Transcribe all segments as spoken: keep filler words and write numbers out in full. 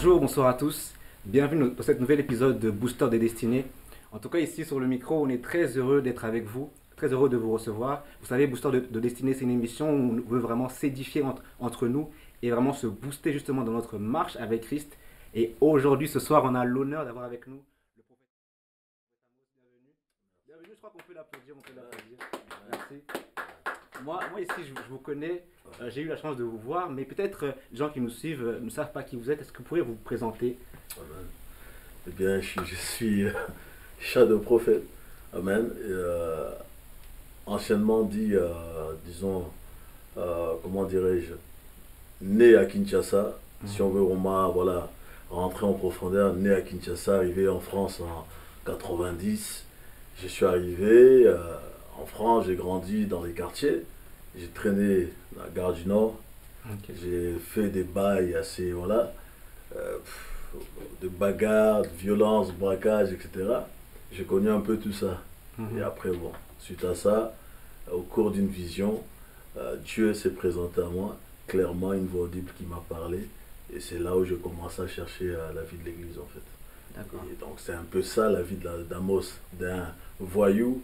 Bonjour, bonsoir à tous. Bienvenue dans cet nouvel épisode de Booster des Destinées. En tout cas, ici sur le micro, on est très heureux d'être avec vous, très heureux de vous recevoir. Vous savez, Booster de, de Destinées, c'est une émission où on veut vraiment s'édifier entre, entre nous et vraiment se booster justement dans notre marche avec Christ. Et aujourd'hui, ce soir, on a l'honneur d'avoir avec nous le prophète Amos. Bienvenue. Bienvenue, je crois qu'on peut l'applaudir, on peut l'applaudir. Merci. Moi, moi ici, je, je vous connais, euh, j'ai eu la chance de vous voir, mais peut-être euh, les gens qui nous suivent euh, ne savent pas qui vous êtes. Est-ce que vous pourriez vous présenter? Amen. Eh bien, je, suis- je suis euh, Shadow Prophète. Amen. Et, euh, anciennement dit, euh, disons, euh, comment dirais-je, né à Kinshasa. Si on veut, on m'a, voilà, rentré en profondeur, né à Kinshasa, arrivé en France en quatre-vingt-dix. Je suis arrivé euh, en France, j'ai grandi dans les quartiers. J'ai traîné à la gare du Nord. Ok. J'ai fait des bails assez, voilà, euh, pff, de bagarres, de violences, braquages, et cetera. J'ai connu un peu tout ça. Mhm. Et après, bon, suite à ça, au cours d'une vision, euh, Dieu s'est présenté à moi, clairement une voix audible qui m'a parlé. Et c'est là où je commence à chercher euh, la vie de l'église, en fait. D'accord. Et donc, c'est un peu ça, la vie de la- d'Amos, d'un voyou.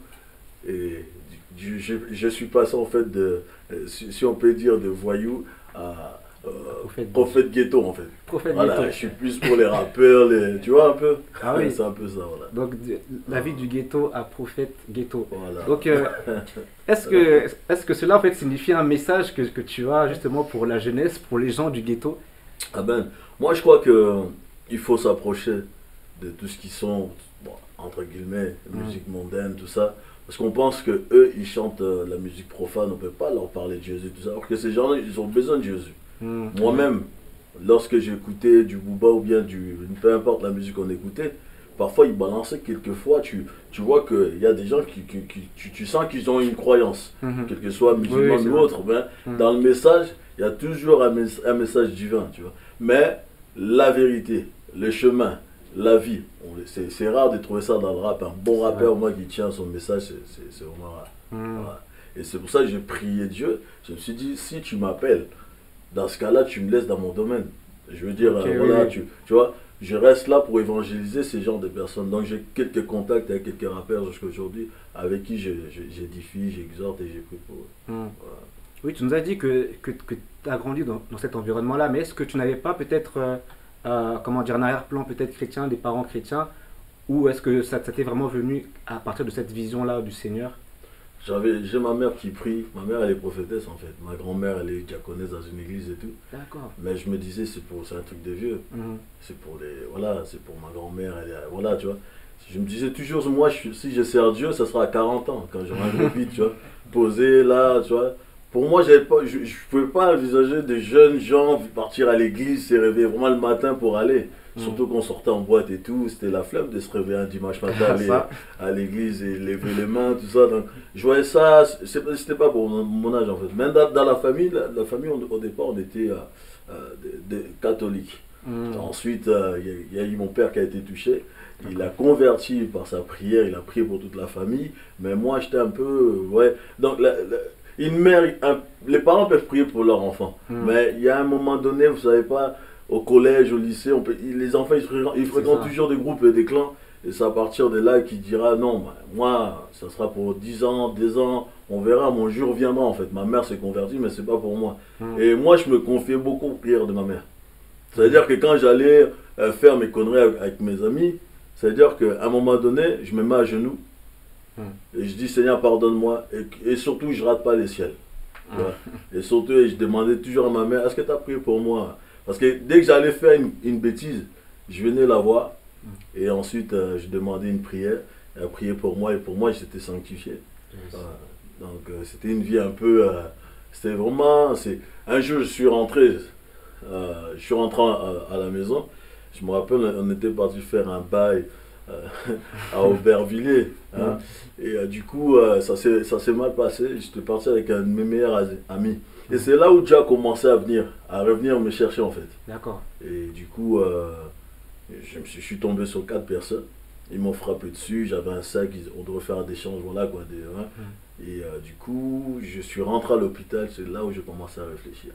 Et du- je, je suis passé, en fait, de, euh, si, si on peut dire, de voyou à euh, Prophète. prophète ghetto, en fait. Prophète Voilà, ghetto. je suis plus pour les rappeurs, les, tu vois un peu. Ah oui. C'est un peu ça, voilà. Donc, de- la vie du ghetto à prophète ghetto. Voilà. Donc, euh, est-ce que, est-ce que cela en fait signifie un message que, que tu as justement pour la jeunesse, pour les gens du ghetto? Ah ben, moi je crois que euh, il faut s'approcher de tout ce qui sont, bon, entre guillemets, Mm. musique mondaine, tout ça. Parce qu'on pense que eux, ils chantent euh, la musique profane, on ne peut pas leur parler de Jésus, tout ça. Alors que ces gens-là, ils ont besoin de Jésus. Hmm. Moi-même, lorsque j'écoutais du Booba ou bien du, peu importe la musique qu'on écoutait, parfois ils balançaient quelquefois, tu, tu vois qu'il y a des gens qui, qui, qui- tu, tu sens qu'ils ont une croyance, Mhm. quel que soit musulman Oui, c'est ou vrai. autre, ben, Mm. dans le message, il y a toujours un, mes- un message divin, tu vois. Mais la vérité, le chemin, la vie, on- c'est c'est rare de trouver ça dans le rap. Un bon C'est rappeur, vrai. moi, qui tient son message, c'est c'est- c'est vraiment rare. Hmm. Voilà. Et c'est pour ça que j'ai prié Dieu. Je me suis dit, si tu m'appelles, dans ce cas-là, tu me laisses dans mon domaine. Je veux dire, Ok, euh, oui, voilà, oui. tu, tu vois, je reste là pour évangéliser ces genres de personnes. Donc j'ai quelques contacts avec quelques rappeurs jusqu'à aujourd'hui avec qui je- je- j'édifie, j'exhorte et j'ai pris pour eux. Hmm. Voilà. Oui, tu nous as dit que, que, que tu as grandi dans, dans cet environnement-là, mais est-ce que tu n'avais pas peut-être, euh, euh, comment dire, un arrière-plan peut-être chrétien, des parents chrétiens, ou est-ce que ça, ça t'est vraiment venu à partir de cette vision-là du Seigneur? J'avais, j'ai ma mère qui prie. Ma mère, elle est prophétesse en fait. Ma grand-mère, elle est diaconesse dans une église et tout. D'accord. Mais je me disais, c'est pour, c'est un truc de vieux. Mhm. C'est pour les, voilà, c'est pour ma grand-mère, elle est, voilà, tu vois. Je me disais toujours, moi, je, suis- si je sers Dieu, ça sera à quarante ans, quand j'aurai un gros vide, tu vois. Posé là, tu vois. Pour moi, j'avais pas, je ne pouvais pas envisager des jeunes gens partir à l'église, se réveiller vraiment le matin pour aller. Mhm. Surtout qu'on sortait en boîte et tout, c'était la flemme de se réveiller un dimanche matin, aller Ça. à l'église et lever les mains, tout ça. Donc, je voyais ça, c'est- c'était pas pour mon, mon âge en fait. Même dans, dans la famille, la, la famille, on- au départ, on était euh, euh, des- des catholiques. Hmm. Ensuite, euh, il y, a- il y a eu mon père qui a été touché. Il a converti par sa prière, il a prié pour toute la famille. Mais moi, j'étais un peu. euh, ouais. Donc, la- la- une mère, un- les parents peuvent prier pour leur enfant. Hmm. Mais il y a un moment donné, vous savez pas, au collège, au lycée, on peut, les enfants, ils fréquentent, ils fréquentent ça. toujours des groupes et des clans. Et c'est à partir de là qu'il dira non, bah, moi, ça sera pour dix ans, deux ans, on verra, mon jour viendra en fait. Ma mère s'est convertie, mais c'est pas pour moi. Hmm. Et moi, je me confiais beaucoup aux prières de ma mère. C'est-à-dire que quand j'allais euh, faire mes conneries avec, avec mes amis, c'est-à-dire qu'à un moment donné, je me mets à genoux Hmm. et je dis Seigneur, pardonne-moi. Et, et surtout, je rate pas les ciels. tu vois. Et surtout, je demandais toujours à ma mère est-ce que tu as prié pour moi? Parce que dès que j'allais faire une, une bêtise, je venais la voir et ensuite, euh, je demandais une prière. Elle priait pour moi et pour moi, j'étais sanctifié. Voilà. Donc, euh, c'était une vie un peu. euh, c'était vraiment. c'est Un jour, je suis rentré. euh, je suis rentré à, à la maison. Je me rappelle, on était parti faire un bail euh, à Aubervilliers. Hein, et euh, du coup, euh, ça s'est ça s'est mal passé. J'étais parti avec un de mes meilleurs as- amis. Et c'est là où Dieu a commencé à venir, à revenir me chercher en fait. D'accord. Et du coup, euh, je, me suis, je suis tombé sur quatre personnes. Ils m'ont frappé dessus, j'avais un sac, ils- on devait faire des échanges, voilà quoi. Des, hein. Et euh, du coup, je suis rentré à l'hôpital, c'est là où j'ai commencé à réfléchir.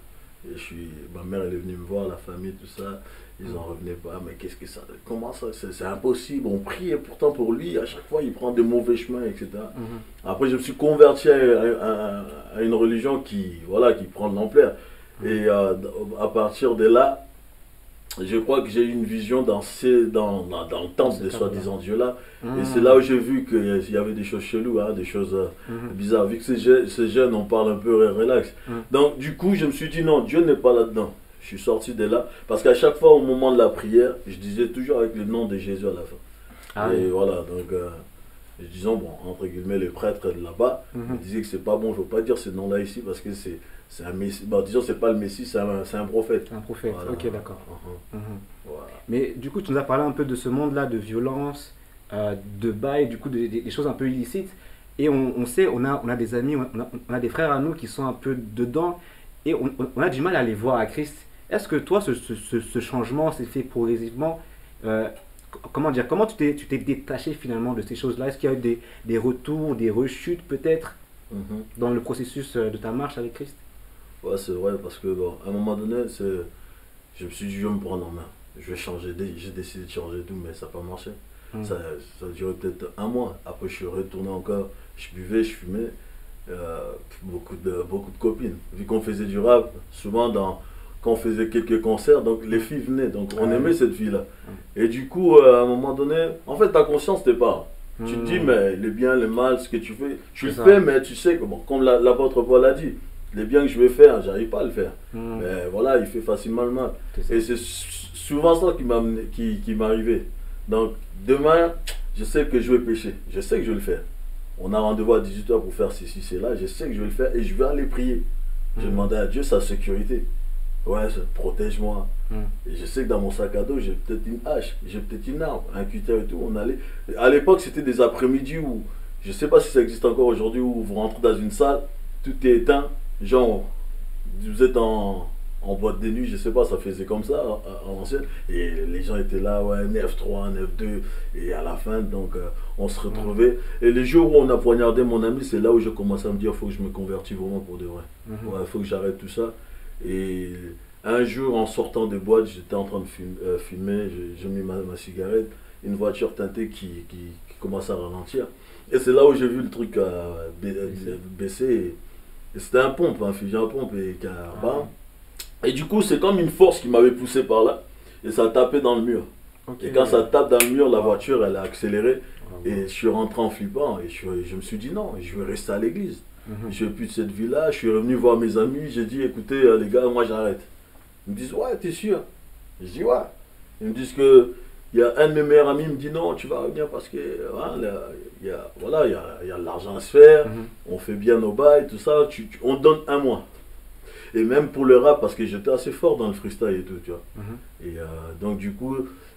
Et je suis, ma mère elle est venue me voir, la famille, tout ça. Ils n'en revenaient pas. Mais qu'est-ce que ça. Comment ça? C'est impossible. On priait pourtant pour lui. À chaque fois, il prend des mauvais chemins, et cetera. Mm-hmm. Après, je me suis converti à, à, à une religion qui, voilà, qui prend de l'ampleur. Mm-hmm. Et euh, à partir de là, je crois que j'ai eu une vision dans, ces, dans, dans, dans le temple de soi-disant Dieu-là. Mmh. Et c'est là où j'ai vu qu'il y avait des choses cheloues, hein, des choses mmh. bizarres. Vu que ces, je, ces jeunes, on parle un peu relax. Mmh. Donc, du coup, je me suis dit non, Dieu n'est pas là-dedans. Je suis sorti de là. Parce qu'à chaque fois, au moment de la prière, je disais toujours avec le nom de Jésus à la fin. Ah, et oui. Voilà, donc, euh, disons, bon, entre guillemets, les prêtres là-bas mmh. me disaient que c'est pas bon, il ne faut pas dire ce nom-là ici parce que c'est. C'est un messie. Bon, disons, c'est pas le Messie, c'est un, un prophète. Un prophète, voilà. Ok, d'accord. Uh -huh. uh -huh. Voilà. Mais du coup, tu nous as parlé un peu de ce monde-là, de violence, euh, de bail, du coup, des de, de choses un peu illicites. Et on, on sait, on a, on a des amis, on a, on a des frères à nous qui sont un peu dedans et on, on a du mal à les voir à Christ. Est-ce que toi, ce, ce, ce, ce changement s'est fait progressivement euh, Comment dire, comment tu t'es tu t'es détaché finalement de ces choses-là? Est-ce qu'il y a eu des, des retours, des rechutes peut-être uh -huh. dans le processus de ta marche avec Christ? Ouais, c'est vrai, parce que bon, à un moment donné, je me suis dit, je vais me prendre en main. Je vais changer, j'ai décidé de changer tout, mais ça n'a pas marché. Mmh. Ça, ça a duré peut-être un mois. Après, je suis retourné encore, je buvais, je fumais. Euh, beaucoup, de, beaucoup de copines. Vu qu'on faisait du rap, souvent dans, quand on faisait quelques concerts, donc les filles venaient, donc on ah, aimait oui. cette fille-là. Mmh. Et du coup, euh, à un moment donné, en fait, ta conscience t'es pas. Mmh. Tu te dis, mais le bien, le mal, ce que tu fais, tu le fais, mais tu sais, que, bon, comme l'apôtre Paul a dit, les biens que je vais faire, j'arrive pas à le faire. Mmh. Mais voilà, il fait facilement le mal. Et c'est souvent ça qui m'arrivait. Qui, qui Donc demain, je sais que je vais pécher. Je sais que je vais le faire. On a rendez-vous à dix-huit heures pour faire ceci, cela. Je sais que je vais le faire et je vais aller prier. Mmh. Je demandais à Dieu sa sécurité. Ouais, protège-moi. Mmh. Et je sais que dans mon sac à dos, j'ai peut-être une hache, j'ai peut-être une arme, un cutter et tout. On allait. À l'époque, c'était des après-midi où, je sais pas si ça existe encore aujourd'hui, où vous rentrez dans une salle, tout est éteint. Genre, vous êtes en, en boîte de nuit, je sais pas, ça faisait comme ça à l'ancienne. Et les gens étaient là, ouais, neuf trois, neuf deux. Et à la fin, donc, euh, on se retrouvait. Mmh. Et les jours où on a poignardé mon ami, c'est là où je commençais à me dire, il faut que je me convertisse vraiment pour de vrai. Mmh. Ouais, il faut que j'arrête tout ça. Et un jour, en sortant des boîtes, j'étais en train de fumer, euh, fumer j'ai mis ma, ma cigarette, une voiture teintée qui, qui, qui commence à ralentir. Et c'est là où j'ai vu le truc euh, baisser. Et, Et c'était un pompe, un fusil à pompe et ah. Et du coup, c'est comme une force qui m'avait poussé par là et ça a tapé dans le mur. Okay. Et quand ça tape dans le mur, la voiture elle a accéléré ah. et je suis rentré en flippant et je, je me suis dit non, je vais rester à l'église. Mm-hmm. Je ne veux plus de cette vie-là. Je suis revenu voir mes amis, j'ai dit écoutez les gars, moi j'arrête. Ils me disent ouais, t'es sûr? Je dis ouais. Ils me disent que il y a un de mes meilleurs amis qui me dit non, tu vas revenir parce que hein, là, il y a, voilà, il y a, il y a de l'argent à se faire, mm-hmm. on fait bien nos bails, tout ça, tu, tu, on donne un mois. Et même pour le rap, parce que j'étais assez fort dans le freestyle et tout, tu vois. Mm-hmm. Et euh, donc du coup,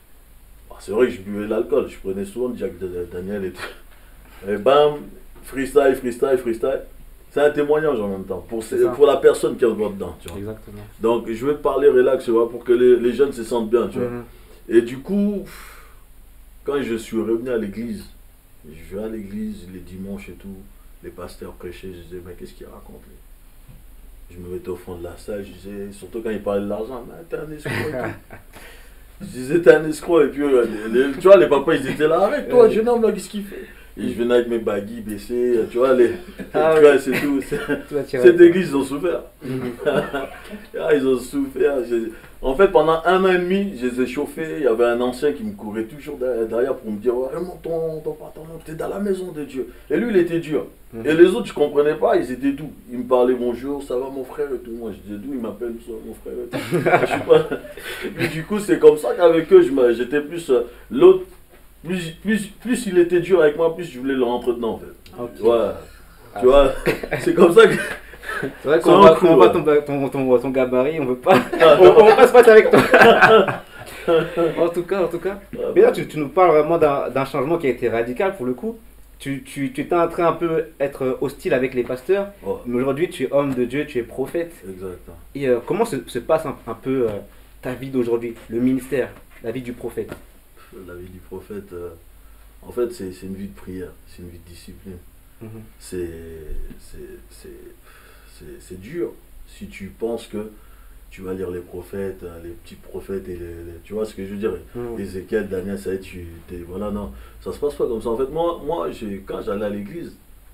c'est vrai que je buvais l'alcool, je prenais souvent Jack Daniel et tout. Et bam, freestyle, freestyle, freestyle. C'est un témoignage en même temps, pour, pour la personne qui en voit dedans, tu vois. Exactement. Donc je vais te parler relax, tu vois, pour que les, les jeunes se sentent bien, tu vois. Mm-hmm. Et du coup, quand je suis revenu à l'église, je vais à l'église les dimanches et tout, les pasteurs prêchaient, je disais, mais qu'est-ce qu'ils racontent? Je me mettais au fond de la salle, je disais, surtout quand ils parlaient de l'argent, mais t'es un escroc et tout. Je disais, t'es un escroc, et puis les, les, tu vois, les papas, ils étaient là, arrête toi, jeune homme, là, qu'est-ce qu'il fait? Et je venais avec mes baguilles baissées, tu vois, les, ah, les tresses oui. et tout. Cette église, ils ont souffert. ah, ils ont souffert. En fait, pendant un an et demi, je les ai chauffés. Il y avait un ancien qui me courait toujours derrière pour me dire ouais, remonte ton, ton pantalon, t'es dans la maison de Dieu. Et lui, il était dur. Mm-hmm. Et les autres, je ne comprenais pas, ils étaient doux. Ils me parlaient bonjour, ça va mon frère et tout. Moi, je disais d'où il m'appelle mon frère et tout. je suis pas... Et puis, du coup, c'est comme ça qu'avec eux, j'étais plus euh, l'autre. Plus, plus, plus il était dur avec moi, plus je voulais le rentrer dedans en fait. Okay. Ouais. Ah, tu vois, c'est comme ça que. C'est vrai qu'on voit, on voit ton, ton, ton, ton gabarit, on veut pas. on, on veut pas se battre avec toi. en tout cas, en tout cas. Ouais, mais là, tu, tu nous parles vraiment d'un changement qui a été radical pour le coup. Tu, tu, tu étais en train un peu être hostile avec les pasteurs, ouais. mais aujourd'hui tu es homme de Dieu, tu es prophète. Exactement. Et euh, comment se, se passe un, un peu euh, ta vie d'aujourd'hui, le ministère, la vie du prophète? La vie du prophète, euh, en fait, c'est une vie de prière, c'est une vie de discipline. Mm-hmm. C'est c'est dur si tu penses que tu vas lire les prophètes, euh, les petits prophètes, et les, les- tu vois ce que je veux dire, Mm. Ézéchiel, Daniel, ça y est, tu t'es, voilà, non, ça se passe pas comme ça. En fait, moi, moi j'ai- quand j'allais à l'église,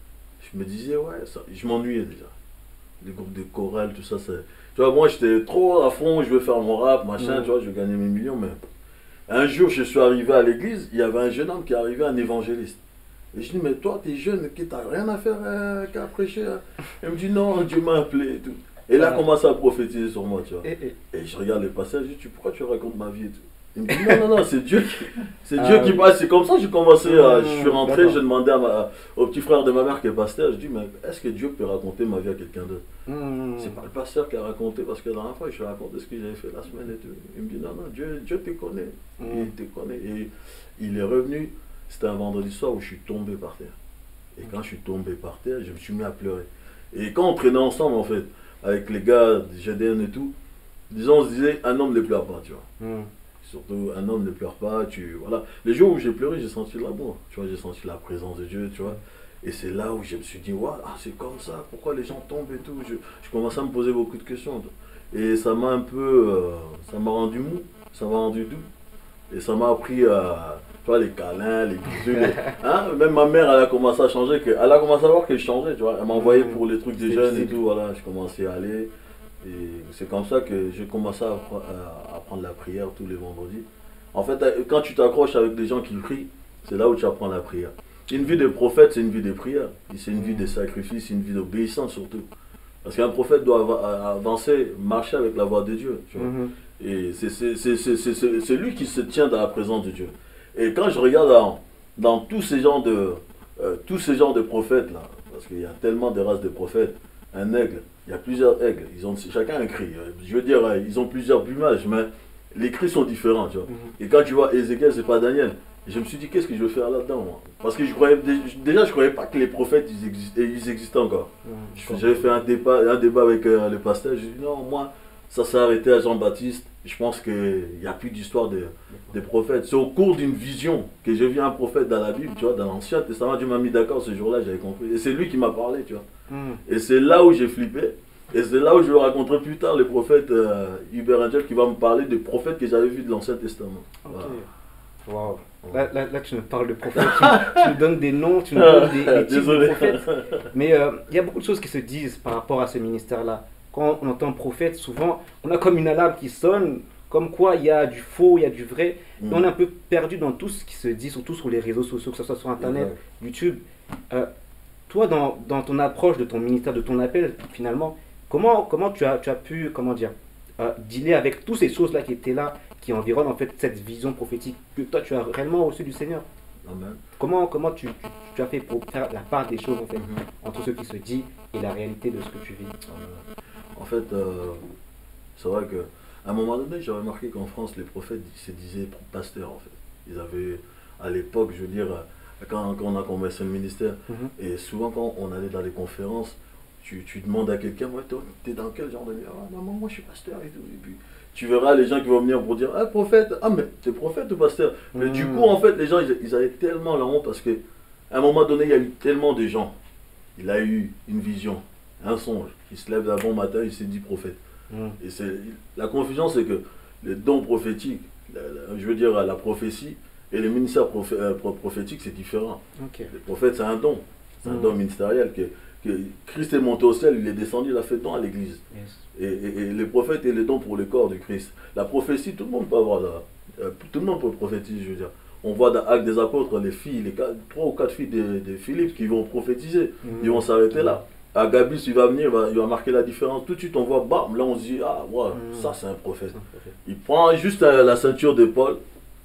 je me disais, ouais, ça, je m'ennuyais déjà. Les groupes de chorale, tout ça, c'est... Tu vois, moi, j'étais trop à fond, je veux faire mon rap, machin, Mm. tu vois, je veux gagner mes millions, mais... Un jour, je suis arrivé à l'église, il y avait un jeune homme qui est arrivé, un évangéliste. Et je dis, mais toi, t'es jeune, qui t'as rien à faire euh, qu'à prêcher. Hein. Il me dit, non, Dieu m'a appelé et tout. Et là, Ah. commence à prophétiser sur moi, tu vois. Et, et- Et je regarde les passages, je dis, pourquoi tu racontes ma vie et tout. Il me dit, non, non, non, c'est Dieu qui, c'est Ah, Dieu qui oui. passe. C'est comme ça que j'ai commencé à. Mmh, Je suis rentré, d'accord. j'ai demandé à ma, au petit frère de ma mère qui est pasteur, je dis, mais est-ce que Dieu peut raconter ma vie à quelqu'un d'autre? Mm. C'est pas le pasteur qui a raconté, parce que la dernière fois, je lui ai raconté ce que j'avais fait la semaine et tout. Il me dit, non, non, Dieu, Dieu te connaît. Mm. Il te connaît. Et il est revenu, c'était un vendredi soir où je suis tombé par terre. Et quand je suis tombé par terre, je me suis mis à pleurer. Et quand on traînait ensemble, en fait, avec les gars de G D N et tout, disons, on se disait, un homme ne pleure pas, tu vois. Mm. Surtout, un homme ne pleure pas, tu... Voilà. Les jours où j'ai pleuré, j'ai senti l'amour, tu vois, j'ai senti la présence de Dieu, tu vois. Et c'est là où je me suis dit, waouh, ah, c'est comme ça, pourquoi les gens tombent et tout. Je, je commençais à me poser beaucoup de questions. Et ça m'a un peu, euh, ça m'a rendu mou, ça m'a rendu doux. Et ça m'a appris à, tu vois, les câlins, les bisous. les- hein. Même ma mère, elle a commencé à changer, que, elle a commencé à voir que je changeais, tu vois. Elle m'a envoyé pour les trucs des C'est jeunes et visible. tout, voilà, je commençais à aller. Et c'est comme ça que j'ai commencé à, appre- à apprendre la prière tous les vendredis. En fait, quand tu t'accroches avec des gens qui prient, c'est là où tu apprends la prière. Une vie de prophète, c'est une vie de prière. C'est une vie de sacrifice, c'est une vie d'obéissance surtout. Parce qu'un prophète doit ava- avancer, marcher avec la voix de Dieu. Tu vois. Mhm. Et c'est c'est- c'est- c'est- c'est- c'est- c'est lui qui se tient dans la présence de Dieu. Et quand je regarde dans, dans tous ces genres de, euh, tous ces genres de prophètes là, parce qu'il y a tellement de races de prophètes, un aigle, il y a plusieurs aigles, ils ont chacun un cri. Je veux dire, ils ont plusieurs plumages, mais les cris sont différents, tu vois. Mhm. Et quand tu vois Ézéchiel, c'est pas Daniel. Je me suis dit, qu'est-ce que je vais faire là-dedans, moi? Parce que je croyais, déjà, je croyais pas que les prophètes, ils, existaient, ils existaient encore. Mhm. J'avais fait un débat, un débat avec euh, le pasteur, j'ai dit, non, moi, ça s'est arrêté à Jean-Baptiste. Je pense qu'il n'y a plus d'histoire de, des prophètes. C'est au cours d'une vision que j'ai vu un prophète dans la Bible, tu vois, dans l'Ancien Testament. Dieu m'a mis d'accord ce jour-là, j'avais compris. Et c'est lui qui m'a parlé, tu vois. Mhm. Et c'est là où j'ai flippé. Et c'est là où je raconterai plus tard le prophète euh, Hubert Angel qui va me parler des prophètes que j'avais vus de l'Ancien Testament. Ok. Voilà. Wow. Là, là, là, tu me parles de prophètes, tu, me tu me donnes des noms, tu me donnes des, des types de Désolé. prophètes. Mais euh, il y a beaucoup de choses qui se disent par rapport à ce ministère-là. Quand on entend prophète, souvent, on a comme une alarme qui sonne, comme quoi il y a du faux, il y a du vrai. Et on est un peu perdu dans tout ce qui se dit, surtout sur les réseaux sociaux, que ce soit sur Internet, Exact. YouTube. Euh, toi, dans, dans ton approche de ton ministère, de ton appel, finalement, comment, comment tu, as, tu as pu, comment dire, euh, dealer avec toutes ces choses-là qui étaient là, qui environnent en fait cette vision prophétique que toi tu as réellement reçue du Seigneur? Amen. Comment, comment tu, tu, tu as fait pour faire la part des choses en fait, Mhm. entre ce qui se dit et la réalité de ce que tu vis? Amen. En fait, euh, c'est vrai que à un moment donné, j'ai remarqué qu'en France, les prophètes se disaient pasteurs en fait. Ils avaient, à l'époque, je veux dire, quand, quand on a commencé le ministère, Mhm. et souvent quand on allait dans les conférences, tu, tu demandes à quelqu'un, ouais, toi, t'es dans quel genre de... Ah, maman, moi je suis pasteur et tout. Et puis, tu verras les gens qui vont venir pour dire, ah, prophète, ah, mais t'es prophète ou pasteur? Mais du Mhm. coup, en fait, les gens, ils, ils avaient tellement la honte parce que à un moment donné, il y a eu tellement de gens. Il a eu une vision, un songe. Il se lève d'un bon matin, il s'est dit prophète. Mhm. Et c'est, la confusion, c'est que les dons prophétiques, la- la- je veux dire la prophétie, et le ministère prophé- euh, pro- prophétique, c'est différent. Ok. Le prophète, c'est un don. C'est un Mhm. don ministériel. Que, que Christ est monté au ciel, il est descendu, il a fait don à l'église. Yes. Et, et, et les prophètes et les dons pour le corps du Christ. La prophétie, tout le monde peut avoir la, euh, tout le monde peut prophétiser, je veux dire. On voit dans Actes des Apôtres, les filles, les quatre- trois ou quatre filles de, de Philippe qui vont prophétiser. Mhm. Ils vont s'arrêter là. Agabus, il va venir, il va, il va marquer la différence. Tout de suite, on voit, bam, là on se dit, ah, ouais, Mhm. ça c'est un prophète. C'est un prophète. Il prend juste euh, la ceinture de Paul,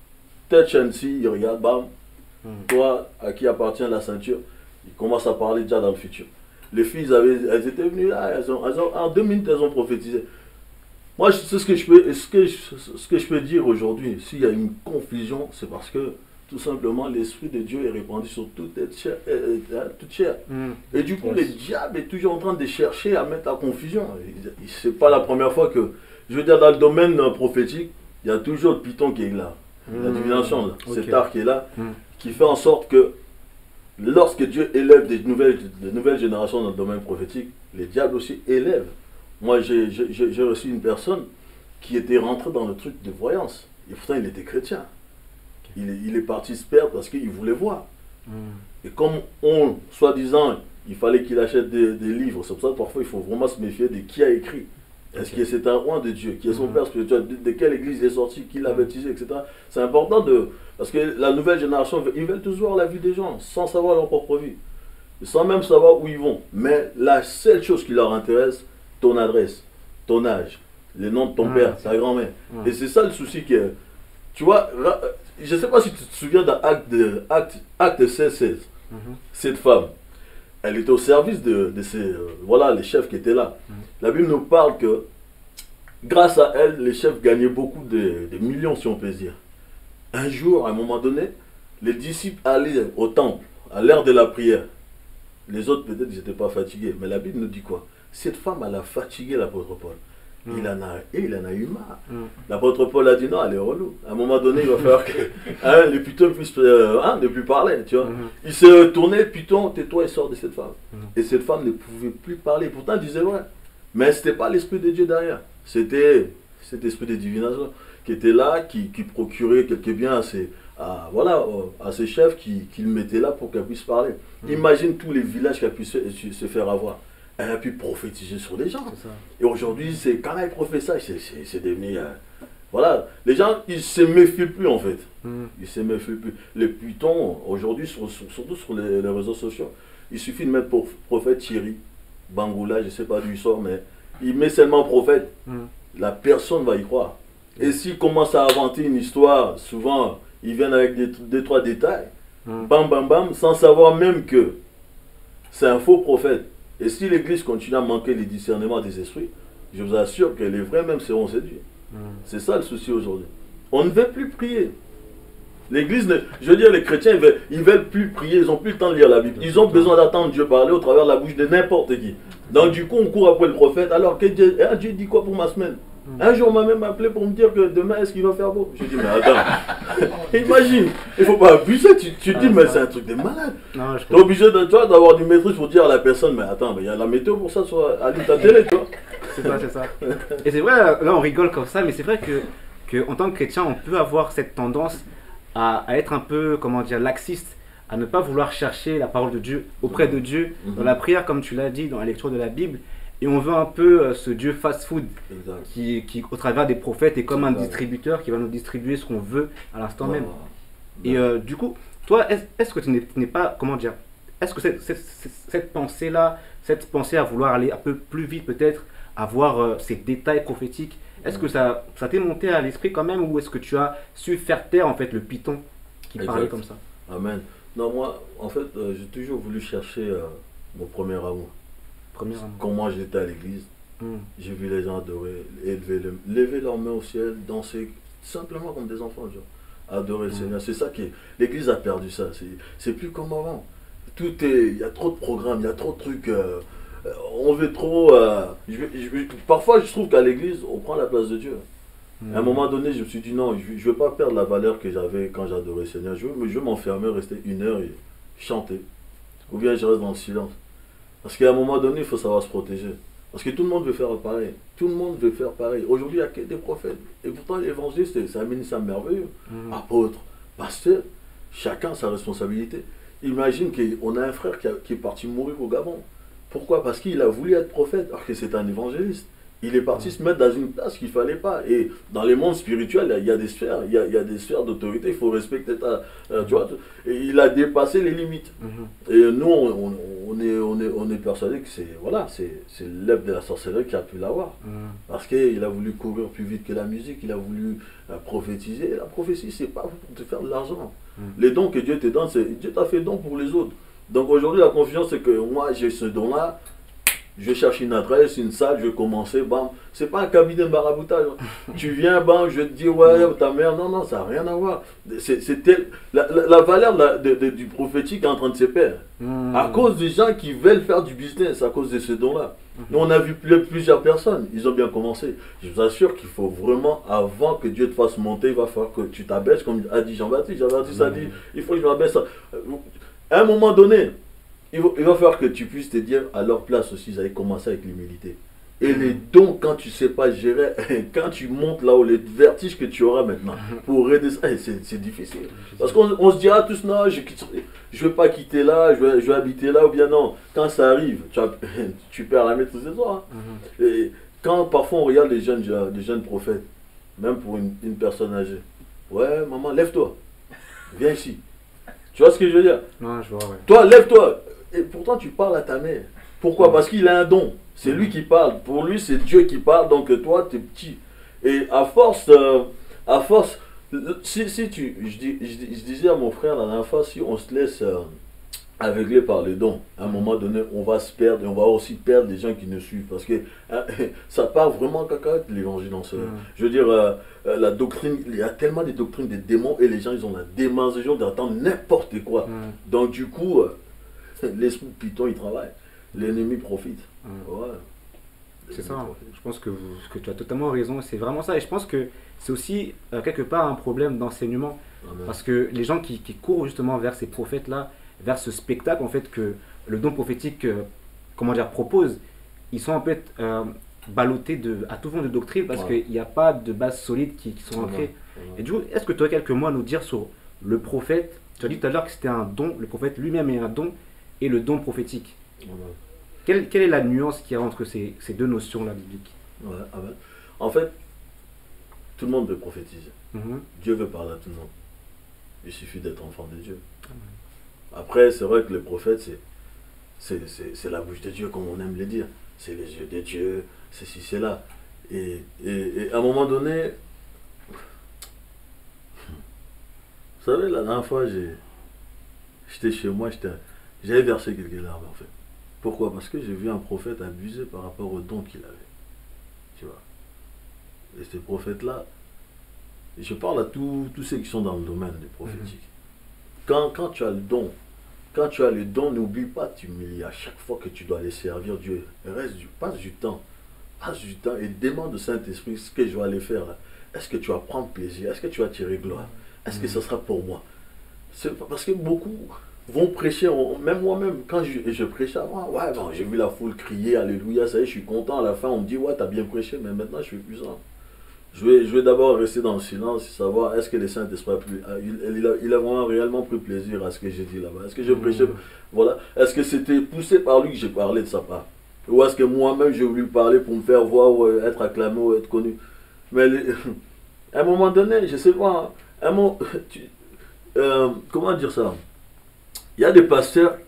touch and see, il regarde, bam, Mhm. toi, à qui appartient la ceinture, il commence à parler déjà dans le futur. Les filles, elles, avaient- elles étaient venues là, elles ont, elles ont- en deux minutes, elles ont prophétisé. Moi, je- c'est ce que je peux, ce que je, ce que je peux dire aujourd'hui. S'il y a une confusion, c'est parce que tout simplement l'Esprit de Dieu est répandu sur toute chair. euh, euh, toute chair. Mhm. Et du coup, Yes. le diable est toujours en train de chercher à mettre la confusion. C'est pas la première fois que, je veux dire, dans le domaine euh, prophétique, il y a toujours le python qui est là. La Mhm. divination, là, Ok. cet art qui est là, Mhm. qui fait en sorte que lorsque Dieu élève des nouvelles, de nouvelles générations dans le domaine prophétique, les diables aussi élèvent Moi, j'ai j'ai- j'ai- j'ai reçu une personne qui était rentrée dans le truc de voyance. Et pourtant, il était chrétien. Il, est- il est parti se perdre parce qu'il voulait voir. Mm. Et comme on, soi-disant, il fallait qu'il achète des, des livres, c'est pour ça que parfois il faut vraiment se méfier de qui a écrit. Est-ce Ok. que c'est un roi de Dieu, qui est son Mhm. père spirituel, de, de quelle église il est sorti, qui l'a baptisé, et cetera. C'est important de. Parce que la nouvelle génération, ils veulent toujours la vie des gens, sans savoir leur propre vie, sans même savoir où ils vont. Mais la seule chose qui leur intéresse, ton adresse, ton âge, le nom de ton Mhm. père, ta grand-mère. Mhm. Et c'est ça le souci que. Tu vois, ra- je ne sais pas si tu te souviens d'un acte de acte, acte seize seize. Mhm. Cette femme, elle était au service de, de ces, euh, voilà, les chefs qui étaient là. Mhm. La Bible nous parle que grâce à elle, les chefs gagnaient beaucoup de, de millions, si on peut dire. Un jour, à un moment donné, les disciples allaient au temple, à l'heure de la prière. Les autres, peut-être, ils n'étaient pas fatigués. Mais la Bible nous dit quoi? Cette femme, elle a fatigué l'apôtre Paul. Mhm. Il en a, et il en a eu marre. Mhm. L'apôtre Paul a dit non, elle est relou. À un moment donné, il va falloir que hein, les pitons puissent euh, hein, ne plus parler. Tu vois. Mhm. Il s'est retourné, Python, tais-toi et sors de cette femme. Mhm. Et cette femme ne pouvait plus parler. Pourtant, elle disait vrai. Mais ce n'était pas l'Esprit de Dieu derrière. C'était cet esprit de divination qui était là, qui, qui procurait quelques biens à ses, à, voilà, à ses chefs, qui, qui le mettaient là pour qu'elle puisse parler. Mhm. Imagine tous les villages qu'elle puisse se, se faire avoir. Elle a pu prophétiser sur les gens. C'est ça. Et aujourd'hui, c'est quand elle prophétise, c'est- c'est c'est devenu. euh, voilà, les gens, ils ne se méfient plus en fait. Mhm. Ils ne se méfient plus. Les pitons, aujourd'hui, sur- sur- surtout sur les, les réseaux sociaux, il suffit de mettre pour prophète Thierry, Bangoula, je ne sais pas d'où il sort, mais il met seulement prophète. Mhm. La personne va y croire. Et s'il commence à inventer une histoire, souvent, ils viennent avec des, des trois détails, Mhm. bam, bam, bam, sans savoir même que c'est un faux prophète. Et si l'Église continue à manquer les discernements des esprits, je vous assure que les vrais même seront séduits. Mhm. C'est ça le souci aujourd'hui. On ne veut plus prier. L'Église, ne- je veux dire, les chrétiens, ils veulent, ils veulent plus prier, ils n'ont plus le temps de lire la Bible. Ils ont besoin d'attendre Dieu parler au travers de la bouche de n'importe qui. Donc du coup, on court après le prophète. Alors que Dieu, hein, Dieu dit quoi pour ma semaine? Un jour, on m'a même appelé pour me dire que demain, est-ce qu'il va faire beau? Je dis, mais attends, imagine, il ne faut pas abuser. Tu, tu te dis, mais c'est un truc de malade. Non, je Tu es obligé de toi d'avoir du maîtrise pour dire à la personne, mais attends, mais il y a la météo pour ça sur allume ta télé, tu vois. C'est ça, c'est ça. Et c'est vrai, là on rigole comme ça, mais c'est vrai que, que en tant que chrétien, on peut avoir cette tendance à, à être un peu, comment dire, laxiste, à ne pas vouloir chercher la parole de Dieu auprès de Dieu, Mhm. dans la prière, comme tu l'as dit, dans la lecture de la Bible. Et on veut un peu euh, ce Dieu fast-food Exact. qui, qui, au travers des prophètes, est comme un Exact. distributeur qui va nous distribuer ce qu'on veut à l'instant même. Voilà. Et euh, du coup, toi, est-ce est-ce que tu n'es tu n'es pas, comment dire, est-ce que cette, cette, cette- cette pensée-là, cette pensée à vouloir aller un peu plus vite peut-être, à voir euh, ces détails prophétiques, est-ce que ça ça t'est monté à l'esprit quand même, ou est-ce que tu as su faire taire en fait le python qui Exact. parlait comme ça? Amen. Non, moi, en fait, euh, j'ai toujours voulu chercher euh, mon premier amour. Premièrement. Comment j'étais à l'église, Hmm. j'ai vu les gens adorer, élever, le- lever leurs mains au ciel, danser, simplement comme des enfants, genre, adorer le Mm. Seigneur. C'est ça qui est. L'église a perdu ça. C'est c'est plus comme avant. Tout est. Il y a trop de programmes, il y a trop de trucs. euh, euh, on veut trop. euh, je vais- je vais- parfois, je trouve qu'à l'église, on prend la place de Dieu. Hmm. À un moment donné, je me suis dit non, je ne veux pas perdre la valeur que j'avais quand j'adorais le Seigneur. Je veux, je veux m'enfermer, rester une heure et chanter. Ou bien je reste dans le silence. Parce qu'à un moment donné, il faut savoir se protéger. Parce que tout le monde veut faire pareil. Tout le monde veut faire pareil. Aujourd'hui, il n'y a que des prophètes. Et pourtant, l'évangile, c'est c'est un ministère merveilleux. Hmm. Apôtre, pasteur, chacun sa responsabilité. Imagine qu'on a un frère qui, a- qui est parti mourir au Gabon. Pourquoi? Parce qu'il a voulu être prophète, alors que c'est un évangéliste. Il est parti se mettre dans une place qu'il ne fallait pas. Et dans les mondes spirituels, il y a des sphères, il y a, il y a des sphères d'autorité, il faut respecter ta. euh, tu vois, et il a dépassé les limites. Mhm. Et nous, on, on- on est, on, est, on est persuadé que c'est voilà, c'est c'est l'œuvre de la sorcellerie qui a pu l'avoir. Hmm. Parce qu'il a voulu courir plus vite que la musique, il a voulu euh, prophétiser. Et la prophétie, c'est pas pour te faire de l'argent. Mm. Les dons que Dieu te donne, c'est Dieu t'a fait don pour les autres. Donc aujourd'hui, la confiance, c'est que moi, j'ai ce don-là. Je cherche une adresse, une salle, je vais commencer, bam. C'est pas un cabinet de maraboutage. Tu viens, bam, je te dis, ouais, ta mère, non, non, ça n'a rien à voir. C'est c'est tel- la, la- la valeur de la- de- de- du prophétique est en train de se perdre. Hmm. À cause des gens qui veulent faire du business, à cause de ce don-là. Nous, on a vu plus- plusieurs personnes, ils ont bien commencé. Je vous assure qu'il faut vraiment, avant que Dieu te fasse monter, il va falloir que tu t'abaisses, comme a dit Jean-Baptiste. Jean-Baptiste a dit, il faut que je m'abaisse. À un moment donné, il va, il va falloir que tu puisses te dire, à leur place aussi, ils avaient commencé avec l'humilité. Et les dons, quand tu ne sais pas gérer, quand tu montes là-haut, les vertiges que tu auras maintenant pour redescendre, c'est difficile. Parce qu'on on se dira tous, non, je ne vais pas quitter là, je vais, je vais habiter là, ou bien non. Quand ça arrive, tu, as, tu perds la maîtrise de toi. Hein. Et quand parfois on regarde les jeunes, les jeunes prophètes, même pour une, une personne âgée, ouais, maman, lève-toi, viens ici. Tu vois ce que je veux dire? Non, je vois, ouais. Toi, lève-toi. Et pourtant, tu parles à ta mère. Pourquoi? Parce qu'il a un don. C'est lui qui parle. Pour lui, c'est Dieu qui parle. Donc toi, tu es petit. Et à force, euh, à force, si, si tu, je, dis, je, je disais à mon frère la dernière fois, si on se laisse euh, aveugler par les dons, à un moment donné, on va se perdre et on va aussi perdre les gens qui nous suivent. Parce que hein, ça part vraiment cacahuète l'évangile en ce. Mm. Je veux dire, euh, euh, la doctrine, il y a tellement de doctrines des démons et les gens, ils ont la démangeaison d'entendre n'importe quoi. Mm. Donc du coup, euh, l'esprit de Python, il travaille. L'ennemi profite. Mmh. Ouais. C'est ça. Hein. Je pense que, vous, que tu as totalement raison. C'est vraiment ça. Et je pense que c'est aussi euh, quelque part un problème d'enseignement. Mmh. Parce que les gens qui, qui courent justement vers ces prophètes-là, vers ce spectacle en fait que le don prophétique euh, comment dire, propose, ils sont en fait euh, ballottés de, à tout vent de doctrine parce ouais. qu'il n'y a pas de base solide qui, qui sont ancrées. Mmh. Et du coup, est-ce que tu as quelques mots à nous dire sur le prophète? Tu as dit tout à l'heure que c'était un don, le prophète lui-même est un don, et le don prophétique. Mmh. Quelle, quelle est la nuance qu'il y a entre ces, ces deux notions-là bibliques? Ouais, ah ben, en fait, tout le monde veut prophétiser. Mm-hmm. Dieu veut parler à tout le monde. Il suffit d'être enfant de Dieu. Mm-hmm. Après, c'est vrai que le prophète, c'est la bouche de Dieu, comme on aime le dire. C'est les yeux de Dieu, c'est ci, c'est là. Et, et, et à un moment donné, vous savez, la dernière fois, j'étais chez moi, j'avais versé quelques larmes en fait. Pourquoi? Parce que j'ai vu un prophète abuser par rapport au don qu'il avait. Tu vois. Et ces prophètes-là, je parle à tous ceux qui sont dans le domaine des prophétiques. Mm-hmm. Quand, quand tu as le don, quand tu as le don, n'oublie pas de t'humilier à chaque fois que tu dois aller servir Dieu. Reste du, passe du temps. Passe du temps et demande au Saint-Esprit ce que je vais aller faire là. Est-ce que tu vas prendre plaisir? Est-ce que tu vas tirer gloire? Est-ce mm-hmm. que ce sera pour moi? Parce que beaucoup vont prêcher, même moi-même, quand je, je prêchais avant, ouais, bon, j'ai vu la foule crier, alléluia, ça y est, je suis content, à la fin on me dit, ouais, t'as bien prêché, mais maintenant je fais plus ça. Je vais, je vais d'abord rester dans le silence et savoir, est-ce que le Saint-Esprit, il, il, a, il a vraiment réellement pris plaisir à ce que j'ai dit là-bas? Est-ce que je prêchais, mmh. voilà, est-ce que c'était poussé par lui que j'ai parlé de sa part? Ou est-ce que moi-même j'ai voulu parler pour me faire voir, ou être acclamé, ou être connu? Mais les, à un moment donné, je sais pas, un moment, tu, euh, comment dire ça? Il y a des pasteurs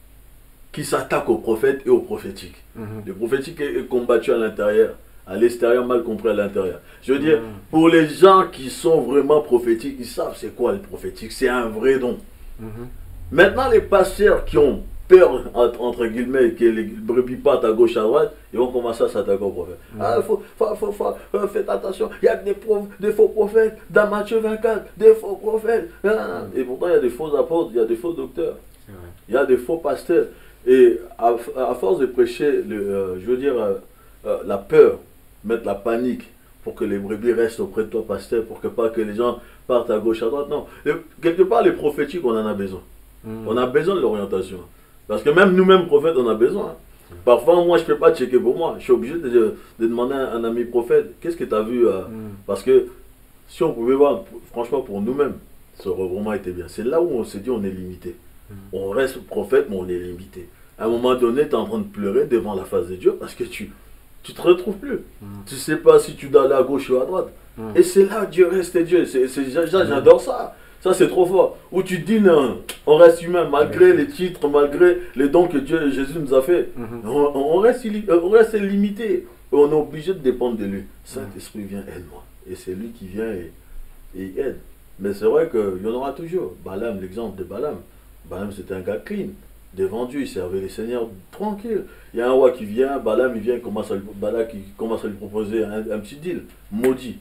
qui s'attaquent aux prophètes et aux prophétiques. Mm-hmm. Le prophétique est combattu à l'intérieur, à l'extérieur mal compris à l'intérieur. Je veux dire, mm-hmm. pour les gens qui sont vraiment prophétiques, ils savent c'est quoi le prophétique, c'est un vrai don. Mm-hmm. Maintenant, les pasteurs qui ont peur, entre, entre guillemets, que les brebis partent à gauche, à droite, ils vont commencer à s'attaquer aux prophètes. Mm-hmm. Ah, faut, faut, faut, faut, faut, faites attention, il y a des, prof, des faux prophètes, dans Matthieu vingt-quatre, des faux prophètes. Mm-hmm. Et pourtant, il y a des faux apôtres, il y a des faux docteurs, il y a des faux pasteurs. Et à, à force de prêcher, le, euh, je veux dire, euh, euh, la peur, mettre la panique pour que les brebis restent auprès de toi, pasteur, pour que pas que les gens partent à gauche, à droite. Non, et, quelque part, les prophétiques, on en a besoin. Mm. On a besoin de l'orientation. Parce que même nous-mêmes, prophètes, on a besoin. Parfois, moi, je ne peux pas checker pour moi. Je suis obligé de, de demander à un ami prophète, qu'est-ce que tu as vu euh, mm. Parce que si on pouvait voir, franchement, pour nous-mêmes, ça aurait vraiment été bien. C'est là où on s'est dit, on est limité. Mm. On reste prophète, mais on est limité. À un moment donné, tu es en train de pleurer devant la face de Dieu parce que tu tu te retrouves plus. Mm. Tu ne sais pas si tu dois aller à gauche ou à droite. Mm. Et c'est là Dieu reste Dieu. J'adore ça. Ça, c'est trop fort. Où tu dis, non, on reste humain, malgré mm. les titres, malgré les dons que Dieu, Jésus nous a fait. Mm-hmm. on, on, reste, on reste limité. On est obligé de dépendre de lui. Saint-Esprit, viens, aide-moi. Et c'est lui qui vient et, et il aide. Mais c'est vrai qu'il y en aura toujours. Balaam, l'exemple de Balaam. Balaam, c'était un gars clean. Devant Dieu, il servait les seigneurs tranquille. Il y a un roi qui vient, Balaam, il vient, il commence à lui, Balaam, qui commence à lui proposer un, un petit deal. Maudit.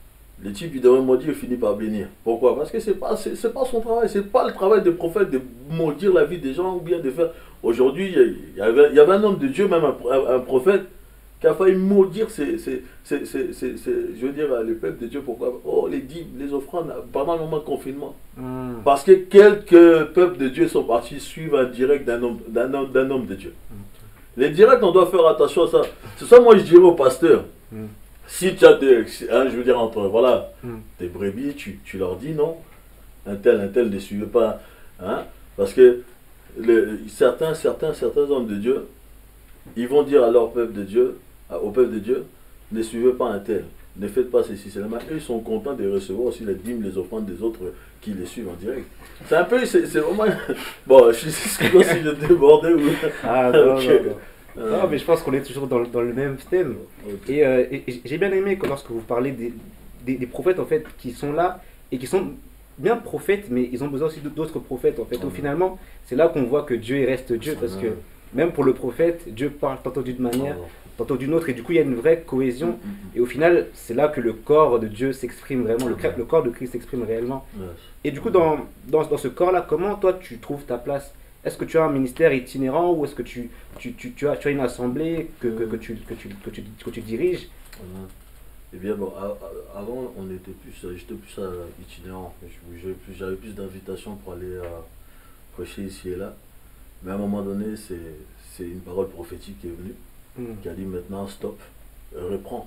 Le type, il devrait maudire, il finit par bénir. Pourquoi? Parce que ce n'est pas, c'est pas son travail. Ce n'est pas le travail des prophètes de maudire la vie des gens ou bien de faire. Aujourd'hui, il y avait, il y avait un homme de Dieu, même un, un, un prophète, qui a failli maudire ses, ses, ses, ses, ses, ses, je veux dire, le peuple de Dieu. Pourquoi? Oh, les dîmes, les offrandes, pendant le moment de confinement. Mm. Parce que quelques peuples de Dieu sont partis suivre un direct d'un homme, d'un homme, d'un homme de Dieu. Mm. Les directs, on doit faire attention à ça. C'est ça, moi, je dirais au pasteur. Mm. Si tu as des, hein, je veux dire, entre, voilà, mm. tes brebis, tu, tu leur dis non. Un tel, un tel ne suivez pas. Hein, parce que le, certains, certains, certains hommes de Dieu, ils vont dire à leur peuple de Dieu, au peuple de Dieu, ne suivez pas un tel. Ne faites pas ceci, seulement. Eux, ils sont contents de recevoir aussi les dîmes, les offrandes des autres qui les suivent en direct. C'est un peu, c'est vraiment... Bon, je sais pas si je débordais ou... Ah non, okay. non, non. Euh... non, mais je pense qu'on est toujours dans, dans le même thème. Okay. Et, euh, et j'ai bien aimé que lorsque vous parlez des, des, des prophètes, en fait, qui sont là et qui sont bien prophètes, mais ils ont besoin aussi d'autres prophètes, en fait. Donc, finalement, c'est là qu'on voit que Dieu reste Dieu, parce que même pour le prophète, Dieu parle tantôt d'une manière... tantôt d'une autre, et du coup il y a une vraie cohésion, mm -hmm. et au final c'est là que le corps de Dieu s'exprime vraiment, le, le corps de Christ s'exprime réellement. Yes. Et du coup dans, dans, dans ce corps-là, comment toi tu trouves ta place? Est-ce que tu as un ministère itinérant, ou est-ce que tu, tu, tu, tu, as, tu as une assemblée que, que, que, tu, que, tu, que, tu, que tu diriges? Mm-hmm. Eh bien bon, à, à, avant on était plus, j'étais plus euh, itinérant, j'avais plus, j'avais plus d'invitations pour aller euh, prêcher ici et là, mais à un moment donné c'est une parole prophétique qui est venue. Mmh. Qui a dit maintenant stop, reprends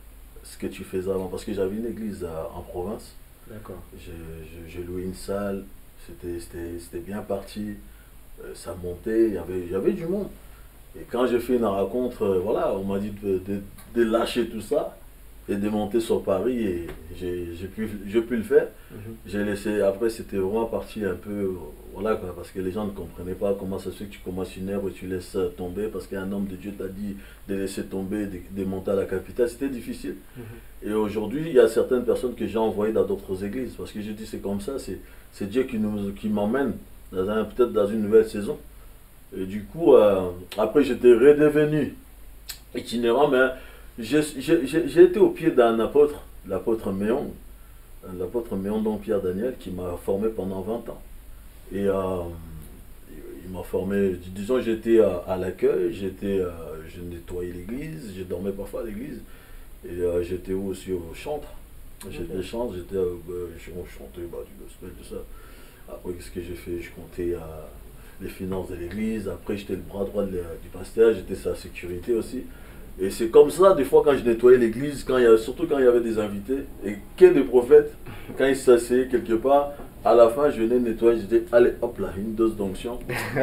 ce que tu faisais avant, parce que j'avais une église euh, en province. D'accord. J'ai loué une salle, c'était bien parti, euh, ça montait, il y avait, y avait du monde. Et quand j'ai fait une rencontre, euh, voilà, on m'a dit de, de, de lâcher tout ça et de monter sur Paris, et j'ai pu, pu le faire. Mmh. J'ai laissé, après c'était vraiment parti un peu, voilà quoi, parce que les gens ne comprenaient pas comment ça se fait que tu commences une œuvre et tu laisses tomber, parce qu'un homme de Dieu t'a dit de laisser tomber, de, de monter à la capitale, c'était difficile. Mmh. Et aujourd'hui, il y a certaines personnes que j'ai envoyées dans d'autres églises, parce que je dis c'est comme ça, c'est Dieu qui, nous, qui m'emmène peut-être dans une nouvelle saison. Et du coup, euh, après j'étais redevenu itinérant, mais j'ai été au pied d'un apôtre, l'apôtre Méon, l'apôtre Méon, donc Pierre Daniel, qui m'a formé pendant vingt ans. Et euh, il m'a formé, disons, j'étais à, à l'accueil, j'étais, euh, je nettoyais l'église, je dormais parfois à l'église, et euh, j'étais aussi au chantre. J'étais okay. chantre, j'étais, euh, on chantait bah, du gospel, tout ça. Après, qu'est-ce que j'ai fait? Je comptais euh, les finances de l'église, après j'étais le bras droit de, du pasteur, j'étais sa sécurité aussi. Et c'est comme ça, des fois, quand je nettoyais l'église, surtout quand il y avait des invités, et que des prophètes, quand ils s'asseyaient quelque part, à la fin, je venais nettoyer, je disais, allez, hop là, une dose d'onction.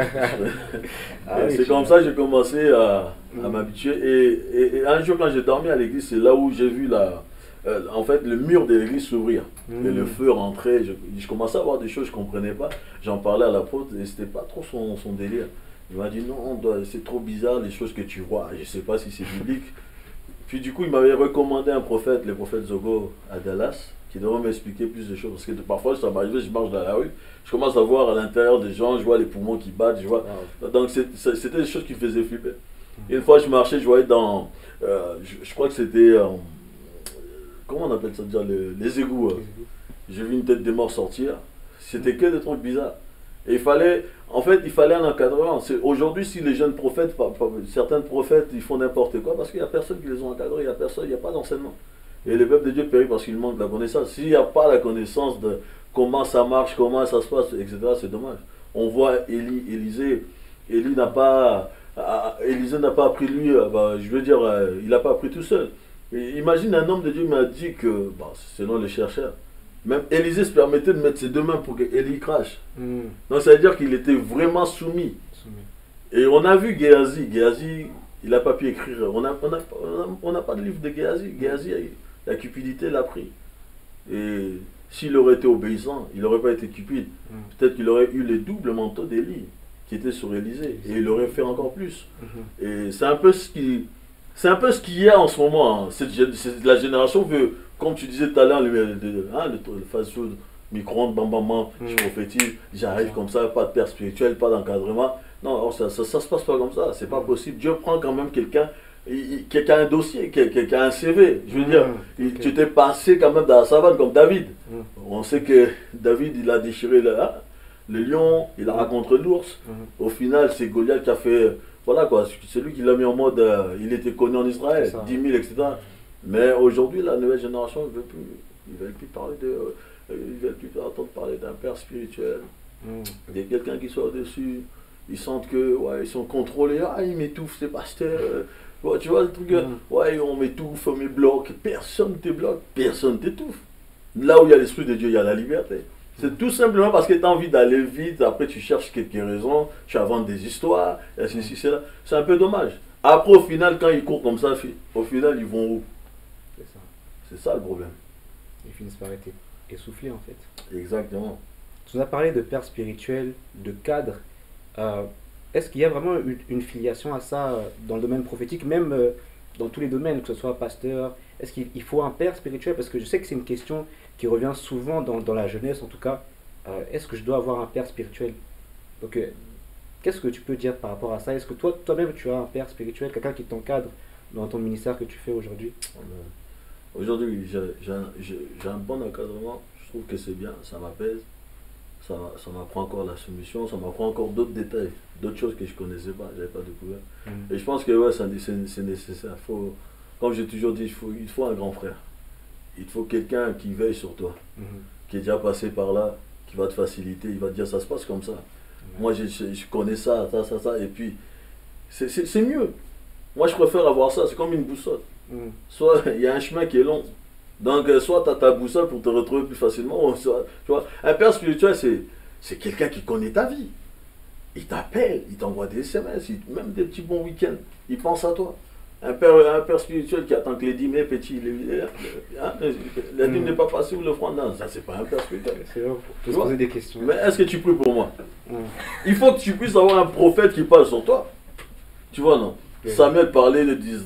ah oui, c'est comme ça que j'ai commencé à, à m'habituer. Et, et, et un jour, quand j'ai dormi à l'église, c'est là où j'ai vu la, euh, en fait, le mur de l'église s'ouvrir. Mmh. Et le feu rentrait. Je, je commençais à voir des choses que je ne comprenais pas. J'en parlais à l'apôtre et ce n'était pas trop son, son délire. Il m'a dit non, c'est trop bizarre les choses que tu vois, je ne sais pas si c'est biblique. Puis du coup, il m'avait recommandé un prophète, le prophète Zogo à Dallas, qui devrait m'expliquer plus de choses. Parce que parfois, ça m'arrive, je marche dans la rue, je commence à voir à l'intérieur des gens, je vois les poumons qui battent, je vois. Ah, okay. Donc c'était des choses qui me faisaient flipper. Et une fois, je marchais, je voyais dans, euh, je, je crois que c'était, euh, comment on appelle ça déjà, les, les égouts. Euh. J'ai vu une tête de mort sortir, c'était que des trucs bizarres. Et il fallait, en fait, il fallait un encadrement. Aujourd'hui, si les jeunes prophètes, certains prophètes, ils font n'importe quoi, parce qu'il n'y a personne qui les a encadrés, il n'y a personne, il n'y a pas d'enseignement. Et le peuple de Dieu périt parce qu'il manque de la connaissance. S'il n'y a pas la connaissance de comment ça marche, comment ça se passe, et cetera, c'est dommage. On voit Élie, Élisée, Élie n'a pas, Élisée n'a pas appris lui, bah, je veux dire, il n'a pas appris tout seul. Et imagine un homme de Dieu m'a dit que, bah, selon les chercheurs, même Élisée se permettait de mettre ses deux mains pour que Élie crache. Mm. Donc ça veut dire qu'il était vraiment soumis. soumis. Et on a vu Géasi. Géasi, il n'a pas pu écrire. On n'a on a, on a pas de livre de Géasi. Géasi, la cupidité l'a pris. Et s'il aurait été obéissant, il n'aurait pas été cupide. Mm. Peut-être qu'il aurait eu le double manteau d'Élie qui était sur Élisée. Et il aurait fait encore plus. Mm-hmm. Et c'est un peu ce qui... C'est un peu ce qu'il y a en ce moment. Hein. Cette, cette, la génération veut, comme tu disais tout à l'heure, le, le, hein, le, le fast-food, micro-ondes, bam bam bam, mm. je prophétise, j'arrive comme ça, pas de père spirituel, pas d'encadrement. Non, ça, ça, ça se passe pas comme ça, c'est pas mm. possible. Dieu prend quand même quelqu'un qui a un dossier, qui a, qui a un C V. Je veux mm. dire, mm. okay. tu t'es passé quand même dans la savane comme David. Mm. On sait que David, il a déchiré le, hein, le lion, il a rencontré l'ours. Mm. Au final, c'est Goliath qui a fait... Voilà quoi, c'est lui qui l'a mis en mode, euh, il était connu en Israël, dix mille, et cetera. Mais aujourd'hui, la nouvelle génération ne veut plus, ils ne veulent plus parler de, euh, ils veulent plus entendre parler d'un père spirituel, mm. de quelqu'un qui soit au-dessus. ils sentent que, ouais, ils sont contrôlés, ah, ils m'étouffent, c'est pasteur. Ouais, tu vois, le truc, mm. ouais, on m'étouffe, on me bloque, personne ne te bloque, personne ne t'étouffe. Là où il y a l'Esprit de Dieu, il y a la liberté. C'est tout simplement parce que tu as envie d'aller vite, après tu cherches quelques raisons, tu inventes des histoires, et ceci, cela. C'est un peu dommage. Après, au final, quand ils courent comme ça, au final, ils vont où? C'est ça. C'est ça le problème. Ils finissent par être essoufflés, en fait. Exactement. Tu nous as parlé de père spirituel, de cadre. Euh, Est-ce qu'il y a vraiment une, une filiation à ça euh, dans le domaine prophétique, même euh, dans tous les domaines, que ce soit pasteur? Est-ce qu'il faut un père spirituel? Parce que je sais que c'est une question qui revient souvent dans, dans la jeunesse, en tout cas. Euh, Est-ce que je dois avoir un père spirituel? Donc, euh, qu'est-ce que tu peux dire par rapport à ça? Est-ce que toi, toi-même, tu as un père spirituel, quelqu'un qui t'encadre dans ton ministère que tu fais aujourd'hui? Aujourd'hui, j'ai un, un bon encadrement. Je trouve que c'est bien, ça m'apaise. Ça, ça m'apprend encore la soumission, ça m'apprend encore d'autres détails, d'autres choses que je ne connaissais pas, je n'avais pas découvert. Mmh. Et je pense que ouais, c'est nécessaire. Faut, comme j'ai toujours dit, il faut, il faut un grand frère. Il faut quelqu'un qui veille sur toi, mmh. qui est déjà passé par là, qui va te faciliter, il va te dire ça se passe comme ça. Mmh. Moi, je, je, je connais ça, ça, ça, ça, et puis c'est mieux. Moi, je préfère avoir ça, c'est comme une boussole. Mmh. Soit il y a un chemin qui est long. Donc, soit tu as ta boussole pour te retrouver plus facilement, soit, tu vois. Un père spirituel, c'est quelqu'un qui connaît ta vie. Il t'appelle, il t'envoie des S M S, il, même des petits bons week-ends, il pense à toi. Un père, un père spirituel qui attend que les dîmes, petit, les, hein, la dîme mmh. n'est pas passée ou le franc, non, ça c'est pas un père spirituel. C'est vrai, faut se poser des questions. Mais est-ce que tu pries pour moi? mmh. Il faut que tu puisses avoir un prophète qui parle sur toi. Tu vois, non? Okay. Samuel parlait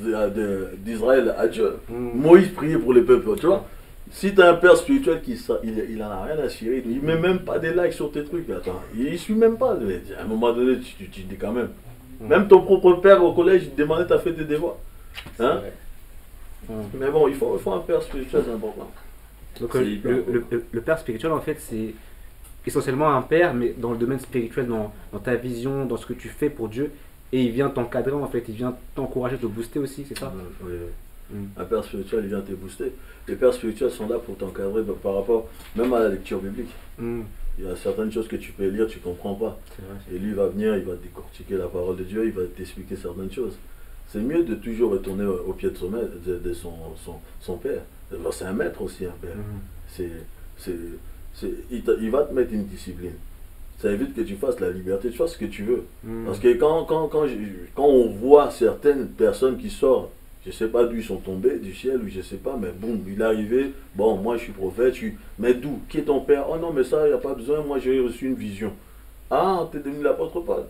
d'Israël à Dieu. Mm. Moïse priait pour les peuples, tu vois. Si tu as un père spirituel qui il, il en a rien à cirer, il ne met même pas des likes sur tes trucs. Attends, il ne suit même pas. À un moment donné, tu, tu, tu dis quand même. Mm. Même ton propre père au collège, il te demandait, tu as fait tes devoirs. Hein? Mm. Mais bon, il faut, il faut un père spirituel, c'est important. Donc le, le, le, le père spirituel, en fait, c'est essentiellement un père, mais dans le domaine spirituel, dans, dans ta vision, dans ce que tu fais pour Dieu. Et il vient t'encadrer, en fait, il vient t'encourager, te booster aussi, c'est ça? Oui, oui. Mm. Un père spirituel, il vient te booster. Les pères spirituels sont là pour t'encadrer par rapport même à la lecture biblique. Mm. Il y a certaines choses que tu peux lire, tu ne comprends pas. Vrai, et lui, il va venir, il va décortiquer la parole de Dieu, il va t'expliquer certaines choses. C'est mieux de toujours retourner au pied de son, maître, de, de son, son, son père. C'est un maître aussi, un père. Mm. C'est, c'est, c'est, il, il va te mettre une discipline. Ça évite que tu fasses la liberté, tu fasses ce que tu veux. Mmh. Parce que quand, quand, quand, je, quand on voit certaines personnes qui sortent, je ne sais pas d'où ils sont tombés, du ciel, ou je ne sais pas, mais boum, il est arrivé, bon, moi je suis prophète, je suis... mais d'où? Qui est ton père? Oh non, mais ça, il n'y a pas besoin, moi j'ai reçu une vision. Ah, tu es devenu l'apôtre Paul.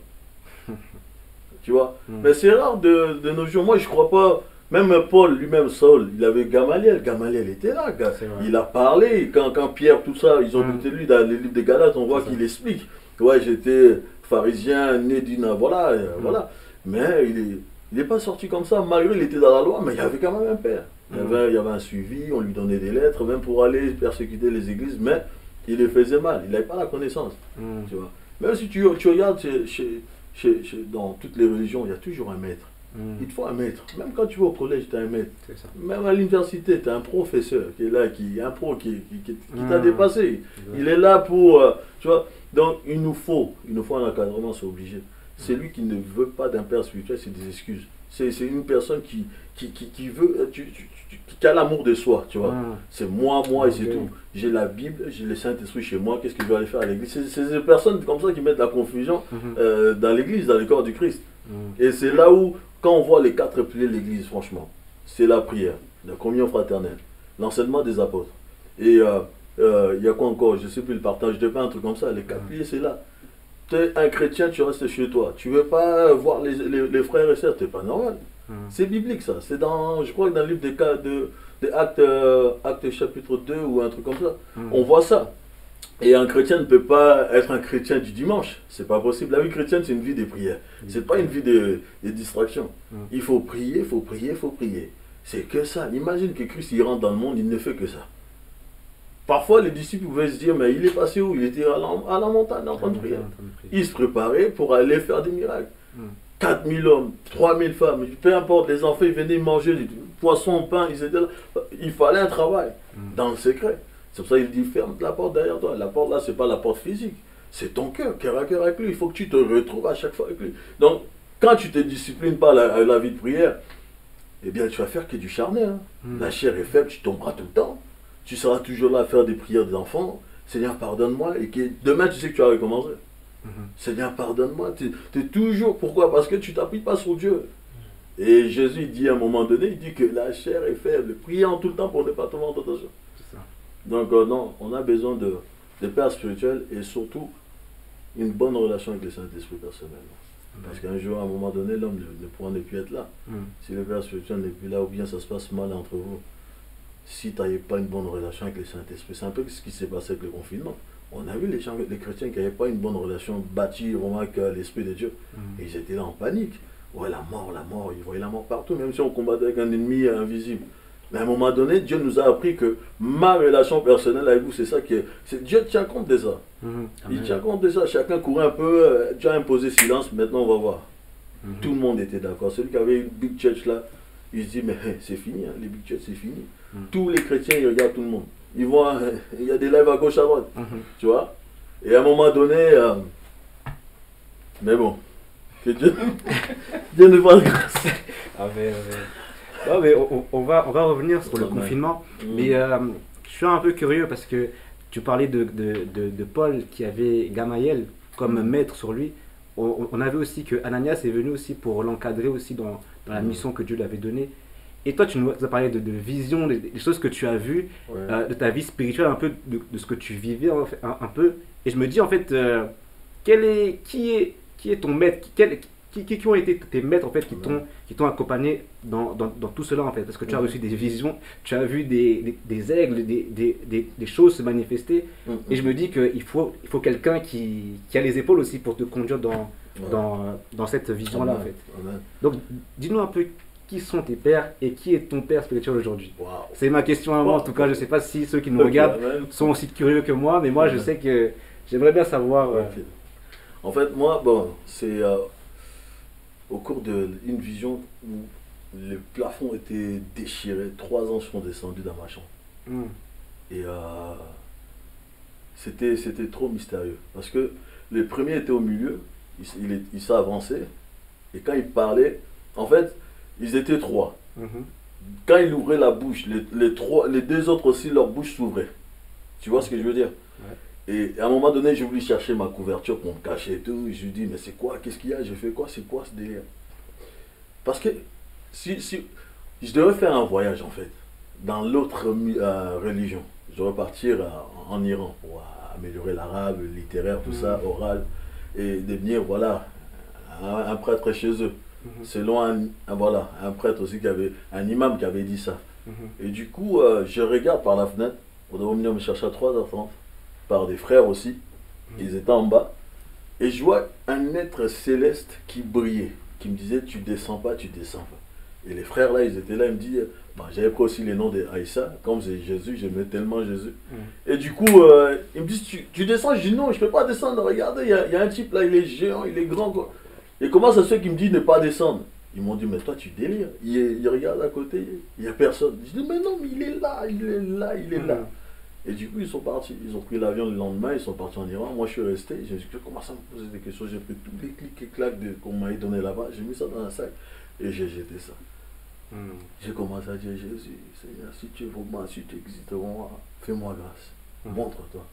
Tu vois? Mmh. Mais c'est rare de, de nos jours, moi je ne crois pas, même Paul lui-même, Saul, il avait Gamaliel, Gamaliel était là, il a parlé, quand, quand Pierre, tout ça, ils ont mmh. lui dans les livres des Galates, on voit qu'il explique. Ouais, j'étais pharisien, né d'une... Voilà, euh, mmh. voilà. Mais il est, il n'est pas sorti comme ça, malgré il était dans la loi, mais il y avait quand même un père. Il y avait, il y avait un suivi, on lui donnait des lettres, même pour aller persécuter les églises, mais il les faisait mal, il n'avait pas la connaissance. Mmh. Tu vois. Même si tu, tu regardes chez, chez, chez, chez, dans toutes les religions, il y a toujours un maître. Mmh. Il te faut un maître. Même quand tu vas au collège, tu as un maître. Ça. Même à l'université, tu as un professeur qui est là, qui, un pro qui, qui, qui, qui mmh. t'a dépassé. Mmh. Il est là pour... Euh, tu vois. Donc il nous faut, il nous faut un encadrement, c'est obligé. Celui qui ne veut pas d'un père spirituel, c'est des excuses. C'est une personne qui, qui, qui, qui veut, tu, tu, tu, qui a l'amour de soi, tu vois. Mmh. C'est moi, moi okay. et c'est tout. J'ai la Bible, j'ai le Saint-Esprit chez moi, qu'est-ce que je vais aller faire à l'église? C'est des personnes comme ça qui mettent la confusion mmh. euh, dans l'église, dans le corps du Christ. Mmh. Et c'est là où, quand on voit les quatre piliers de l'église, franchement, c'est la prière, la communion fraternelle, l'enseignement des apôtres. Et... Euh, il euh, y a quoi encore? Je ne sais plus, le partage de pain, un truc comme ça. Les quatre piliers, c'est là. Tu es un chrétien, tu restes chez toi. Tu ne veux pas voir les, les, les frères et sœurs, tu n'es pas normal. Mmh. C'est biblique ça. C'est dans, je crois que dans le livre des, cas de, des actes, euh, actes chapitre deux ou un truc comme ça. Mmh. On voit ça. Et un chrétien ne peut pas être un chrétien du dimanche. C'est pas possible. La vie chrétienne, c'est une vie de prière. Mmh. C'est pas une vie de, de distraction. Mmh. Il faut prier, il faut prier, il faut prier. C'est que ça. Imagine que Christ, il rentre dans le monde, il ne fait que ça. Parfois, les disciples pouvaient se dire, mais il est passé où? Il était à la, à la montagne en train de prier. Il se préparait pour aller faire des miracles. Mm. quatre mille hommes, trois mille femmes, peu importe, les enfants, ils venaient manger du poisson, pain, ils étaient là. Il fallait un travail mm. dans le secret. C'est pour ça qu'il dit, ferme la porte derrière toi. La porte là, ce n'est pas la porte physique. c'est ton cœur, cœur à cœur avec lui. Il faut que tu te retrouves à chaque fois avec lui. Donc, quand tu te disciplines pas la, la vie de prière, eh bien, tu vas faire que du charnel. Hein. Mmh. La chair est faible, tu tomberas tout le temps. Tu seras toujours là à faire des prières des enfants. Seigneur, pardonne-moi. Et que demain, tu sais que tu vas recommencer. Mmh. Seigneur, pardonne-moi. Tu es toujours. Pourquoi? Parce que tu ne t'appuies pas sur Dieu. Et Jésus dit à un moment donné, il dit que la chair est faible. Priez en tout le temps pour ne pas tomber en tentation. C'est ça. Donc, euh, non, on a besoin de, de pères spirituels et surtout une bonne relation avec le Saint-Esprit personnellement. Parce qu'un jour, à un moment donné, l'homme ne, ne pourra ne plus être là. Mm. Si le père spirituel n'est plus là, ou bien ça se passe mal entre vous, si tu n'avais pas une bonne relation avec le Saint-Esprit, c'est un peu ce qui s'est passé avec le confinement. On a vu les, gens, les chrétiens qui n'avaient pas une bonne relation bâtie vraiment avec l'Esprit de Dieu. Mm. Et ils étaient là en panique. Ouais, la mort, la mort, ils voyaient la mort partout, même si on combattait avec un ennemi invisible. Mais à un moment donné, Dieu nous a appris que ma relation personnelle avec vous, c'est ça qui est... est Dieu tient compte de ça. Mmh, il tient compte de ça. Chacun courait un peu, euh, Dieu a imposé silence, maintenant on va voir. Mmh. Tout le monde était d'accord. Celui qui avait une big church là, il se dit, mais hey, c'est fini, hein, les big church c'est fini. Mmh. Tous les chrétiens, ils regardent tout le monde. Ils voient, euh, il y a des lives à gauche, à droite. Mmh. Tu vois. Et à un moment donné, euh, mais bon, que Dieu, Dieu nous fasse grâce. Ah, mais, mais... Non, mais on, on, va, on va revenir sur le confinement, mmh. mais euh, je suis un peu curieux parce que tu parlais de, de, de, de Paul qui avait Gamaliel comme mmh. maître sur lui. On, on a vu aussi que Ananias est venu aussi pour l'encadrer aussi dans, dans la mmh. mission que Dieu lui avait donnée. Et toi, tu nous as parlé de, de vision, des, des choses que tu as vues, ouais. euh, de ta vie spirituelle, un peu de, de ce que tu vivais en fait, un, un peu. Et je me dis en fait, euh, quel est, qui, est, qui est ton maître, quel, Qui, qui, qui ont été tes maîtres en fait, qui t'ont qui t'ont accompagné dans, dans, dans tout cela en fait, parce que tu as reçu des visions, tu as vu des, des, des aigles, des, des, des, des choses se manifester, mm-hmm. et je me dis qu'il faut, il faut quelqu'un qui, qui a les épaules aussi pour te conduire dans, ouais. dans, dans cette vision là en fait. Amen. Donc dis-nous un peu qui sont tes pères et qui est ton père spirituel aujourd'hui. Wow. C'est ma question à moi, wow. En tout cas je ne sais pas si ceux qui nous okay, regardent amen. Sont aussi curieux que moi, mais moi amen. Je sais que j'aimerais bien savoir. Okay. Euh... En fait moi, bon, c'est... Euh... au cours d'une vision où les plafonds étaient déchirés, trois anges sont descendus dans ma chambre. Mm. Et euh, c'était c'était trop mystérieux. Parce que les premiers étaient au milieu, ils il, il s'avançaient, et quand ils parlaient, en fait, ils étaient trois. Mm-hmm. Quand ils ouvraient la bouche, les, les, trois, les deux autres aussi, leur bouche s'ouvrait. Tu vois ce que je veux dire? Ouais. Et à un moment donné, j'ai voulu chercher ma couverture pour me cacher et tout. Je lui dis, mais c'est quoi? Qu'est-ce qu'il y a? J'ai fait quoi? C'est quoi ce délire? Parce que si, si je devais faire un voyage en fait, dans l'autre euh, religion, je devais partir euh, en Iran pour euh, améliorer l'arabe, le littéraire, tout mmh. ça, oral, et devenir voilà, un, un prêtre chez eux. Mmh. Selon un, un, voilà, un prêtre aussi, qui avait, un imam qui avait dit ça. Mmh. Et du coup, euh, je regarde par la fenêtre, on devait venir me chercher à trois heures trente, par des frères aussi, mmh. ils étaient en bas, et je vois un être céleste qui brillait, qui me disait, tu descends pas, tu descends pas. Et les frères là, ils étaient là, ils me disaient, bah, j'avais pris aussi les noms d'Aïssa, comme c'est Jésus, j'aimais tellement Jésus. Mmh. Et du coup, euh, ils me disent, tu, tu descends? Je dis non, je peux pas descendre, regardez, il y, y a un type là, il est géant, il est grand, quoi. Et comment ça se fait qu'il me dit ne pas descendre? Ils m'ont dit, mais toi tu délires, il, est, il regarde à côté, il n'y a personne. Je dis, mais non, mais il est là, il est là, il est mmh. là. Et du coup, ils sont partis, ils ont pris l'avion le lendemain, ils sont partis en Iran. Moi, je suis resté, j'ai commencé à me poser des questions, j'ai pris tous les clics et claques qu'on m'avait donné là-bas, j'ai mis ça dans un sac et j'ai jeté ça. Mm. J'ai commencé à dire, Jésus, Seigneur, si tu es vraiment, si tu existes vraiment, fais-moi grâce, mm. montre-toi.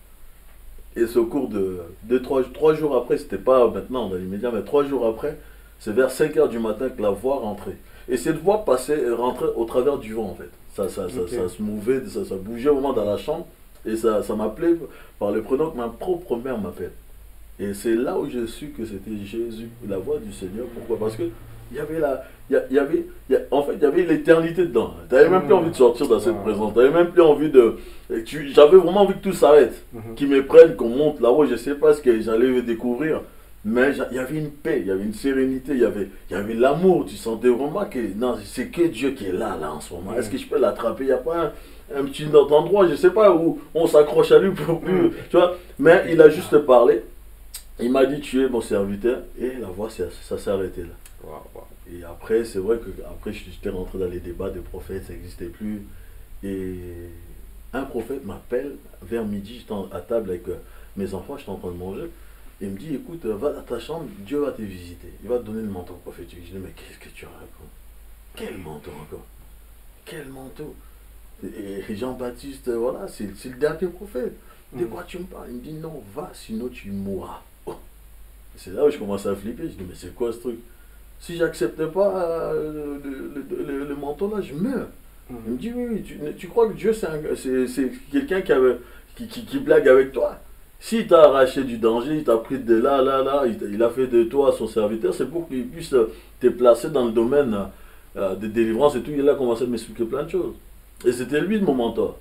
Et ce cours de deux, trois, trois jours après, c'était pas maintenant dans l'immédiat, mais trois jours après, c'est vers cinq heures du matin que la voix rentrait. Et cette voix passait, rentrait au travers du vent en fait. Ça, ça, ça, okay. ça, ça se mouvait, ça, ça bougeait au moment dans la chambre. Et ça, ça m'appelait par le prénom que ma propre mère m'appelle. Et c'est là où j'ai su que c'était Jésus, la voix du Seigneur. Pourquoi? Parce que il y avait la, il y, y avait, y a, en fait, il y avait l'éternité dedans. Tu n'avais même plus envie de sortir dans cette présence. Tu n'avais même plus envie de... J'avais vraiment envie que tout s'arrête. Mm-hmm. Qu'ils me prennent, qu'on monte là-haut. Je ne sais pas ce que j'allais découvrir. Mais il y avait une paix, il y avait une sérénité, il y avait, il y avait l'amour. Tu sentais vraiment que non, c'est que Dieu qui est là, là en ce moment. Mm-hmm. Est-ce que je peux l'attraper? Il n'y a pas un... un petit endroit, je ne sais pas, où on s'accroche à lui pour plus, mmh. tu vois. Mais il a juste parlé, il m'a dit, tu es mon serviteur, et la voix, ça, ça s'est arrêté là. Wow, wow. Et après, c'est vrai que après j'étais rentré dans les débats des prophètes, ça n'existait plus. Et un prophète m'appelle vers midi, j'étais à table avec mes enfants, j'étais en train de manger. Il me dit, écoute, va dans ta chambre, Dieu va te visiter. Il va te donner le manteau prophétique. Je dis, mais qu'est-ce que tu racontes? Quel manteau encore? Quel manteau? Et Jean-Baptiste, voilà, c'est le dernier prophète. De quoi tu me parles? Il me dit, non, va, sinon tu mourras. Oh. C'est là où je commence à flipper. Je dis, mais c'est quoi ce truc? Si j'accepte pas euh, le, le, le, le manteau là, je meurs. Mm-hmm. Il me dit, oui, oui tu, tu crois que Dieu, c'est quelqu'un qui, qui, qui, qui blague avec toi? S'il t'a arraché du danger, il t'a pris de là, là, là, il, il a fait de toi son serviteur, c'est pour qu'il puisse te placer dans le domaine euh, de délivrance et tout. Il a commencé à m'expliquer plein de choses. Et c'était lui mon mentor.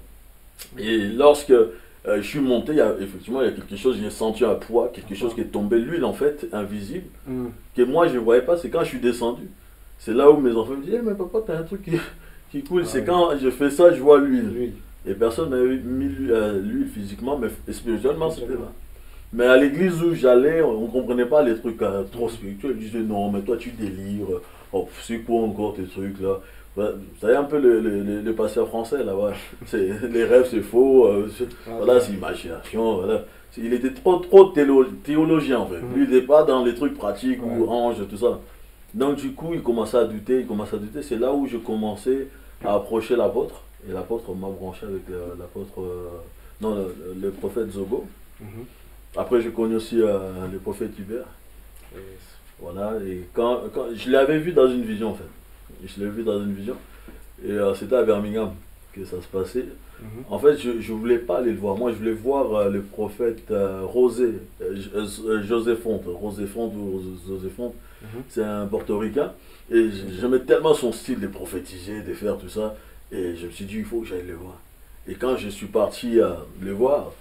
Et lorsque euh, je suis monté, il y a, effectivement, il y a quelque chose, j'ai senti un poids, quelque chose qui est tombé, l'huile en fait, invisible, mm. que moi je ne voyais pas, c'est quand je suis descendu. C'est là où mes enfants me disent, hey, mais papa, t'as un truc qui, qui coule, ah, c'est oui. Quand je fais ça, je vois l'huile. Et personne n'a mis l'huile euh, physiquement, mais spirituellement c'était là. Mais à l'église où j'allais, on ne comprenait pas les trucs euh, trop spirituels. Ils disaient non, mais toi tu délires, oh, c'est quoi encore tes trucs là? Ouais, vous savez un peu le, le, le, le pasteur français là, ouais. Les rêves c'est faux, euh, voilà, c'est imagination, voilà. Il était trop, trop théolo théologien en fait. Lui il n'était pas dans les trucs pratiques ouais. Ou anges, tout ça. Donc du coup il commençait à douter, il commençait à douter. C'est là où je commençais à approcher l'apôtre. Et l'apôtre m'a branché avec euh, l'apôtre, euh, non, le, le prophète Zogo. Mm-hmm. Après, je connais aussi euh, le prophète Hubert. Yes. Voilà, et quand, quand je l'avais vu dans une vision en fait. Je l'ai vu dans une vision. Et euh, c'était à Birmingham que ça se passait. Mm-hmm. En fait, je ne voulais pas aller le voir. Moi, je voulais voir euh, le prophète euh, Rosé, euh, euh, José Fonte. Rosé Fonte ou José Fonte, mm-hmm. C'est un portoricain. Et j'aimais tellement son style de prophétiser, de faire tout ça. Et je me suis dit, il faut que j'aille le voir. Et quand je suis parti euh, le voir,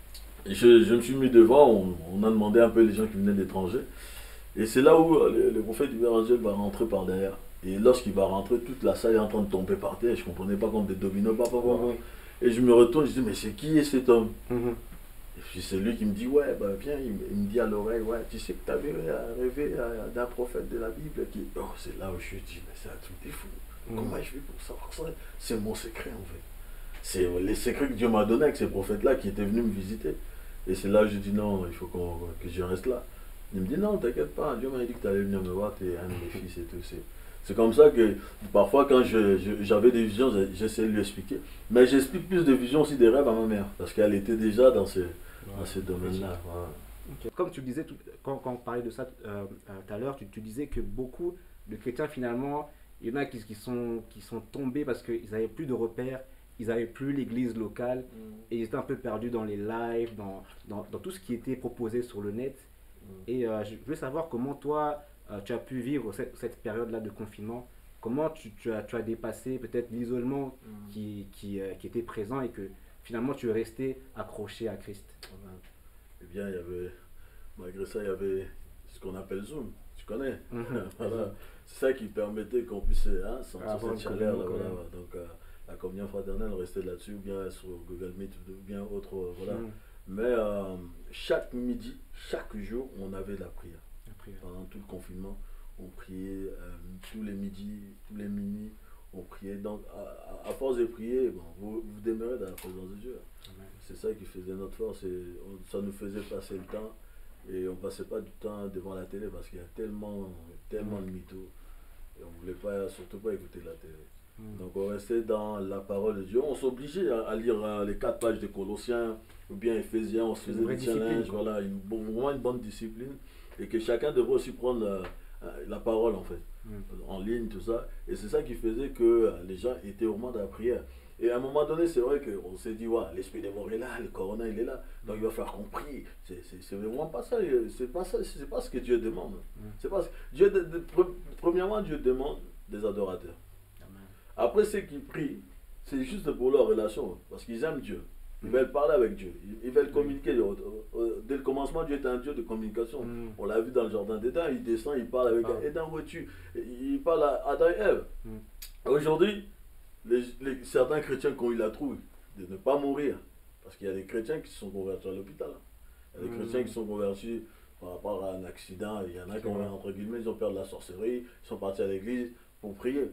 je, je me suis mis devant, on, on a demandé un peu les gens qui venaient d'étrangers. Et c'est là où euh, le, le prophète du Angel va rentrer par derrière. Et lorsqu'il va rentrer, toute la salle est en train de tomber par terre. Je ne comprenais pas comme des dominos, pas, pas, pas. Oui. Et je me retourne, je dis, mais c'est qui est cet homme? Mm-hmm. Et puis c'est lui qui me dit, ouais, bah, viens, il, il me dit à l'oreille, ouais, tu sais que tu avais rêvé d'un prophète de la Bible qui... Oh, c'est là où je dis, mais c'est un truc de fou. Mmh. Comment je fais pour savoir ça? C'est mon secret en fait. C'est les secrets que Dieu m'a donné avec ces prophètes-là qui étaient venus me visiter. Et c'est là que je dis non, il faut qu que je reste là. Il me dit non, t'inquiète pas, Dieu m'a dit que tu allais venir me voir, tu es un de mes fils et tout. C'est comme ça que parfois quand j'avais je, je, des visions, j'essayais de lui expliquer. Mais j'explique plus de visions aussi des rêves à ma mère, parce qu'elle était déjà dans ce, ouais, dans ce domaine-là. Voilà. Okay. Comme tu disais, tout, quand, quand on parlait de ça euh, tout à l'heure, tu, tu disais que beaucoup de chrétiens finalement, il y en a qui, qui, sont, qui sont tombés parce qu'ils n'avaient plus de repères, ils n'avaient plus l'église locale, mm. Et ils étaient un peu perdus dans les lives, dans, dans, dans tout ce qui était proposé sur le net. Mm. Et euh, je veux savoir comment toi, euh, tu as pu vivre cette, cette période-là de confinement, comment tu, tu, as, tu as dépassé peut-être l'isolement mm. qui, qui, euh, qui était présent et que finalement tu es resté accroché à Christ. Mm. Eh bien, il y avait, malgré ça, il y avait ce qu'on appelle Zoom, tu connais. Mm-hmm. Voilà. C'est ça qui permettait qu'on puisse hein, sentir ah, cette chaleur. Là, voilà. Donc euh, la communion fraternelle, on restait là-dessus, ou bien sur Google Meet, ou bien autre. Euh, voilà. Mm. Mais euh, chaque midi, chaque jour, on avait la prière. La prière. Pendant tout le confinement, on priait euh, tous les midis, tous les minuit, on priait. Donc à, à force de prier, bon, vous, vous demeurez dans la présence de Dieu. C'est ça qui faisait notre force. Et on, ça nous faisait passer le temps. Et on ne passait pas du temps devant la télé parce qu'il y a tellement, tellement mmh. de mythos. Et on ne voulait pas, surtout pas écouter la télé. Mmh. Donc on restait dans la parole de Dieu. On s'obligeait à, à lire hein, les quatre pages de Colossiens ou bien Éphésiens. On se faisait des challenges. Voilà, une, vraiment une bonne discipline. Et que chacun devait aussi prendre la, la parole en fait. Mmh. En ligne, tout ça. Et c'est ça qui faisait que les gens étaient au moment de la prière. Et à un moment donné, c'est vrai qu'on s'est dit, ouais, l'esprit des morts est là, le corona il est là, donc il va falloir qu'on prie. C'est vraiment pas ça, c'est pas ça, c'est pas ce que Dieu demande. C'est pas ce, Dieu de, de, premièrement, Dieu demande des adorateurs. Amen. Après, ceux qui prient, c'est juste pour leur relation, parce qu'ils aiment Dieu. Ils veulent parler avec Dieu, ils veulent communiquer. Dès le commencement, Dieu est un Dieu de communication. Mm. On l'a vu dans le jardin d'Éden, il descend, il parle avec ah. Éden, vois-tu, il parle à Adam et Ève. Mm. Aujourd'hui, Les, les, certains chrétiens qui ont eu la trouille de ne pas mourir, parce qu'il y a des chrétiens qui se sont convertis à l'hôpital. Hein. Il y a des mmh. chrétiens qui se sont convertis par rapport à un accident. Il y en a qui ont, entre guillemets, ils ont peur de la sorcellerie, ils sont partis à l'église pour prier.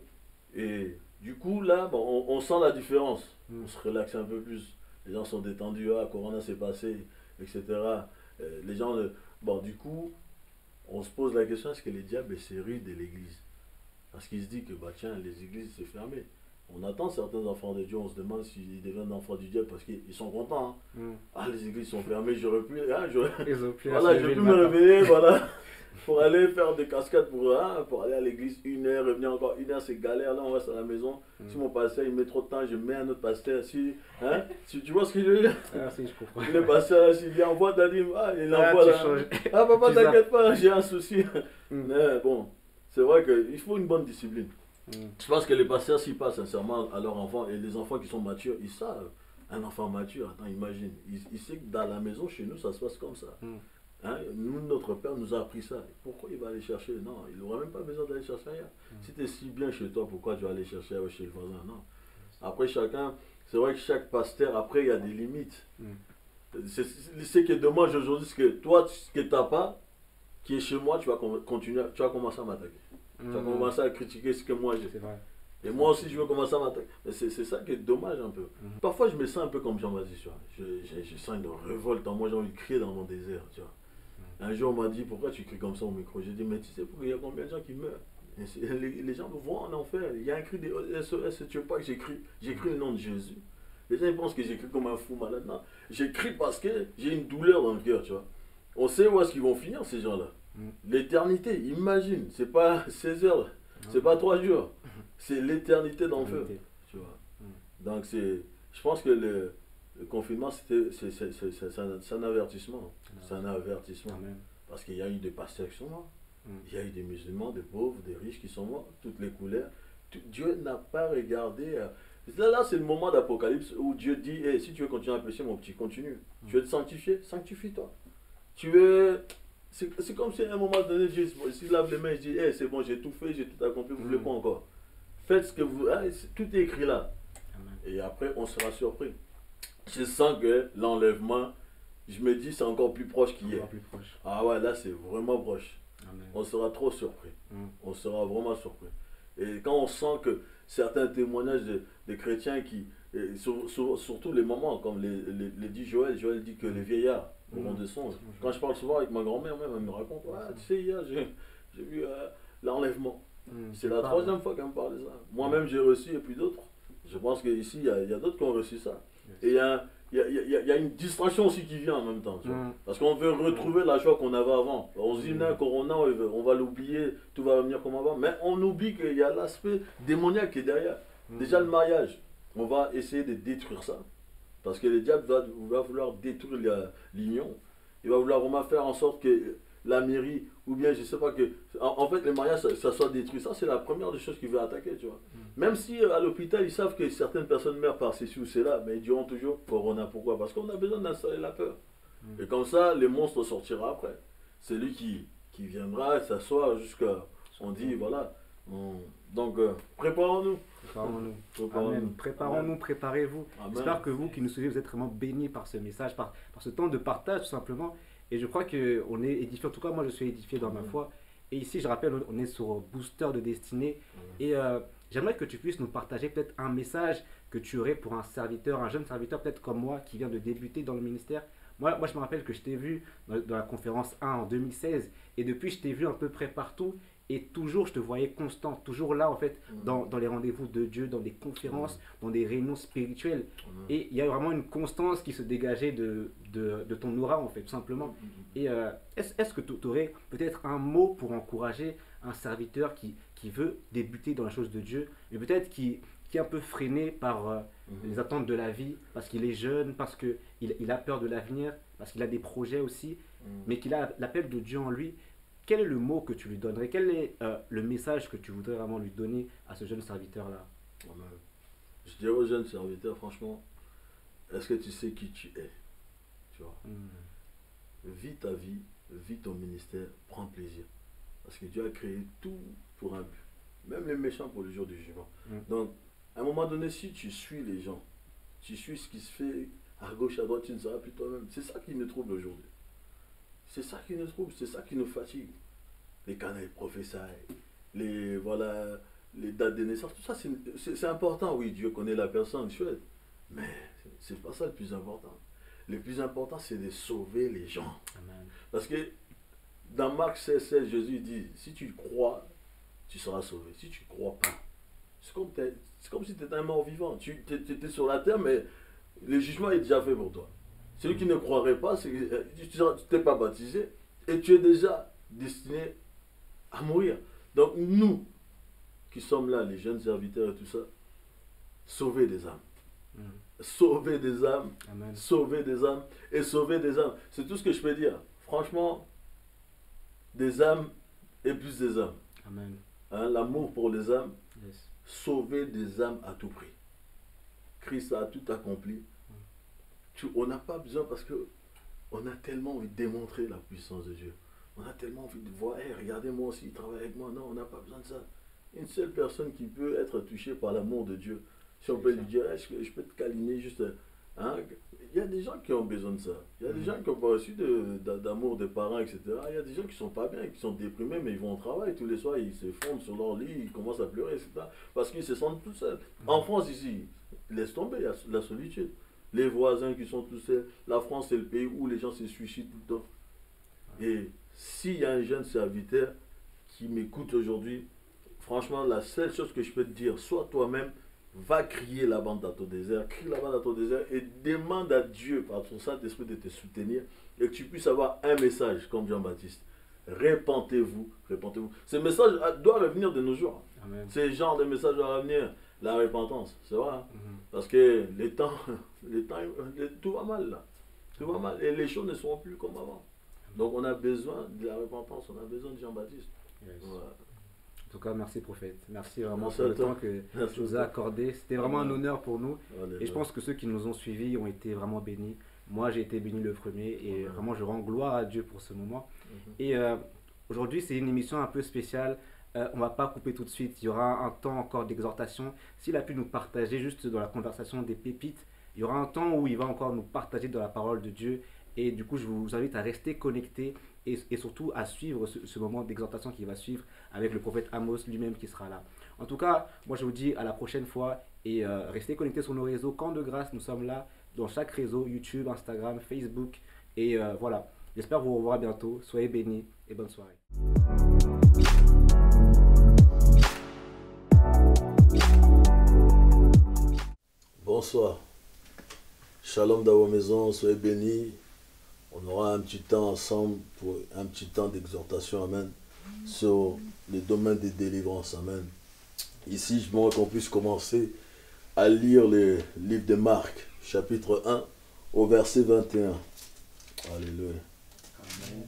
Et du coup, là, bon, on, on sent la différence. Mmh. On se relaxe un peu plus. Les gens sont détendus, ah, Corona s'est passé, et cetera. Euh, les gens, Bon, du coup, on se pose la question, est-ce que les diables s'hérittent de l'église? Parce qu'il se dit que, bah tiens, les églises, c'est fermé. On attend certains enfants de Dieu, on se demande s'ils deviennent enfants du diable parce qu'ils sont contents. Hein. Mm. Ah, les églises sont fermées, j'aurais pu. Hein, j'aurais... Voilà, je peux me réveiller, voilà, pour aller faire des cascades pour, hein, pour aller à l'église une heure, revenir encore une heure, c'est galère. Là, on reste à la maison. Mm. Si mon pasteur il met trop de temps, je mets un autre pasteur. Si, hein, si tu vois ce que je veux dire. Ah, si, je comprends. Le pasteur, s'il vient envoie Dadim, ah, il envoie là. Ah, papa, t'inquiète pas, j'ai un souci. Mm. Mais bon, c'est vrai qu'il faut une bonne discipline. Mm. Je pense que les pasteurs s'y passent sincèrement à leurs enfants et les enfants qui sont matures, ils savent. Un enfant mature, attends, imagine, il, il sait que dans la maison, chez nous, ça se passe comme ça. Mm. Hein? Nous, notre père nous a appris ça. Pourquoi il va aller chercher? Non, il n'aura même pas besoin d'aller chercher ailleurs. Mm. Si tu es si bien chez toi, pourquoi tu vas aller chercher chez le voisin? Non. Après, chacun, c'est vrai que chaque pasteur, après, il y a des limites. Mm. C'est ce qui est dommage aujourd'hui, c'est que toi, ce que tu n'as pas, qui est chez moi, tu vas continuer, tu vas commencer à m'attaquer. Tu vas commencer à critiquer ce que moi j'ai. Et moi aussi, je veux commencer à m'attaquer. Mais c'est ça qui est dommage un peu. Mm-hmm. Parfois, je me sens un peu comme Jean Baptiste. Je, je, je sens une révolte en moi, j'ai envie de crier dans mon désert. Tu vois. Mm-hmm. Un jour, on m'a dit, pourquoi tu cries comme ça au micro? J'ai dit, mais tu sais, il y a combien de gens qui meurent? Les, les gens vont en enfer. Il y a un cri de S O S, tu veux pas que j'écris j'écris le nom de Jésus. Les gens ils pensent que j'écris comme un fou malade. Non, j'écris parce que j'ai une douleur dans le cœur. Tu vois. On sait où est-ce qu'ils vont finir, ces gens-là. L'éternité, imagine, c'est pas seize heures, c'est pas trois jours, c'est l'éternité dans le feu. Tu vois. Donc c'est, je pense que le, le confinement, c'est un, un avertissement. C'est un avertissement. Parce qu'il y a eu des pasteurs qui sont morts, il y a eu des musulmans, des pauvres, des riches qui sont morts, toutes les couleurs. Dieu n'a pas regardé. Là, là c'est le moment d'Apocalypse où Dieu dit, hey, si tu veux continuer à pécher, mon petit, continue. Tu veux te sanctifier, sanctifie-toi. Tu veux... C'est comme si à un moment donné, s'il lave les mains, je dis, hey, c'est bon, j'ai tout fait, j'ai tout accompli, vous ne voulez pas encore. Faites ce que vous... Hein, tout est écrit là. Amen. Et après, on sera surpris. Je sens que l'enlèvement, je me dis, c'est encore plus proche qu'hier. Ah ouais, là, c'est vraiment proche. Amen. On sera trop surpris. Mm. On sera vraiment surpris. Et quand on sent que certains témoignages de, de chrétiens qui... Et sur, sur, surtout les mamans, comme les, les, les dit Joël, Joël dit que les vieillards auront des songes. Quand je parle souvent avec ma grand-mère, même, elle me raconte, ah, tu sais, hier, j'ai vu euh, l'enlèvement. Mmh, c'est la troisième fois qu'elle me parle de ça. Moi-même, j'ai reçu, et puis d'autres. Je pense qu'ici, il y a, a d'autres qui ont reçu ça. Yes. Et il y a, y, a, y, a, y a une distraction aussi qui vient en même temps. Mmh. Parce qu'on veut retrouver la joie qu'on avait avant. On se dit, non, Corona, on va l'oublier, tout va revenir comme avant. Mais on oublie qu'il y a l'aspect démoniaque qui est derrière. Mmh. Déjà, le mariage. On va essayer de détruire ça. Parce que le diable va, va vouloir détruire l'union. Il va vouloir vraiment faire en sorte que la mairie, ou bien je ne sais pas que... En, en fait, le mariage, ça, ça soit détruit. Ça, c'est la première des choses qu'il veut attaquer, tu vois. Mm. Même si à l'hôpital, ils savent que certaines personnes meurent par ceci ou cela, mais ils diront toujours Corona. Pourquoi? Parce qu'on a besoin d'installer la peur. Mm. Et comme ça, les monstres sortira après. C'est lui qui, qui viendra s'asseoir jusqu'à... On dit, voilà... On, donc, euh, préparons-nous. Préparons-nous. Préparons-nous, Préparons préparez-vous. J'espère que vous qui nous suivez, vous êtes vraiment bénis par ce message, par, par ce temps de partage tout simplement. Et je crois qu'on est édifié, en tout cas moi je suis édifié dans Amen. Ma foi. Et ici, je rappelle, on est sur Booster de Destinée. Amen. Et euh, j'aimerais que tu puisses nous partager peut-être un message que tu aurais pour un serviteur, un jeune serviteur peut-être comme moi qui vient de débuter dans le ministère. Moi, moi je me rappelle que je t'ai vu dans, dans la conférence un en deux mille seize. Et depuis, je t'ai vu à peu près partout. Et toujours, je te voyais constant, toujours là, en fait, mmh. dans, dans les rendez-vous de Dieu, dans des conférences, mmh. dans des réunions spirituelles. Mmh. Et il y a vraiment une constance qui se dégageait de, de, de ton aura, en fait, tout simplement. Mmh. Et euh, est-ce est-ce que tu aurais peut-être un mot pour encourager un serviteur qui, qui veut débuter dans la chose de Dieu, mais peut-être qui, qui est un peu freiné par euh, mmh. les attentes de la vie, parce qu'il est jeune, parce qu'il il a peur de l'avenir, parce qu'il a des projets aussi, mmh. mais qu'il a l'appel de Dieu en lui? Quel est le mot que tu lui donnerais? Quel est euh, le message que tu voudrais vraiment lui donner à ce jeune serviteur-là? Je dirais au jeune serviteur, franchement, est-ce que tu sais qui tu es? Tu vois, mm. Vis ta vie, vis ton ministère, prends plaisir. Parce que Dieu a créé tout pour un but. Même les méchants pour le jour du jugement. Mm. Donc, à un moment donné, si tu suis les gens, tu suis ce qui se fait à gauche, à droite, tu ne seras plus toi-même. C'est ça qui nous trouble aujourd'hui. C'est ça qui nous trouble, c'est ça qui nous fatigue. Les canaux prophéties, les, voilà, les dates de naissance, tout ça, c'est important. Oui, Dieu connaît la personne, chouette. Mais c'est pas ça le plus important. Le plus important, c'est de sauver les gens. Amen. Parce que dans Marc seize, seize, Jésus dit, si tu crois, tu seras sauvé. Si tu ne crois pas, c'est comme, comme si tu étais un mort vivant. Tu étais sur la terre, mais le jugement est déjà fait pour toi. Celui qui ne croirait pas, c'est que tu ne t'es pas baptisé et tu es déjà destiné à mourir. Donc nous, qui sommes là, les jeunes serviteurs et tout ça, sauver des âmes. Mm. Sauver des âmes, Amen. Sauver des âmes et sauver des âmes. C'est tout ce que je peux dire. Franchement, des âmes et plus des âmes. Amen. Hein, l'amour pour les âmes, yes. Sauver des âmes à tout prix. Christ a tout accompli. Mm. Tu, on n'a pas besoin parce que on a tellement envie de démontrer la puissance de Dieu. On a tellement envie de voir, hey, regardez moi aussi, il travaille avec moi. Non, on n'a pas besoin de ça. Une seule personne qui peut être touchée par l'amour de Dieu. Si on peut lui dire, est-ce que je peux te câliner juste. Hein? Il y a des gens qui ont besoin de ça. Il y a des gens qui n'ont pas reçu d'amour de, des parents, et cetera. Il y a des gens qui ne sont pas bien, qui sont déprimés, mais ils vont au travail tous les soirs, ils se fondent sur leur lit, ils commencent à pleurer, et cetera. Parce qu'ils se sentent tout seuls. En France, ici, laisse tomber, il y a la solitude. Les voisins qui sont tout seuls. La France, c'est le pays où les gens se suicident tout le temps. Et s'il y a un jeune serviteur qui m'écoute aujourd'hui, franchement, la seule chose que je peux te dire, sois toi-même, va crier la bande à ton désert, crie la bande à ton désert et demande à Dieu, par son Saint-Esprit, de te soutenir et que tu puisses avoir un message comme Jean-Baptiste. Répentez-vous, répentez-vous. Ce message doit revenir de nos jours. Amen. Ce genre de message doit revenir, la repentance, c'est vrai. Hein? Mm-hmm. Parce que les temps, les temps les, tout va mal là. Tout va mal et les choses ne seront plus comme avant. Donc on a besoin de la repentance, on a besoin de Jean-Baptiste. Yes. Voilà. En tout cas, merci prophète. Merci vraiment merci pour le temps que merci tu nous as accordé. C'était vraiment un honneur pour nous. Allez, et je pense que ceux qui nous ont suivis ont été vraiment bénis. Moi, j'ai été béni le premier et ouais. Vraiment, je rends gloire à Dieu pour ce moment. Mm-hmm. Et euh, aujourd'hui, c'est une émission un peu spéciale. Euh, on ne va pas couper tout de suite. Il y aura un temps encore d'exhortation. S'il a pu nous partager juste dans la conversation des pépites, il y aura un temps où il va encore nous partager de la parole de Dieu. Et du coup, je vous invite à rester connectés et, et surtout à suivre ce, ce moment d'exhortation qui va suivre avec le prophète Amos lui-même qui sera là. En tout cas, moi je vous dis à la prochaine fois et euh, restez connectés sur nos réseaux. Camp de Grâce, nous sommes là dans chaque réseau, YouTube, Instagram, Facebook. Et euh, voilà, j'espère vous revoir bientôt. Soyez bénis et bonne soirée. Bonsoir. Shalom dans vos maisons, soyez bénis. On aura un petit temps ensemble pour un petit temps d'exhortation, amen, sur le domaine des délivrances, amen. Ici, je voudrais qu'on puisse commencer à lire le livre de Marc, chapitre un, au verset vingt et un. Alléluia. Amen.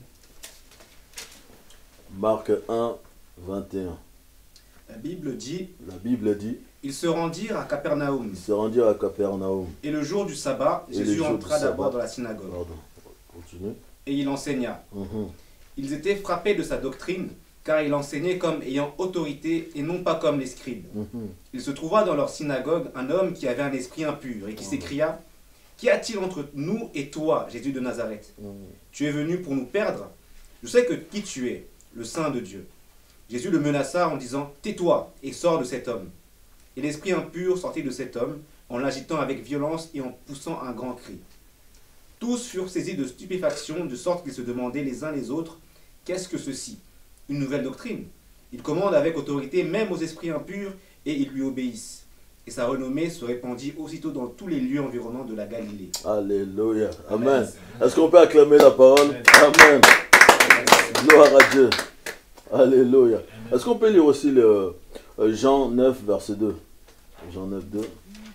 Marc un, vingt et un. La Bible dit, La Bible dit, ils se rendirent à Capernaum. Ils se rendirent à Capernaum. Et le jour du sabbat, Et Jésus entra d'abord dans la synagogue. Pardon. Continue. Et il enseigna. Mm-hmm. Ils étaient frappés de sa doctrine, car il enseignait comme ayant autorité et non pas comme les scribes. Mm-hmm. Il se trouva dans leur synagogue un homme qui avait un esprit impur et qui mm-hmm. s'écria, « Qu'y a-t-il entre nous et toi, Jésus de Nazareth? Mm-hmm. Tu es venu pour nous perdre? Je sais que qui tu es, le Saint de Dieu. » Jésus le menaça en disant, « Tais-toi et sors de cet homme. » Et l'esprit impur sortit de cet homme, en l'agitant avec violence et en poussant un grand cri. Tous furent saisis de stupéfaction, de sorte qu'ils se demandaient les uns les autres, « Qu'est-ce que ceci? Une nouvelle doctrine? Il commande avec autorité même aux esprits impurs, et ils lui obéissent. » Et sa renommée se répandit aussitôt dans tous les lieux environnants de la Galilée. Alléluia. Amen. Amen. Est-ce qu'on peut acclamer la parole? Amen. Amen. Gloire à Dieu. Alléluia. Est-ce qu'on peut lire aussi le Jean neuf, verset deux? Jean neuf, deux.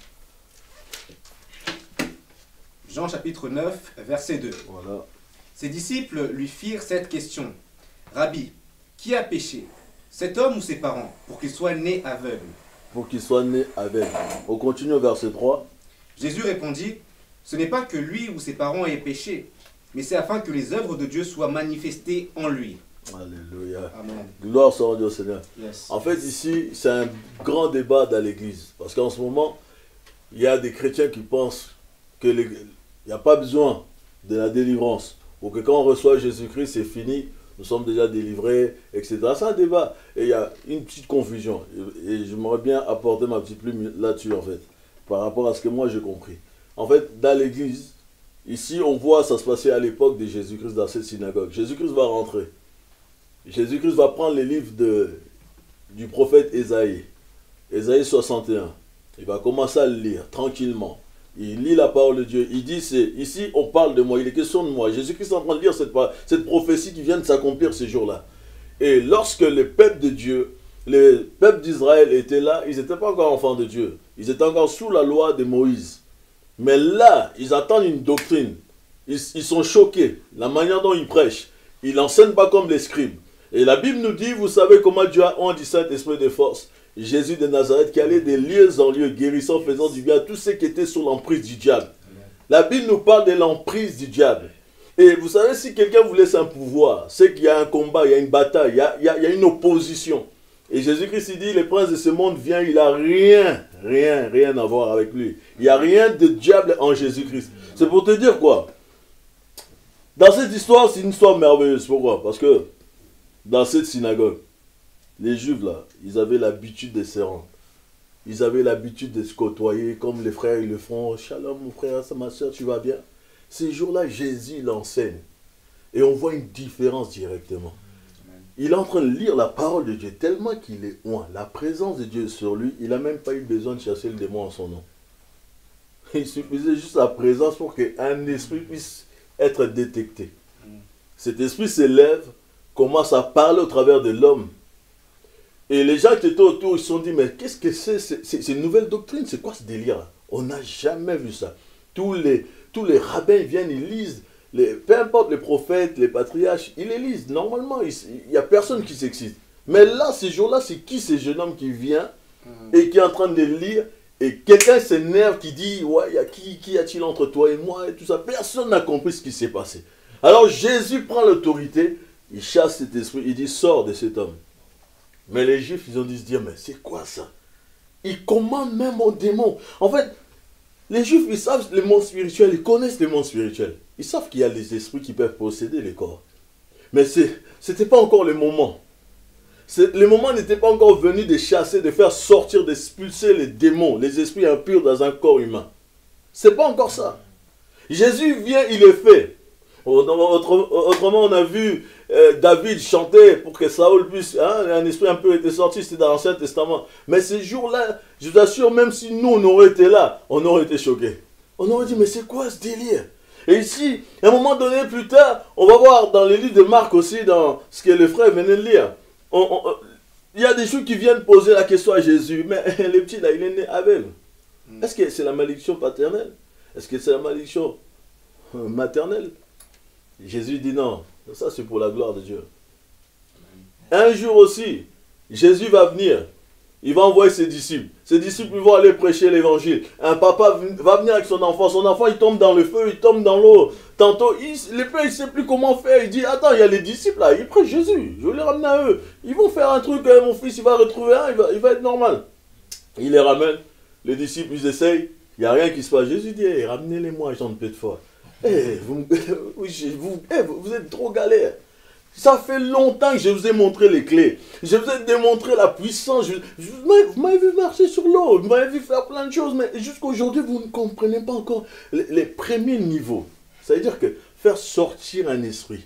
Jean chapitre neuf, verset deux. Voilà. Ses disciples lui firent cette question. « Rabbi, qui a péché, cet homme ou ses parents, pour qu'il soit né aveugle ?» Pour qu'il soit né aveugle. On continue au verset trois. Jésus répondit, « Ce n'est pas que lui ou ses parents aient péché, mais c'est afin que les œuvres de Dieu soient manifestées en lui. » Alléluia. Amen. Gloire soit rendue au Seigneur. Yes. En fait, ici, c'est un grand débat dans l'Église. Parce qu'en ce moment, il y a des chrétiens qui pensent qu'il n'y a pas besoin de la délivrance. Ou que quand on reçoit Jésus-Christ, c'est fini, nous sommes déjà délivrés, et cetera. C'est un débat. Et il y a une petite confusion. Et, et j'aimerais bien apporter ma petite plume là-dessus, en fait, par rapport à ce que moi j'ai compris. En fait, dans l'Église, ici, on voit ça se passer à l'époque de Jésus-Christ dans cette synagogue. Jésus-Christ va rentrer. Jésus-Christ va prendre les livres de, du prophète Ésaïe. Ésaïe soixante et un. Il va commencer à le lire tranquillement. Il lit la parole de Dieu. Il dit, c'est, ici on parle de moi, il est question de moi. Jésus-Christ est en train de lire cette, cette prophétie qui vient de s'accomplir ces jours-là. Et lorsque le peuple de Dieu, le peuple d'Israël était là, ils n'étaient pas encore enfants de Dieu. Ils étaient encore sous la loi de Moïse. Mais là, ils attendent une doctrine. Ils, ils sont choqués. La manière dont ils prêchent. Ils n'enseignent pas comme les scribes. Et la Bible nous dit, vous savez comment Dieu a oint du Saint-Esprit de force. Jésus de Nazareth qui allait de lieu en lieu, guérissant, faisant du bien à tous ceux qui étaient sous l'emprise du diable. La Bible nous parle de l'emprise du diable. Et vous savez, si quelqu'un vous laisse un pouvoir, c'est qu'il y a un combat, il y a une bataille, il y a, il y a, il y a une opposition. Et Jésus-Christ, il dit, le prince de ce monde vient, il n'a rien, rien, rien à voir avec lui. Il n'y a rien de diable en Jésus-Christ. C'est pour te dire quoi? Dans cette histoire, c'est une histoire merveilleuse. Pourquoi? Parce que dans cette synagogue, les Juifs là, ils avaient l'habitude de se rendre. Ils avaient l'habitude de se côtoyer comme les frères ils le font. Shalom mon frère, ça ma soeur, tu vas bien? Ces jours-là, Jésus l'enseigne. Et on voit une différence directement. Il est en train de lire la parole de Dieu tellement qu'il est loin. La présence de Dieu sur lui, il n'a même pas eu besoin de chasser le démon en son nom. Il suffisait juste la présence pour qu'un esprit puisse être détecté. Cet esprit s'élève, commence à parler au travers de l'homme. Et les gens qui étaient autour, ils se sont dit, mais qu'est-ce que c'est, c'est, c'est, c'est une nouvelle doctrine, c'est quoi ce délire? On n'a jamais vu ça. Tous les, tous les rabbins viennent, ils lisent, les, peu importe les prophètes, les patriarches, ils les lisent. Normalement, il n'y a personne qui s'excite. Mais là, ces jours-là, c'est qui ce jeune homme qui vient et qui est en train de lire et quelqu'un s'énerve qui dit, ouais, y a qui, qui a-t-il entre toi et moi et tout ça. Personne n'a compris ce qui s'est passé. Alors Jésus prend l'autorité, il chasse cet esprit, il dit, sors de cet homme. Mais les Juifs, ils ont dû se dire, mais c'est quoi ça? Ils commandent même aux démons. En fait, les Juifs, ils savent les mondes spirituels, ils connaissent les mondes spirituels. Ils savent qu'il y a des esprits qui peuvent posséder les corps. Mais ce n'était pas encore le moment. Le moment n'était pas encore venu de chasser, de faire sortir, d'expulser les démons, les esprits impurs dans un corps humain. C'est pas encore ça. Jésus vient, il est fait. Autrement, on a vu euh, David chanter pour que Saül puisse... Hein, un esprit un peu était sorti, c'était dans l'Ancien Testament. Mais ces jours-là, je vous assure, même si nous, on aurait été là, on aurait été choqués. On aurait dit, mais c'est quoi ce délire? Et ici, à un moment donné, plus tard, on va voir dans les livres de Marc aussi, dans ce que les frères venaient de lire. On, on, il y a des gens qui viennent poser la question à Jésus, mais le petit là, il est né aveugle. Est-ce que c'est la malédiction paternelle? Est-ce que c'est la malédiction maternelle? Jésus dit non, ça c'est pour la gloire de Dieu. Un jour aussi, Jésus va venir, il va envoyer ses disciples. Ses disciples vont aller prêcher l'évangile. Un papa va venir avec son enfant, son enfant il tombe dans le feu, il tombe dans l'eau. Tantôt, il, le père il ne sait plus comment faire, il dit, attends, il y a les disciples là, ils prêchent Jésus, je vais les ramener à eux. Ils vont faire un truc, mon fils il va retrouver un, il va, il va être normal. Il les ramène, les disciples ils essayent, il n'y a rien qui se passe. Jésus dit, hey, ramenez-les-moi, j'en ai peu de foi. Hey, vous, vous, hey, vous êtes trop galère. Ça fait longtemps que je vous ai montré les clés. Je vous ai démontré la puissance. Je, je, vous m'avez vu marcher sur l'eau. Vous m'avez vu faire plein de choses. Mais jusqu'à aujourd'hui, vous ne comprenez pas encore les, les premiers niveaux. Ça veut dire que faire sortir un esprit.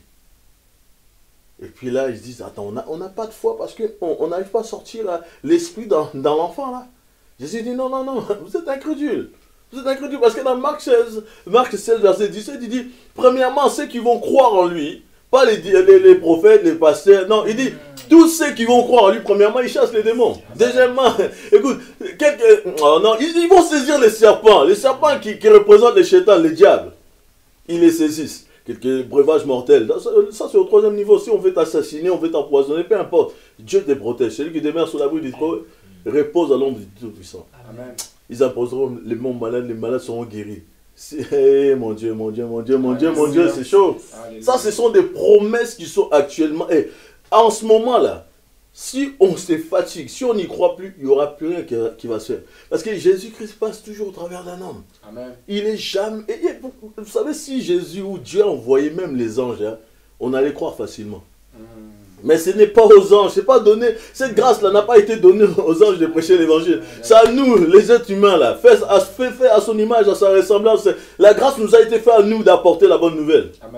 Et puis là, ils se disent, attends, on n'a pas de foi parce qu'on n'arrive pas à sortir l'esprit dans, dans l'enfant là. Jésus dit, non, non, non, vous êtes incrédule. Vous êtes incrédule parce que dans Marc seize, Marc seize, verset dix-sept, il dit, premièrement, ceux qui vont croire en lui, pas les, les, les prophètes, les pasteurs, non, il dit, tous ceux qui vont croire en lui, premièrement, ils chassent les démons. Deuxièmement, écoute, quelques, oh non, ils, ils vont saisir les serpents, les serpents qui, qui représentent les chétans, les diables. Ils les saisissent. Quelques breuvages mortels. Ça, ça c'est au troisième niveau. Si on veut t'assassiner, on veut t'empoisonner, peu importe. Dieu te protège. Celui qui demeure sous l'abri du trône repose à l'ombre du Tout-Puissant. Amen. Ils imposeront les mondes malades, les malades seront guéris. Hey, mon Dieu, mon Dieu, mon Dieu, mon Dieu, mon Dieu, c'est chaud. Alléluia. Ça, ce sont des promesses qui sont actuellement. Et en ce moment-là, si on se fatigue, si on n'y croit plus, il n'y aura plus rien qui, qui va se faire. Parce que Jésus-Christ passe toujours au travers d'un homme. Amen. Il est jamais... Et, et, vous savez, si Jésus ou Dieu envoyait même les anges, hein, on allait croire facilement. Mm. Mais ce n'est pas aux anges, c'est pas donné. Cette grâce-là n'a pas été donnée aux anges de prêcher l'évangile. C'est à nous, les êtres humains, là, fait à, fait, fait à son image, à sa ressemblance. La grâce nous a été faite à nous d'apporter la bonne nouvelle. Amen.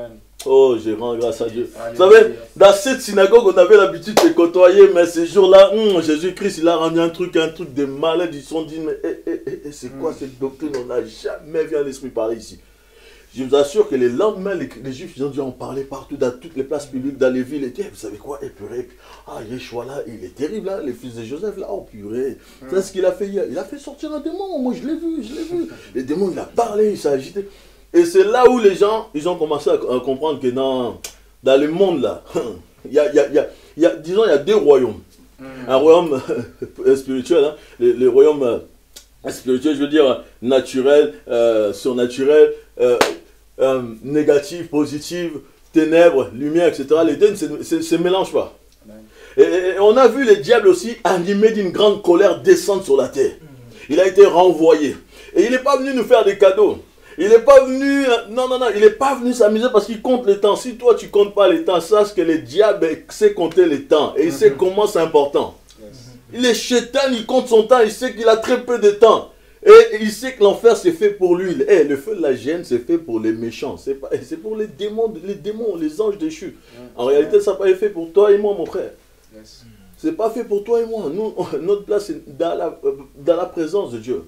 Oh, je rends grâce à Dieu. Alléluia. Vous savez, dans cette synagogue, on avait l'habitude de côtoyer, mais ces jours-là, hum, Jésus-Christ, il a rendu un truc, un truc de malade. Ils se sont dit, mais eh, eh, eh, c'est quoi cette doctrine? On n'a jamais vu un esprit pareil ici. Je vous assure que les lendemains, les, les Juifs, ils ont dû en parler partout, dans toutes les places publiques, dans les villes. Et vous savez quoi? Et purée, ah, Yeshua là, il est terrible, là, les fils de Joseph là, oh purée. C'est ce qu'il a fait hier. Il a fait sortir un démon, moi je l'ai vu, je l'ai vu. Les démons, il a parlé, il s'est agité. Et c'est là où les gens, ils ont commencé à, à comprendre que dans, dans le monde là, il y a, il y a, il y a, il y a, disons, il y a deux royaumes. Un royaume spirituel, hein, le, le royaume euh, spirituel, je veux dire, naturel, euh, surnaturel, euh, euh, négatif, positif, ténèbres, lumière, et cetera. Les deux ne se mélangent pas. Et, et on a vu le diable aussi animé d'une grande colère descendre sur la terre. Il a été renvoyé. Et il n'est pas venu nous faire des cadeaux. Il n'est pas venu, non, non, non, il n'est pas venu s'amuser parce qu'il compte le temps. Si toi, tu ne comptes pas le temps, sache que le diable sait compter le temps. Et il sait comment c'est important. Il est chétan, il compte son temps, il sait qu'il a très peu de temps. Et il sait que l'enfer, c'est fait pour lui. Hey, le feu de la gêne, c'est fait pour les méchants. C'est pour les démons, les démons, les anges déchus. En réalité, ça n'a pas été fait pour toi et moi, mon frère. C'est pas fait pour toi et moi. Nous, notre place, c'est dans la, dans la présence de Dieu.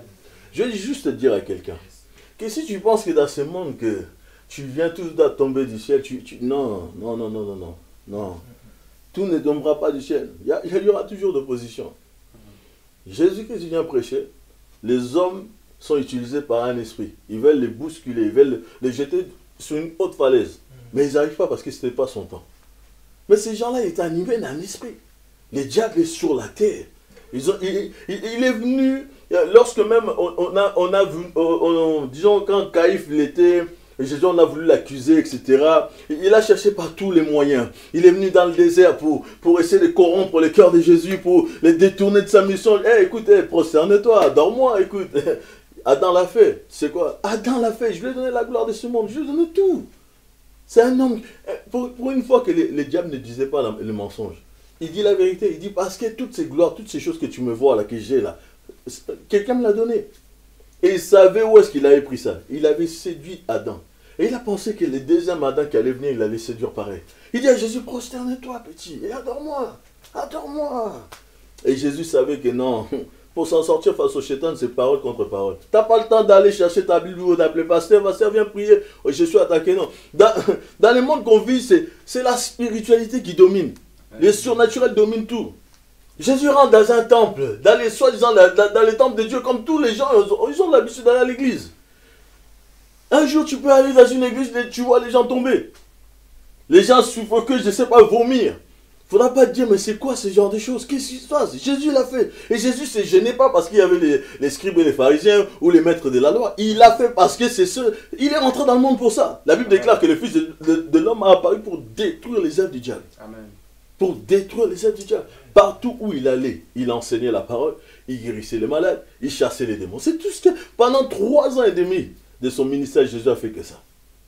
Je vais juste te dire à quelqu'un. Que si tu penses que dans ce monde que tu viens tout à tomber du ciel, tu, tu, non, non, non, non, non, non, non. Tout ne tombera pas du ciel. Il y, a, il y aura toujours d'opposition. Jésus-Christ vient prêcher. Les hommes sont utilisés par un esprit. Ils veulent les bousculer, ils veulent les jeter sur une haute falaise. Mais ils n'arrivent pas parce que ce n'était pas son temps. Mais ces gens-là étaient animés d'un esprit. Le diable est sur la terre. Ils ont, il, il, il est venu... Lorsque même on, on, a, on a vu, on, on, disons quand Caïphe l'était, Jésus on a voulu l'accuser, et cetera. Il a cherché par tous les moyens. Il est venu dans le désert pour, pour essayer de corrompre le cœur de Jésus, pour les détourner de sa mission. Eh, écoute, hey, prosterne-toi, adore-moi, écoute. Adam l'a fait. C'est quoi? Adam l'a fait. Je lui ai donné la gloire de ce monde. Je lui ai donné tout. C'est un homme. Pour, pour une fois que les, les diables ne disaient pas le, le mensonge, il dit la vérité. Il dit parce que toutes ces gloires, toutes ces choses que tu me vois là, que j'ai là, quelqu'un me l'a donné. Et il savait où est-ce qu'il avait pris ça. Il avait séduit Adam. Et il a pensé que le deuxième Adam qui allait venir, il allait séduire pareil. Il dit à Jésus, prosterne-toi petit, et adore-moi, adore-moi. Et Jésus savait que non, pour s'en sortir face au chétan, c'est parole contre parole. Tu n'as pas le temps d'aller chercher ta Bible ou d'appeler pasteur, pasteur, viens prier, oh, je suis attaqué, non. Dans, dans le monde qu'on vit, c'est la spiritualité qui domine. Les surnaturels dominent tout. Jésus rentre dans un temple, dans les soi-disant dans, dans les temples de Dieu, comme tous les gens, ils ont l'habitude d'aller à l'église. Un jour, tu peux aller dans une église et tu vois les gens tomber. Les gens suffoquent, je ne sais pas, vomir. Il ne faudra pas te dire, mais c'est quoi ce genre de choses? Qu'est-ce qui se passe? Jésus l'a fait. Et Jésus ne se gênait pas parce qu'il y avait les, les scribes et les pharisiens ou les maîtres de la loi. Il l'a fait parce que c'est ce... Il est rentré dans le monde pour ça. La Bible déclare que le Fils de, de, de l'homme a apparu pour détruire les œuvres du diable. Amen. Pour détruire les œuvres du diable. Partout où il allait, il enseignait la parole, il guérissait les malades, il chassait les démons. C'est tout ce que, pendant trois ans et demi de son ministère, Jésus a fait que ça.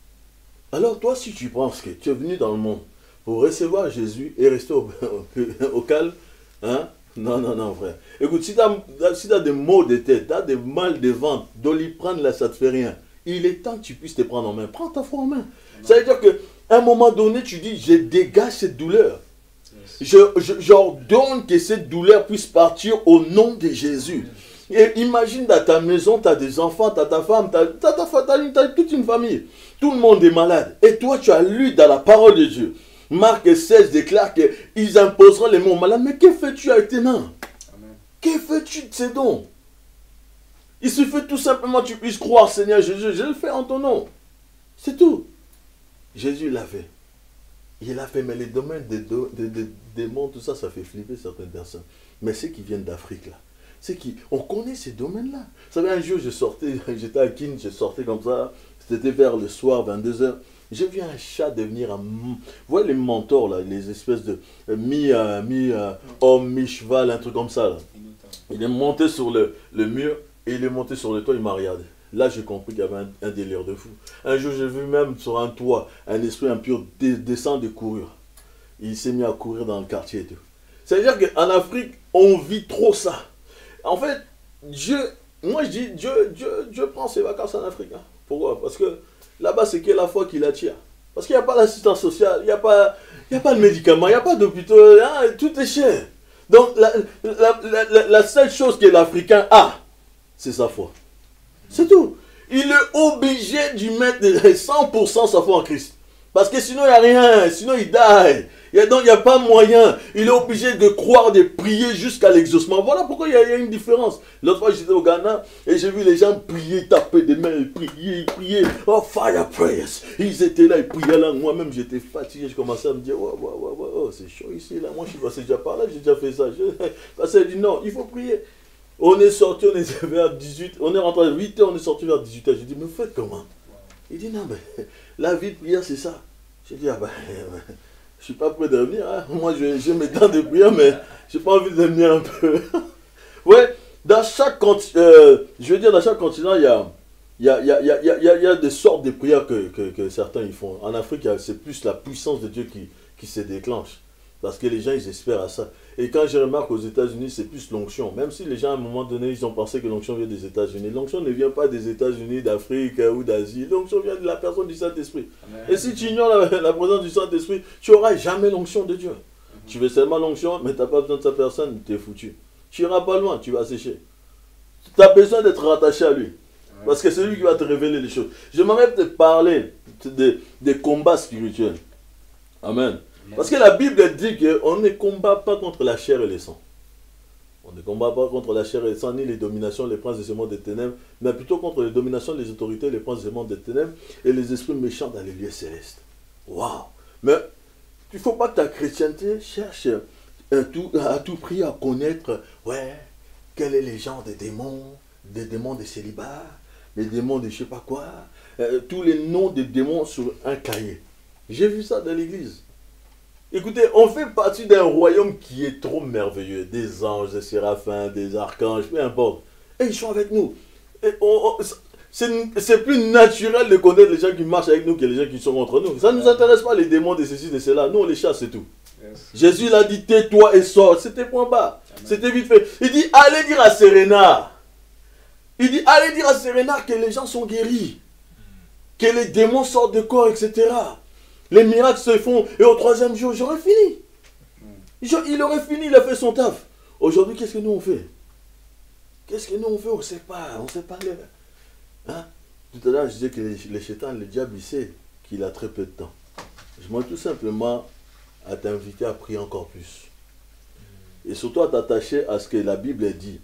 Alors toi, si tu penses que tu es venu dans le monde pour recevoir Jésus et rester au, au calme, hein? Non, non, non, frère. Écoute, si tu as, si tu as des maux de tête, tu as des mal de ventre, Doliprane, là, ça ne te fait rien. Il est temps que tu puisses te prendre en main. Prends ta foi en main. Ça veut dire qu'à un moment donné, tu dis, je dégage cette douleur. Je, je, j'ordonne que cette douleur puisse partir au nom de Jésus. Et imagine dans ta maison, tu as des enfants, tu as ta femme, tu as, t'as, t'as, t'as, t'as toute une famille. Tout le monde est malade. Et toi, tu as lu dans la parole de Dieu. Marc seize déclare qu'ils imposeront les mots malades. Mais que fais-tu avec tes mains? Amen. Que fais-tu de ces dons? Il suffit tout simplement que tu puisses croire, Seigneur Jésus, je le fais en ton nom. C'est tout. Jésus l'a fait. Il a fait, mais les domaines des de, de, de, démons, tout ça, ça fait flipper certaines personnes. Mais ceux qui viennent d'Afrique, là, c'est qui, on connaît ces domaines-là. Vous savez, un jour, je sortais, j'étais à Kin, je sortais comme ça, c'était vers le soir, vingt-deux heures. J'ai vu un chat devenir un... Vous voyez les mentors, là, les espèces de mi-homme, mi, euh, mi-cheval, un truc comme ça. Là. Il est monté sur le, le mur et il est monté sur le toit, il m'a regardé. Là, j'ai compris qu'il y avait un, un délire de fou. Un jour, j'ai vu même sur un toit, un esprit impur descendre et courir. Il s'est mis à courir dans le quartier et tout. C'est-à-dire qu'en Afrique, on vit trop ça. En fait, Dieu, moi je dis, Dieu, Dieu, Dieu prend ses vacances en Afrique. Hein. Pourquoi? Parce que là-bas, c'est que la foi qui l'attire. Parce qu'il n'y a pas l'assistance sociale, il n'y a pas, il n'y a pas de médicaments, il n'y a pas d'hôpitaux, hein, tout est cher. Donc la, la, la, la, la seule chose que l'Africain a, c'est sa foi. C'est tout. Il est obligé de mettre cent pour cent sa foi en Christ. Parce que sinon il n'y a rien, sinon il die. Il y a, donc il n'y a pas moyen. Il est obligé de croire, de prier jusqu'à l'exaucement. Voilà pourquoi il y, a, il y a une différence. L'autre fois j'étais au Ghana et j'ai vu les gens prier, taper des mains, prier, prier. Oh, fire prayers. Ils étaient là, ils priaient là. Moi-même j'étais fatigué. Je commençais à me dire, ouais, ouais, ouais, ouais, oh, c'est chaud ici. Là. Moi je suis passé déjà par là, j'ai déjà fait ça. Je... Parce qu'elle dit non, il faut prier. On est sorti, on est vers dix-huit, on est rentré à huit heures, on est sorti vers dix-huit heures. J'ai dit, mais vous faites comment? Il dit, non, mais la vie de prière, c'est ça. J'ai dit, ah ben, je ne suis pas prêt de revenir. Hein. Moi, j'ai mes temps de prière, mais je n'ai pas envie de venir un peu. Ouais, dans chaque continent, euh, je veux dire, dans chaque continent, il y a, il y a, il y a, il y a, il y a, il y a des sortes de prières que, que, que certains ils font. En Afrique, c'est plus la puissance de Dieu qui, qui se déclenche. Parce que les gens, ils espèrent à ça. Et quand je remarque aux États-Unis, c'est plus l'onction. Même si les gens, à un moment donné, ils ont pensé que l'onction vient des États-Unis. L'onction ne vient pas des États-Unis, d'Afrique ou d'Asie. L'onction vient de la personne du Saint-Esprit. Et si tu ignores la, la présence du Saint-Esprit, tu n'auras jamais l'onction de Dieu. Mm-hmm. Tu veux seulement l'onction, mais tu n'as pas besoin de sa personne, tu es foutu. Tu n'iras pas loin, tu vas sécher. Tu as besoin d'être rattaché à lui. Ouais. Parce que c'est lui qui va te révéler les choses. J'aimerais te parler des, des combats spirituels. Amen. Parce que la Bible dit qu'on ne combat pas contre la chair et le sang. On ne combat pas contre la chair et le sang, ni les dominations, les princes de ce monde des ténèbres, mais plutôt contre les dominations, les autorités, les princes de ce monde des ténèbres et les esprits méchants dans les lieux célestes. Waouh! Mais il ne faut pas que ta chrétienté cherche à tout, à tout prix à connaître, ouais, quel est les genres des démons, des démons de célibat, les démons de je ne sais pas quoi, euh, tous les noms des démons sur un cahier. J'ai vu ça dans l'église. Écoutez, on fait partie d'un royaume qui est trop merveilleux. Des anges, des séraphins, des archanges, peu importe. Et ils sont avec nous. C'est plus naturel de connaître les gens qui marchent avec nous que les gens qui sont contre nous. Ça ne nous intéresse pas les démons de ceci, de cela. Nous, on les chasse, c'est tout. Yes. Jésus l'a dit, tais-toi et sors. C'était point bas. C'était vite fait. Il dit, allez dire à Serena. Il dit, allez dire à Serena que les gens sont guéris. Que les démons sortent de corps, et cetera. Les miracles se font, et au troisième jour, j'aurais fini. Il aurait fini, il a fait son taf. Aujourd'hui, qu'est-ce que nous on fait? Qu'est-ce que nous on fait? On ne sait pas, on ne sait pas. Hein? Tout à l'heure, je disais que les, les chétans, le diable, il sait qu'il a très peu de temps. Je m'en tout simplement à t'inviter à prier encore plus. Et surtout à t'attacher à ce que la Bible dit.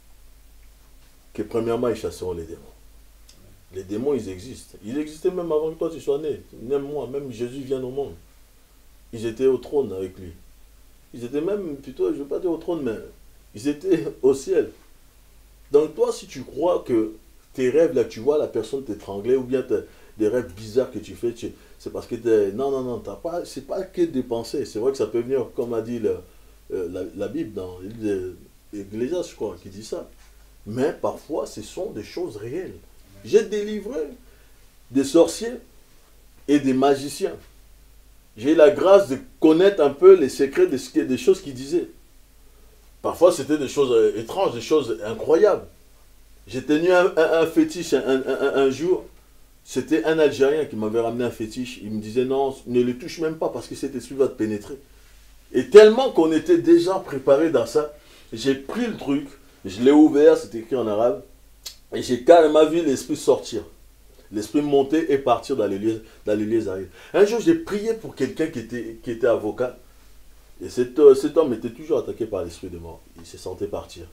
Que premièrement, ils chasseront les démons. Les démons, ils existent. Ils existaient même avant que toi tu sois né. Même moi, même Jésus vient au monde. Ils étaient au trône avec lui. Ils étaient même, plutôt, je ne veux pas dire au trône, mais ils étaient au ciel. Donc toi, si tu crois que tes rêves, là, tu vois la personne t'étrangler, ou bien des rêves bizarres que tu fais, c'est parce que tu non, non, non, t'as pas, c'est pas que des pensées. C'est vrai que ça peut venir, comme a dit le, euh, la, la Bible, dans l'Ecclésiaste, je crois, qui dit ça. Mais parfois, ce sont des choses réelles. J'ai délivré des sorciers et des magiciens. J'ai eu la grâce de connaître un peu les secrets des, des choses qu'ils disaient. Parfois, c'était des choses étranges, des choses incroyables. J'ai tenu un, un, un fétiche un, un, un, un jour. C'était un Algérien qui m'avait ramené un fétiche. Il me disait non, ne le touche même pas parce que cet esprit va te pénétrer. Et tellement qu'on était déjà préparé dans ça, j'ai pris le truc, je l'ai ouvert, c'était écrit en arabe. Et j'ai carrément vu l'esprit sortir. L'esprit monter et partir dans les lieux, dans les lieux arides. Un jour, j'ai prié pour quelqu'un qui était, qui était avocat. Et cet, cet homme était toujours attaqué par l'esprit de mort. Il se sentait partir.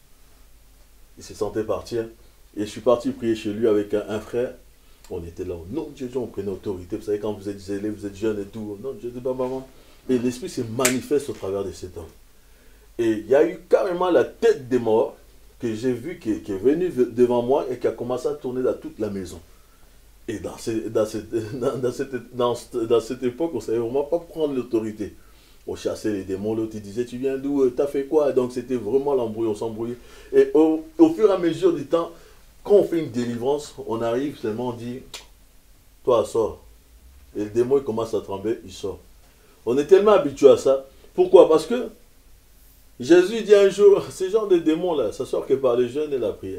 Il se sentait partir. Et je suis parti prier chez lui avec un, un frère. On était là. Non, Dieu, on prenait autorité. Vous savez, quand vous êtes zélé, vous êtes jeune et tout. Non, Dieu, pas maman. Et l'esprit se manifeste au travers de cet homme. Et il y a eu carrément la tête des morts que j'ai vu qui, qui est venu devant moi et qui a commencé à tourner dans toute la maison. Et dans, ces, dans, cette, dans, dans, cette, dans, dans cette époque, on ne savait vraiment pas prendre l'autorité. On chassait les démons, l'autre il disait, tu viens d'où, t'as fait quoi? Donc c'était vraiment l'embrouille, on s'embrouillait. Et au, au fur et à mesure du temps, quand on fait une délivrance, on arrive seulement, on dit, toi sors. Et le démon il commence à trembler, il sort. On est tellement habitué à ça. Pourquoi? Parce que Jésus dit un jour, ces genres de démons-là, ça sort que par le jeûne et la prière.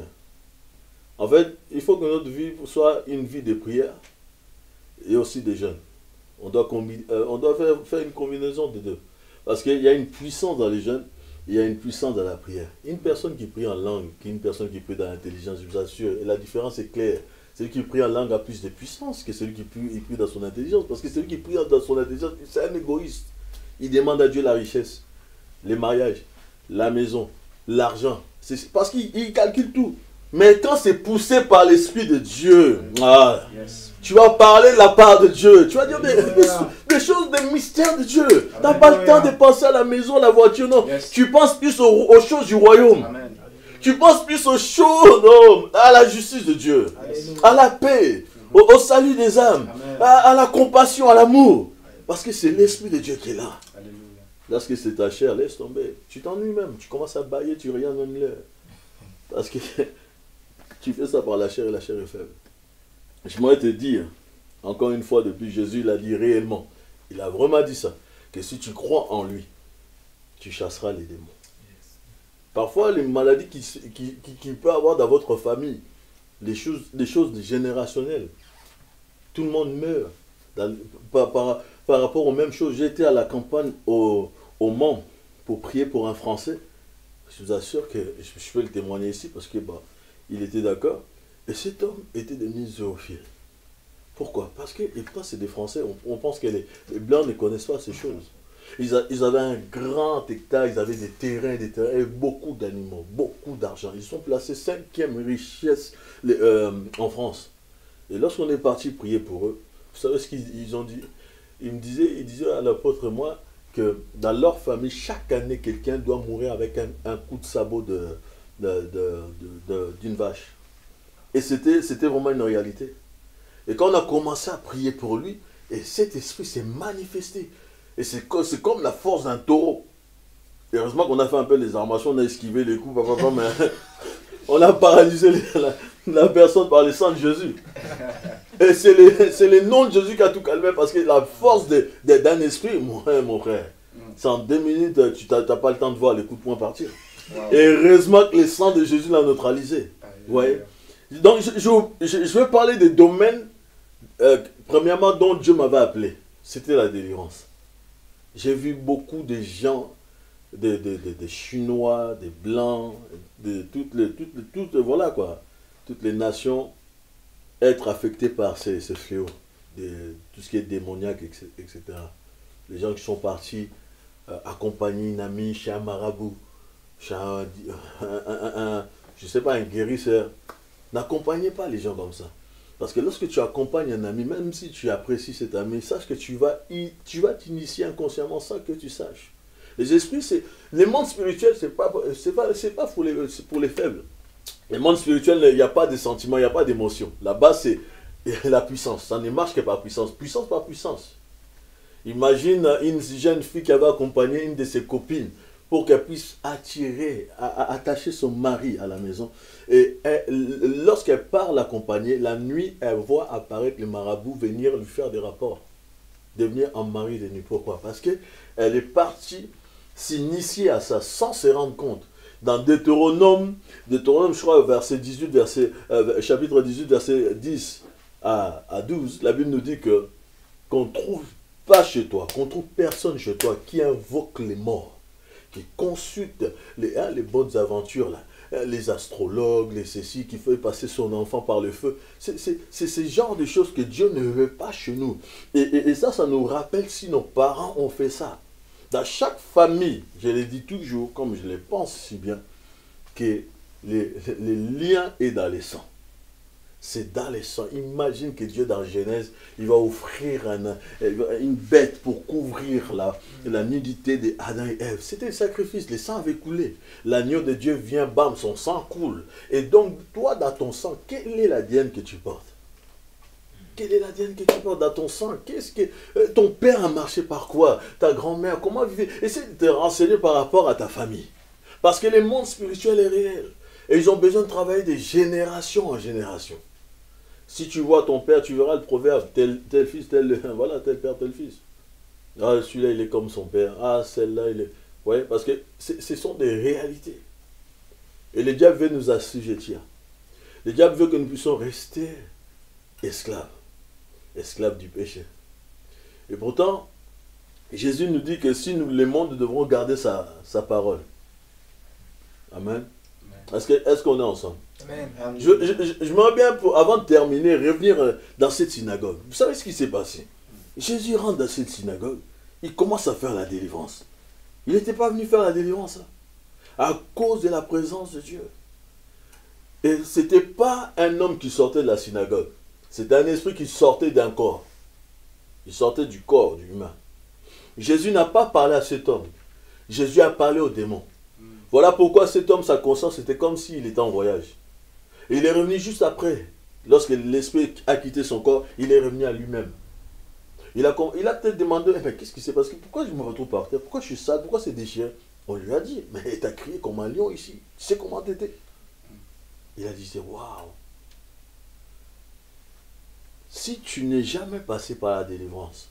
En fait, il faut que notre vie soit une vie de prière et aussi de jeûne. On doit, euh, on doit faire, faire une combinaison des deux. Parce qu'il y a une puissance dans les jeûnes, il y a une puissance dans la prière. Une personne qui prie en langue, qui est une personne qui prie dans l'intelligence, je vous assure, et la différence est claire. Celui qui prie en langue a plus de puissance que celui qui prie, il prie dans son intelligence. Parce que celui qui prie dans son intelligence, c'est un égoïste. Il demande à Dieu la richesse, les mariages, la maison, l'argent. Parce qu'il calcule tout. Mais quand c'est poussé par l'Esprit de Dieu, ah, yes. Tu vas parler de la part de Dieu. Tu vas dire des, des, des choses, des mystères de Dieu. Tu n'as pas le temps de penser à la maison, la voiture, non. Yes. Tu penses plus aux, aux choses du royaume. Amen. Tu penses plus aux choses, non, à la justice de Dieu, Alléluia. À la paix, au, au salut des âmes, à, à la compassion, à l'amour. Parce que c'est l'Esprit de Dieu qui est là. Alléluia. Lorsque c'est ta chair, laisse tomber. Tu t'ennuies même. Tu commences à bailler, tu regardes même l'heure. Parce que tu fais ça par la chair et la chair est faible. Je voudrais te dire, encore une fois, depuis Jésus l'a dit réellement, il a vraiment dit ça, que si tu crois en lui, tu chasseras les démons. Yes. Parfois, les maladies qui, qui, qui, qui peut avoir dans votre famille, les choses, les choses générationnelles, tout le monde meurt dans, par, par, par rapport aux mêmes choses. J'ai été à la campagne au, au Mans pour prier pour un Français. Je vous assure que je, je peux le témoigner ici parce que bah, il était d'accord. Et cet homme était devenu zoophile. Pourquoi? Parce que, et pourquoi c'est des Français, on, on pense que les, les Blancs ne connaissent pas ces choses. Ils, a, ils avaient un grand hectare, ils avaient des terrains, des terrains, et beaucoup d'animaux, beaucoup d'argent. Ils sont placés cinquième richesse les, euh, en France. Et lorsqu'on est parti prier pour eux, vous savez ce qu'ils ont dit? Ils me disaient, ils disaient à l'apôtre et moi que dans leur famille, chaque année, quelqu'un doit mourir avec un, un coup de sabot de, de, de, de, de, d'une vache. Et c'était vraiment une réalité. Et quand on a commencé à prier pour lui, et cet esprit s'est manifesté. Et c'est comme, comme la force d'un taureau. Et heureusement qu'on a fait un peu les armations, on a esquivé les coups, papa, papa, mais on a paralysé les, la, la personne par le sang de Jésus. Et c'est le, le nom de Jésus qui a tout calmé, parce que la force de, de, d'un esprit, mon frère, mon frère, c'est en deux minutes, tu n'as pas le temps de voir les coups de poing partir. Wow. Et heureusement que le sang de Jésus l'a neutralisé. Vous voyez? Donc, je, je, je, je vais parler des domaines, euh, premièrement, dont Dieu m'avait appelé. C'était la délivrance. J'ai vu beaucoup de gens, des de, de, de Chinois, des Blancs, de toutes les, toutes, les, toutes, voilà quoi, toutes les nations être affectés par ces, ces fléaux, de, tout ce qui est démoniaque, et cetera. Les gens qui sont partis euh, accompagner une amie chez un marabout, chez un, un, un, un je sais pas, un guérisseur. N'accompagnez pas les gens comme ça. Parce que lorsque tu accompagnes un ami, même si tu apprécies cet ami, sache que tu vas tu vas t'initier inconsciemment sans que tu saches. Les esprits, c'est les mondes spirituels, c'est pas c'est pas c'est pas pour les pour les faibles. Les mondes spirituels, il n'y a pas de sentiments, il n'y a pas d'émotions. Là-bas, c'est la puissance. Ça ne marche que par puissance. Puissance par puissance. Imagine une jeune fille qui avait accompagné une de ses copines pour qu'elle puisse attirer, à, à, attacher son mari à la maison. Et lorsqu'elle part l'accompagner, la nuit, elle voit apparaître le marabout venir lui faire des rapports. Devenir un mari de nuit. Pourquoi? Parce qu'elle est partie s'initier à ça sans se rendre compte. Dans Deutéronome, Deutéronome, je crois, verset dix-huit, verset, euh, chapitre dix-huit, verset dix à, à douze, la Bible nous dit que qu'on ne trouve pas chez toi, qu'on ne trouve personne chez toi qui invoque les morts, qui consulte les, hein, les bonnes aventures, là, les astrologues, les ceci, qui fait passer son enfant par le feu. C'est ce genre de choses que Dieu ne veut pas chez nous. Et, et, et ça, ça nous rappelle si nos parents ont fait ça. Dans chaque famille, je le dis toujours, comme je le pense si bien, que les, les liens est dans les sangs. C'est dans les sangs. Imagine que Dieu, dans Genèse, il va offrir un, une bête pour couvrir la, la nudité d'Adam et Ève. C'était le sacrifice, le sang avait coulé. L'agneau de Dieu vient, bam, son sang coule. Et donc, toi, dans ton sang, quelle est la dienne que tu portes? Quelle est la dienne que tu portes dans ton sang? Qu'est-ce que euh, ton père a marché par quoi? Ta grand-mère, comment vivait? Essaie de te renseigner par rapport à ta famille. Parce que le monde spirituel est réel. Et ils ont besoin de travailler de génération en génération. Si tu vois ton père, tu verras le proverbe, tel, tel fils, tel, voilà, tel père, tel fils. Ah, celui-là, il est comme son père. Ah, celle-là, il est... Ouais, parce que ce sont des réalités. Et le diable veut nous assujettir. Le diable veut que nous puissions rester esclaves. Esclaves du péché. Et pourtant, Jésus nous dit que si nous l'aimons, nous devrons garder sa, sa parole. Amen. Est-ce que, est-ce qu'on est ensemble? Amen. Je, je, je, je m'aimerais bien, pour, avant de terminer, revenir dans cette synagogue. Vous savez ce qui s'est passé? Jésus rentre dans cette synagogue, il commence à faire la délivrance. Il n'était pas venu faire la délivrance, hein, à cause de la présence de Dieu. Et ce n'était pas un homme qui sortait de la synagogue. C'était un esprit qui sortait d'un corps. Il sortait du corps, du humain. Jésus n'a pas parlé à cet homme. Jésus a parlé au démon. Voilà pourquoi cet homme, sa conscience, c'était comme s'il était en voyage. Et il est revenu juste après. Lorsque l'esprit a quitté son corps, il est revenu à lui-même. Il a, il a peut-être demandé, eh, qu'est-ce qui s'est passé? Pourquoi je me retrouve par terre? Pourquoi je suis sale? Pourquoi c'est déchiré? On lui a dit, mais tu as crié comme un lion ici. Tu sais comment tu étais? Il a dit, waouh. Si tu n'es jamais passé par la délivrance,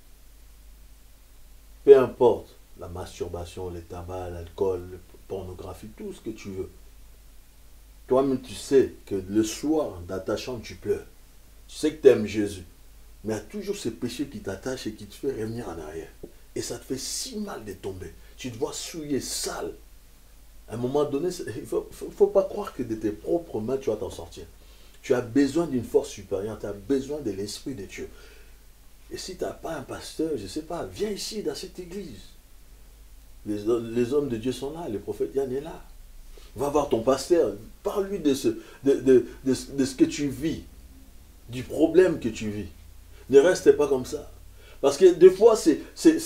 peu importe la masturbation, le tabac, l'alcool, la pornographie, tout ce que tu veux, toi-même tu sais que le soir, dans ta chambre, tu pleures. Tu sais que tu aimes Jésus. Mais il y a toujours ce péché qui t'attache et qui te fait revenir en arrière. Et ça te fait si mal de tomber. Tu te vois souillé, sale. À un moment donné, il ne faut, faut, faut pas croire que de tes propres mains, tu vas t'en sortir. Tu as besoin d'une force supérieure. Tu as besoin de l'Esprit de Dieu. Et si tu n'as pas un pasteur, je ne sais pas, viens ici dans cette église. Les, les hommes de Dieu sont là, le prophète Yann est là. Va voir ton pasteur, parle-lui de ce, de, de, de, de ce que tu vis, du problème que tu vis. Ne reste pas comme ça. Parce que des fois, c'est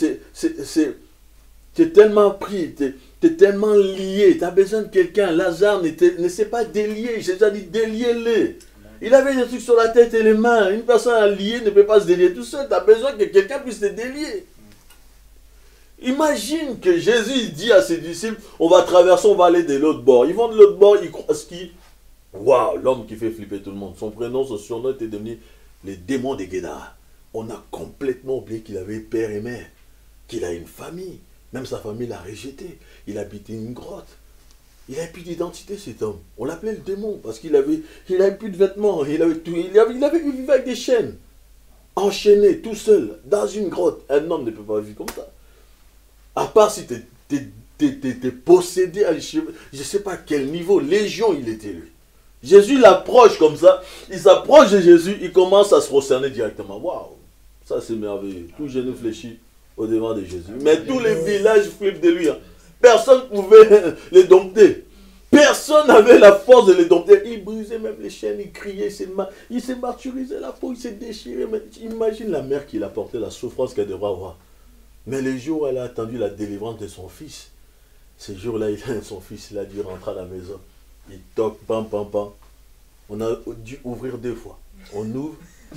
tellement pris, tu es, es tellement lié, tu as besoin de quelqu'un. Lazare ne s'est pas délié, Jésus a dit déliez-les. Il avait des trucs sur la tête et les mains. Une personne liée ne peut pas se délier tout seul. Tu as besoin que quelqu'un puisse te délier. Imagine que Jésus dit à ses disciples, on va traverser, on va aller de l'autre bord. Ils vont de l'autre bord, ils croient ce qui... Waouh, l'homme qui fait flipper tout le monde. Son prénom, son surnom était devenu les démons de Guédara. On a complètement oublié qu'il avait père et mère, qu'il a une famille. Même sa famille l'a rejeté. Il habitait une grotte. Il n'avait plus d'identité, cet homme. On l'appelait le démon parce qu'il avait, il avait plus de vêtements. Il avait tout. Il avait, il avait il vivait avec des chaînes. Enchaîné, tout seul, dans une grotte. Un homme ne peut pas vivre comme ça. À part si tu es possédé à je ne sais pas quel niveau, légion il était lui. Jésus l'approche comme ça. Il s'approche de Jésus, il commence à se prosterner directement. Waouh, ça c'est merveilleux. Tout genou fléchit au devant de Jésus. Mais tous les villages flippent de lui. Hein. Personne ne pouvait les dompter. Personne n'avait la force de les dompter. Il brisait même les chaînes, il criait, il s'est martyrisé la peau, il s'est déchiré. Mais imagine la mère qui l'a porté, la souffrance qu'elle devra avoir. Mais les jours où elle a attendu la délivrance de son fils, ces jours-là, son fils, il a dû rentrer à la maison. Il toque, pam, pam, pam. On a dû ouvrir deux fois. On ouvre.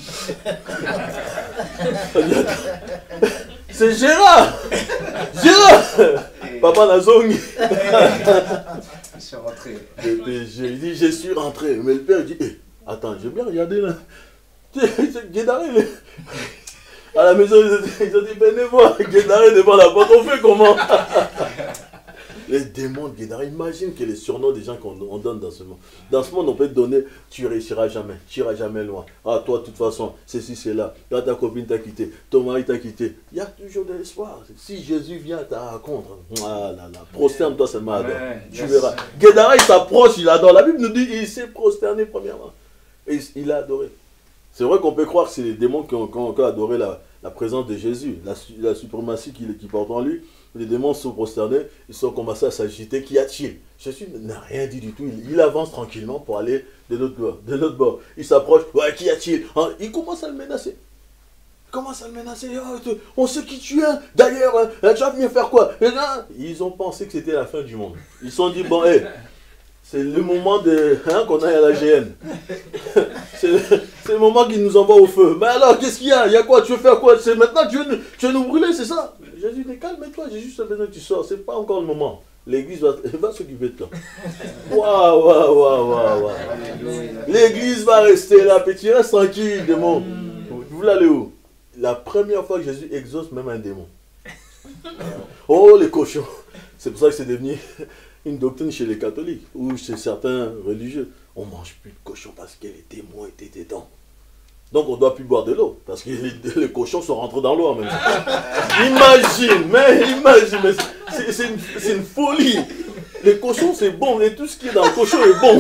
C'est Gérard! Gérard! Papa Nazong. Je suis rentré. Il dit, je suis rentré. Mais le père dit, hey, attends, j'ai bien regardé là. Guédaré, à la maison, ils ont dit, venez voir, Guédaré devant la porte, on fait comment? Les démons de Guédaré, imagine que les surnoms des gens qu'on donne dans ce monde. Dans ce monde, on peut te donner, tu ne réussiras jamais, tu n'iras jamais loin. Ah, toi, de toute façon, ceci, c'est là. Toi, ta copine t'a quitté, ton mari t'a quitté. Il y a toujours de l'espoir. Si Jésus vient à ta rencontre, ah là là, prosterne-toi seulement, adore. Tu verras. Guédaré, il s'approche, il adore. La Bible nous dit, il s'est prosterné premièrement. Et il a adoré. C'est vrai qu'on peut croire que c'est les démons qui ont, qui ont, qui ont adoré la, la présence de Jésus, la, la suprématie qu'il qui porte en lui. Les démons sont prosternés, ils sont commencés à s'agiter. Qu'y a-t-il? Jésus n'a rien dit du tout. Il, il avance tranquillement pour aller de l'autre bord. De l'autre bord. Il s'approche. Ouais, qu'y a-t-il? Hein, il commence à le menacer. Il commence à le menacer. Oh, on sait qui tu es. D'ailleurs, hein, tu vas venir faire quoi? Et là, ils ont pensé que c'était la fin du monde. Ils se sont dit, bon, hé, hey, c'est le moment de, hein, qu'on aille à la G N. C'est le, le moment qu'ils nous envoient au feu. Mais alors, qu'est-ce qu'il y a? Il y a quoi? Tu veux faire quoi? C'est maintenant tu veux, tu veux nous brûler, c'est ça? Jésus dit, calme-toi, j'ai juste besoin que tu sors. C'est pas encore le moment. L'église va, va s'occuper de toi. Waouh, waouh, waouh, waouh. L'église va rester là, petit, reste tranquille, démon. Vous voulez aller où? La première fois que Jésus exauce même un démon. Oh, les cochons. C'est pour ça que c'est devenu une doctrine chez les catholiques ou chez certains religieux. On ne mange plus de cochon parce que les démons étaient dedans. Donc on ne doit plus boire de l'eau, parce que les, les cochons sont rentrés dans l'eau en même temps. Imagine, mais imagine, mais c'est, c'est, une, c'est une folie. Les cochons c'est bon, et tout ce qui est dans le cochon est bon.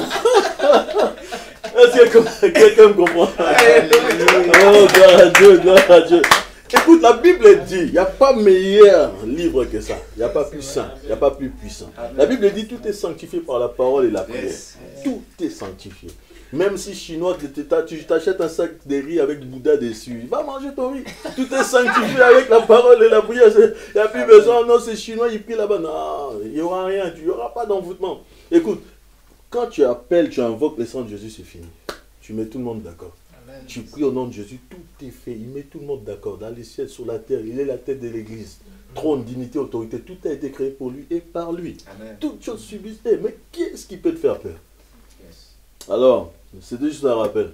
Est-ce que quelqu'un me comprend? Oh, gloire à Dieu, gloire à Dieu. Écoute, la Bible dit, il n'y a pas meilleur livre que ça. Il n'y a pas plus saint, il n'y a pas plus puissant. La Bible dit, tout est sanctifié par la parole et la prière. Tout est sanctifié. Même si chinois, tu t'achètes un sac de riz avec du boudin dessus, va manger ton riz. Tout est sanctifié avec la parole et la prière. Il n'y a plus besoin, non, c'est chinois, il prie là-bas. Non, il n'y aura rien, il n'y aura pas d'envoûtement. Écoute, quand tu appelles, tu invoques le sang de Jésus, c'est fini. Tu mets tout le monde d'accord. Tu pries au nom de Jésus, tout est fait. Il met tout le monde d'accord. Dans les ciels, sur la terre, il est la tête de l'église. Trône, dignité, autorité, tout a été créé pour lui et par lui. Amen. Toutes choses subissent. Mais qu'est-ce qui peut te faire peur? Yes. Alors, c'est juste un rappel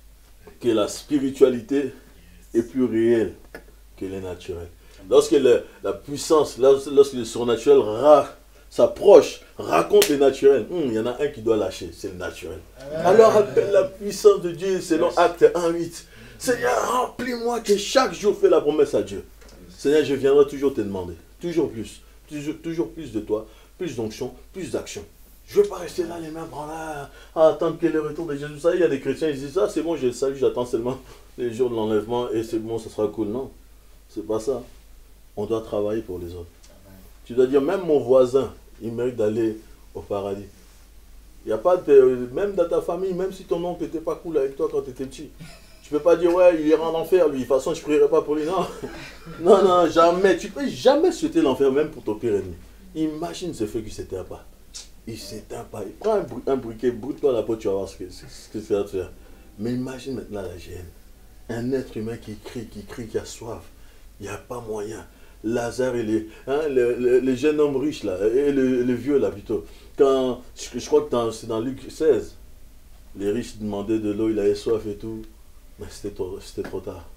que la spiritualité est plus réelle que le naturel. Lorsque le, la puissance, lorsque le surnaturel s'approche, raconte le naturel, il hum, y en a un qui doit lâcher, c'est le naturel. Amen. Alors appelle la puissance de Dieu selon yes. Acte un huit. Seigneur, remplis-moi que chaque jour fait la promesse à Dieu. Yes. Seigneur, je viendrai toujours te demander, toujours plus, toujours, toujours plus de toi, plus d'onction, plus d'action. Je ne veux pas rester là les mains branlées à attendre que le retour de Jésus. Vous savez, il y a des chrétiens, ils disent, ah c'est bon, je le salue, j'attends seulement les jours de l'enlèvement et c'est bon, ça sera cool. Non, c'est pas ça. On doit travailler pour les autres. Amen. Tu dois dire, même mon voisin, il mérite d'aller au paradis. Il n'y a pas de... Même dans ta famille, même si ton oncle n'était pas cool avec toi quand tu étais petit, tu ne peux pas dire, ouais, il ira en enfer, lui. De toute façon, je ne prierai pas pour lui. Non, non, non, jamais. Tu ne peux jamais souhaiter l'enfer, même pour ton pire ennemi. Imagine ce feu qui ne s'éteint pas. Il ne s'éteint pas. Il prend un, bri un briquet, brûle-toi la peau, tu vas voir ce que, ce que ça va te faire. Mais imagine maintenant la gêne. Un être humain qui crie, qui crie, qui a soif. Il n'y a pas moyen. Lazare et les, hein, le, le, les jeunes hommes riches là, et le, le vieux là plutôt. Quand, je, je crois que c'est dans Luc seize, les riches demandaient de l'eau, il avait soif et tout, mais c'était trop, c'était trop tard.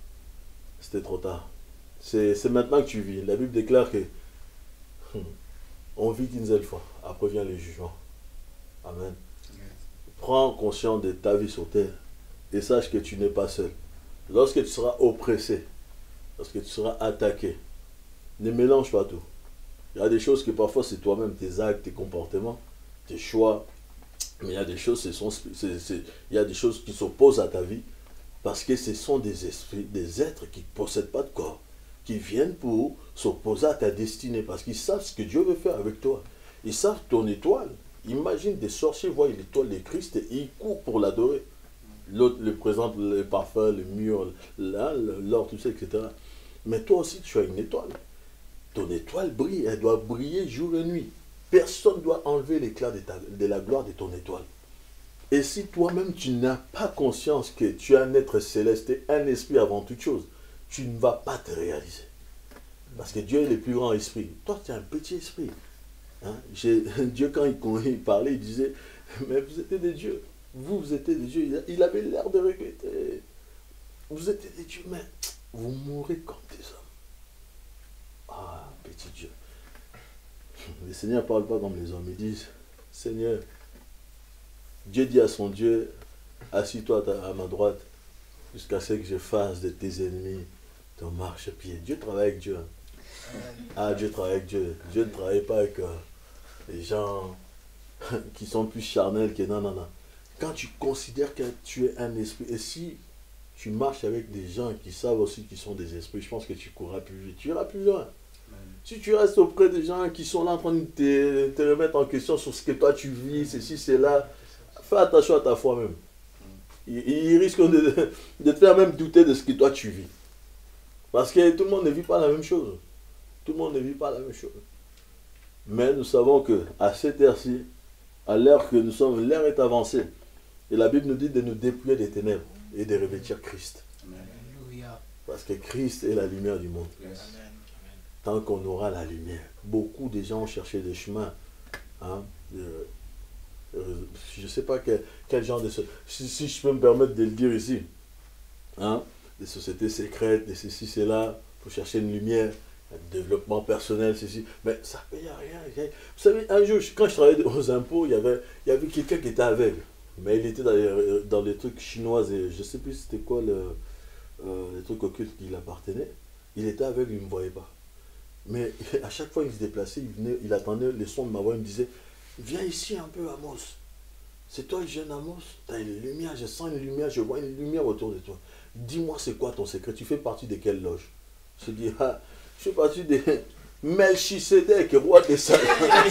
C'était trop tard. C'est maintenant que tu vis. La Bible déclare que hum, on vit qu'une seule fois, après vient le jugement. Amen. Prends conscience de ta vie sur terre et sache que tu n'es pas seul. Lorsque tu seras oppressé, lorsque tu seras attaqué, ne mélange pas tout. Il y a des choses que parfois c'est toi-même, tes actes, tes comportements, tes choix. Mais il y a des choses, ce sont, c'est, c'est, il y a des choses qui s'opposent à ta vie parce que ce sont des esprits, des êtres qui ne possèdent pas de corps, qui viennent pour s'opposer à ta destinée parce qu'ils savent ce que Dieu veut faire avec toi. Ils savent ton étoile. Imagine des sorciers voient l'étoile de Christ et ils courent pour l'adorer. L'autre le présente le parfum, le mur, l'or, tout ça, et cetera. Mais toi aussi, tu as une étoile. Ton étoile brille, elle doit briller jour et nuit. Personne ne doit enlever l'éclat de, de la gloire de ton étoile. Et si toi-même, tu n'as pas conscience que tu es un être céleste et un esprit avant toute chose, tu ne vas pas te réaliser. Parce que Dieu est le plus grand esprit. Toi, tu es un petit esprit. Hein? Dieu, quand il, quand il parlait, il disait, mais vous êtes des dieux. Vous, vous êtes des dieux. Il avait l'air de regretter. Vous êtes des dieux, mais vous mourrez comme des hommes. Ah, petit Dieu. Le Seigneur ne parle pas comme les hommes. Ils disent, Seigneur, Dieu dit à son Dieu, assis-toi à ma droite, jusqu'à ce que je fasse de tes ennemis ton marchepied. Dieu travaille avec Dieu. Ah, Dieu travaille avec Dieu. Dieu ne travaille pas avec euh, les gens qui sont plus charnels que non, non, non. Quand tu considères que tu es un esprit, et si tu marches avec des gens qui savent aussi qu'ils sont des esprits, je pense que tu courras plus vite, tu iras plus loin. Si tu restes auprès des gens qui sont là en train de te, te remettre en question sur ce que toi tu vis, ceci, cela, fais attention à ta foi même. Ils, ils risquent de, de te faire même douter de ce que toi tu vis. Parce que tout le monde ne vit pas la même chose. Tout le monde ne vit pas la même chose. Mais nous savons qu'à cette heure-ci, à l'heure que nous sommes, l'heure est avancée. Et la Bible nous dit de nous dépouiller des ténèbres et de revêtir Christ. Amen. Parce que Christ est la lumière du monde. Yes. Tant qu'on aura la lumière. Beaucoup de gens ont cherché des chemins. Hein, de, de, je ne sais pas quel, quel genre de... Si, si je peux me permettre de le dire ici. Hein, des sociétés secrètes, des ceci, cela, pour chercher une lumière, un développement personnel, ceci. Mais ça ne paye rien. Vous savez, un jour, quand je travaillais aux impôts, il y avait, il y avait quelqu'un qui était aveugle. Mais il était dans les, dans les trucs chinois et je sais plus c'était quoi le, euh, les trucs occultes qui l'appartenaient. Il était aveugle, il ne me voyait pas. Mais à chaque fois qu'il se déplaçait, il, venait, il attendait les sons de ma voix, il me disait viens ici un peu, Amos. C'est toi le jeune Amos? Tu as une lumière, je sens une lumière, je vois une lumière autour de toi. Dis-moi c'est quoi ton secret? Tu fais partie de quelle loge? Je dis ah, je fais partie des Melchisedec, roi des Salem.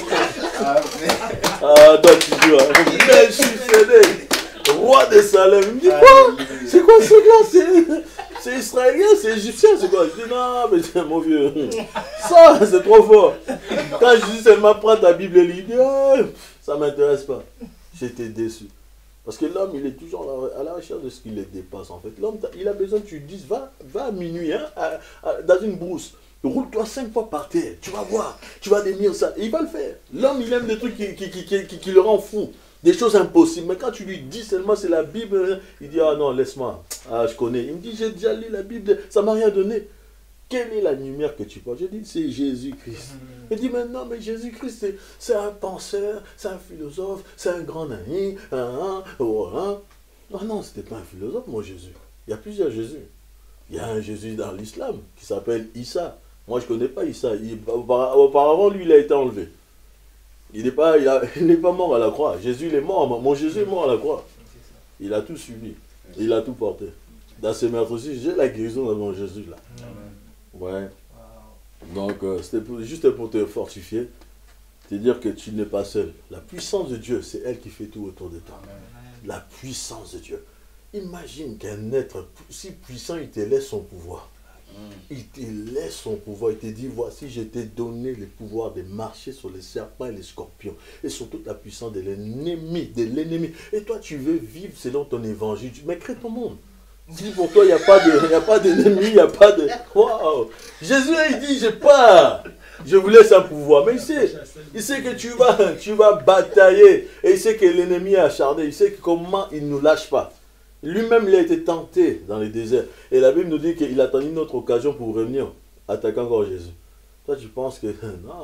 Ah, toi tu dis hein. Melchisedec, roi des Salem. Il me dit quoi? C'est quoi ce gars? C'est israélien, c'est égyptien, c'est quoi? Je dis non, mais c'est mon vieux. Ça, c'est trop fort. Quand je dis seulement prends ta Bible et lis, il dit ah, ça ne m'intéresse pas. J'étais déçu. Parce que l'homme, il est toujours à la recherche de ce qui le dépasse en fait. L'homme, il a besoin que tu lui dises, va, va à minuit, hein, à, à, dans une brousse. Roule-toi cinq fois par terre, tu vas voir, tu vas démir ça. Et il va le faire. L'homme, il aime des trucs qui, qui, qui, qui, qui, qui le rend fou. Des choses impossibles. Mais quand tu lui dis seulement c'est la Bible, il dit ah non, laisse-moi. Ah, je connais. Il me dit j'ai déjà lu la Bible, ça m'a rien donné. Quelle est la lumière que tu portes? Je dis c'est Jésus-Christ. Il dit mais non, mais Jésus-Christ c'est un penseur, c'est un philosophe, c'est un grand ami. Un, un, oh, un. Non, non, c'était pas un philosophe, mon Jésus. Il y a plusieurs Jésus. Il y a un Jésus dans l'islam qui s'appelle Issa. Moi, je ne connais pas Issa. Il, auparavant, lui, il a été enlevé. Il n'est pas, il a, il n'est pas mort à la croix. Jésus, il est mort. Mon Jésus est mort à la croix. Il a tout subi. Il a tout porté. Dans ses mains aussi, j'ai la guérison dans mon Jésus, là. Ouais. Donc, euh, c'était pour, juste pour te fortifier. Te dire que tu n'es pas seul. La puissance de Dieu, c'est elle qui fait tout autour de toi. La puissance de Dieu. Imagine qu'un être si puissant, il te laisse son pouvoir. Il te laisse son pouvoir, il te dit voici je t'ai donné le pouvoir de marcher sur les serpents et les scorpions et sur toute la puissance de l'ennemi, de l'ennemi. Et toi tu veux vivre selon ton évangile, mais crée ton monde. Si pour toi il n'y a pas de, il n'y a pas d'ennemi, il n'y a pas de... Wow. Jésus il dit je pars, je vous laisse un pouvoir, mais il sait, il sait que tu vas, tu vas batailler et il sait que l'ennemi est acharné, il sait que comment il ne nous lâche pas. Lui-même, il a été tenté dans les déserts. Et la Bible nous dit qu'il attendait une autre occasion pour revenir, attaquant encore Jésus. Toi, tu penses que... Non.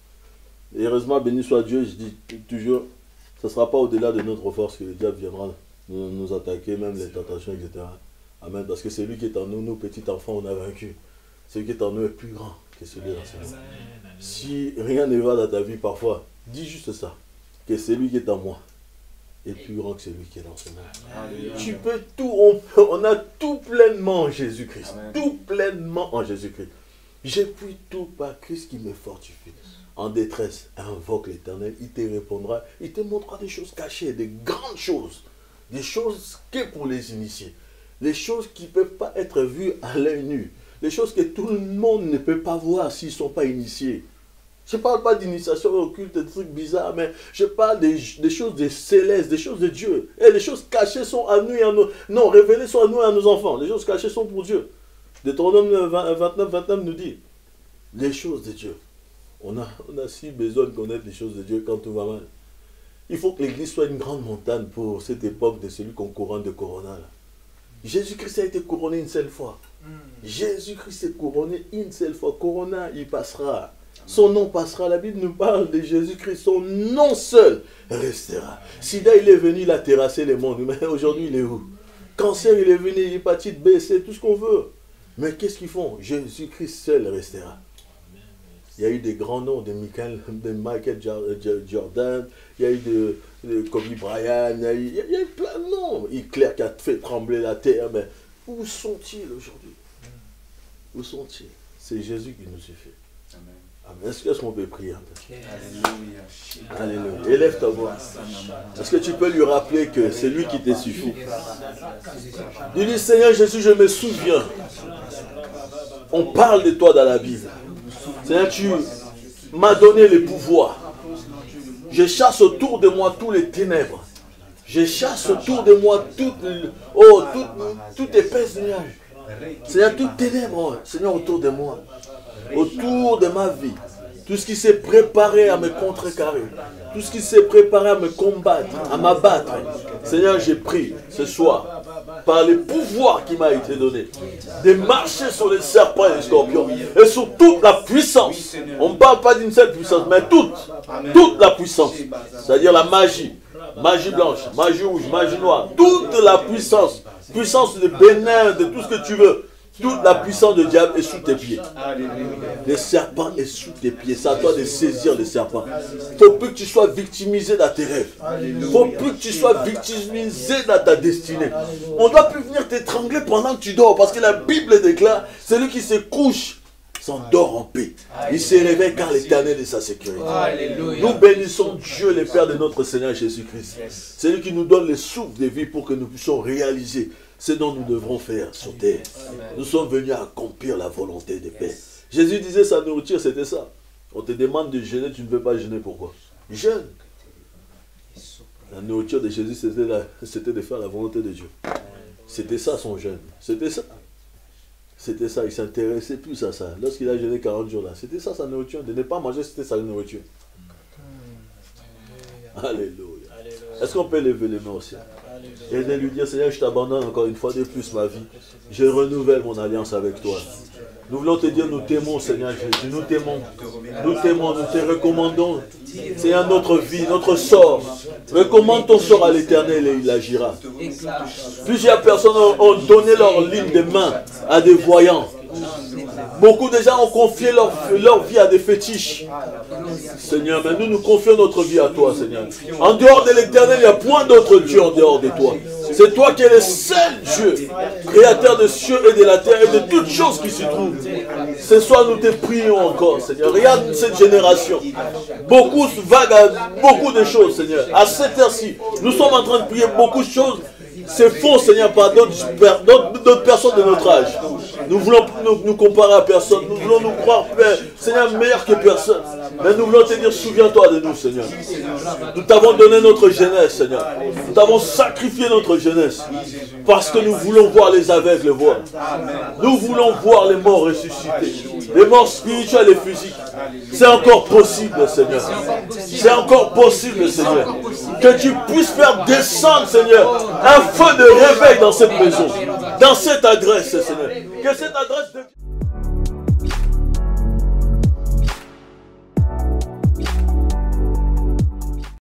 Et heureusement, béni soit Dieu, je dis toujours, ce ne sera pas au-delà de notre force que le diable viendra nous, nous attaquer, même les tentations, et cetera. Amen. Parce que c'est lui qui est en nous, nos petits enfants, on a vaincu. Celui qui est en nous est plus grand que celui dans ce monde. Si rien ne va dans ta vie, parfois, dis juste ça, que c'est lui qui est en moi est plus grand que celui qui est dans ce monde. Tu peux tout, on, on a tout pleinement en Jésus-Christ. Tout pleinement en Jésus-Christ. J'ai pris tout par Christ qui me fortifie. En détresse, invoque l'Éternel, il te répondra, il te montrera des choses cachées, des grandes choses, des choses que pour les initiés, les choses qui ne peuvent pas être vues à l'œil nu, les choses que tout le monde ne peut pas voir s'ils ne sont pas initiés. Je ne parle pas d'initiation occulte, des trucs bizarres, mais je parle des, des choses des célestes, des choses de Dieu. Et les choses cachées sont à nous et à nos... Non, révélées sont à nous et à nos enfants. Les choses cachées sont pour Dieu. Deutéronome vingt-neuf, vingt-neuf nous dit, les choses de Dieu. On a, on a si besoin de connaître les choses de Dieu quand tout va mal. Il faut que l'Église soit une grande montagne pour cette époque de celui qu'on couronne de Corona. Jésus-Christ a été couronné une seule fois. Jésus-Christ est couronné une seule fois. Corona, il passera. Son nom passera. La Bible nous parle de Jésus-Christ. Son nom seul restera. Sida, il est venu, il a terrassé le monde. Mais aujourd'hui, il est où? Cancer, il est venu, hépatite B, C, tout ce qu'on veut. Mais qu'est-ce qu'ils font? Jésus-Christ seul restera. Il y a eu des grands noms de Michael, de Michael Jordan, il y a eu de, de Kobe Bryant, il y, a eu, il y a eu plein de noms. Hitler qui a fait trembler la terre. Mais où sont-ils aujourd'hui? Où sont-ils? C'est Jésus qui nous suffit. Amen. Amen. Est-ce qu'on peut prier un peu? Alléluia. Alléluia. Élève ta voix. Est-ce que tu peux lui rappeler que c'est lui qui te suffit? Il dit, Seigneur Jésus, je me souviens. On parle de toi dans la Bible. Seigneur, tu m'as donné le pouvoir. Je chasse autour de moi tous les ténèbres. Je chasse autour de moi toutes, oh, toutes, toutes épaisse nuages. Seigneur, toutes ténèbres, Seigneur, autour de moi. Autour de ma vie. Tout ce qui s'est préparé à me contrecarrer. Tout ce qui s'est préparé à me combattre, à m'abattre. Seigneur, j'ai pris ce soir, par le pouvoir qui m'a été donné, de marcher sur les serpents et les scorpions. Et sur toute la puissance. On ne parle pas d'une seule puissance, mais toute. Toute la puissance. C'est-à-dire la magie, magie blanche, magie rouge, magie noire, toute la puissance, puissance de Bénin, de tout ce que tu veux, toute la puissance du diable est sous tes pieds. Le serpent est sous tes pieds. C'est à toi de saisir le serpent. Il ne faut plus que tu sois victimisé dans tes rêves. Il ne faut plus que tu sois victimisé dans ta destinée. On ne doit plus venir t'étrangler pendant que tu dors. Parce que la Bible déclare, celui qui se couche s'endort en paix. Il se réveille car l'Éternel est sa sécurité. Nous bénissons Dieu, le Père de notre Seigneur Jésus-Christ. C'est lui qui nous donne le souffle de vie pour que nous puissions réaliser ce dont nous devrons faire sur terre. Nous sommes venus à accomplir la volonté de paix. Jésus disait sa nourriture, c'était ça. On te demande de jeûner, tu ne veux pas jeûner, pourquoi? Jeûne. La nourriture de Jésus, c'était de faire la volonté de Dieu. C'était ça son jeûne. C'était ça. C'était ça. Il ne s'intéressait plus à ça. Lorsqu'il a jeûné quarante jours là, c'était ça sa nourriture. De ne pas manger, c'était sa nourriture. Alléluia. Est-ce qu'on peut lever les mains aussi? Et de lui dire, Seigneur, je t'abandonne encore une fois de plus ma vie. Je renouvelle mon alliance avec toi. Nous voulons te dire, nous t'aimons, Seigneur Jésus. Nous t'aimons. Nous t'aimons, nous te recommandons. Seigneur, notre vie, notre sort. Recommande ton sort à l'Éternel et il agira. Plusieurs personnes ont, ont donné leur ligne de main à des voyants. Beaucoup de gens ont confié leur, leur vie à des fétiches. Seigneur, mais nous nous confions notre vie à toi, Seigneur. En dehors de l'Éternel, il n'y a point d'autre Dieu en dehors de toi. C'est toi qui es le seul Dieu, créateur des cieux et de la terre et de toutes choses qui s'y trouvent. Ce soir, nous te prions encore, Seigneur. Regarde cette génération. Beaucoup vaguent à beaucoup de choses, Seigneur. À cette heure-ci, nous sommes en train de prier beaucoup de choses. C'est faux, Seigneur, par d'autres personnes de notre âge. Nous voulons nous, nous comparer à personne. Nous voulons nous croire, Père, Seigneur, meilleur que personne. Mais nous voulons te dire, souviens-toi de nous, Seigneur. Nous t'avons donné notre jeunesse, Seigneur. Nous t'avons sacrifié notre jeunesse. Parce que nous voulons voir les aveugles voir. Nous voulons voir les morts ressuscités. Les morts spirituels et physiques. C'est encore possible, Seigneur. C'est encore possible, Seigneur. Que tu puisses faire descendre, Seigneur, un feu de réveil dans cette maison, dans cette adresse, Seigneur. Que cette adresse de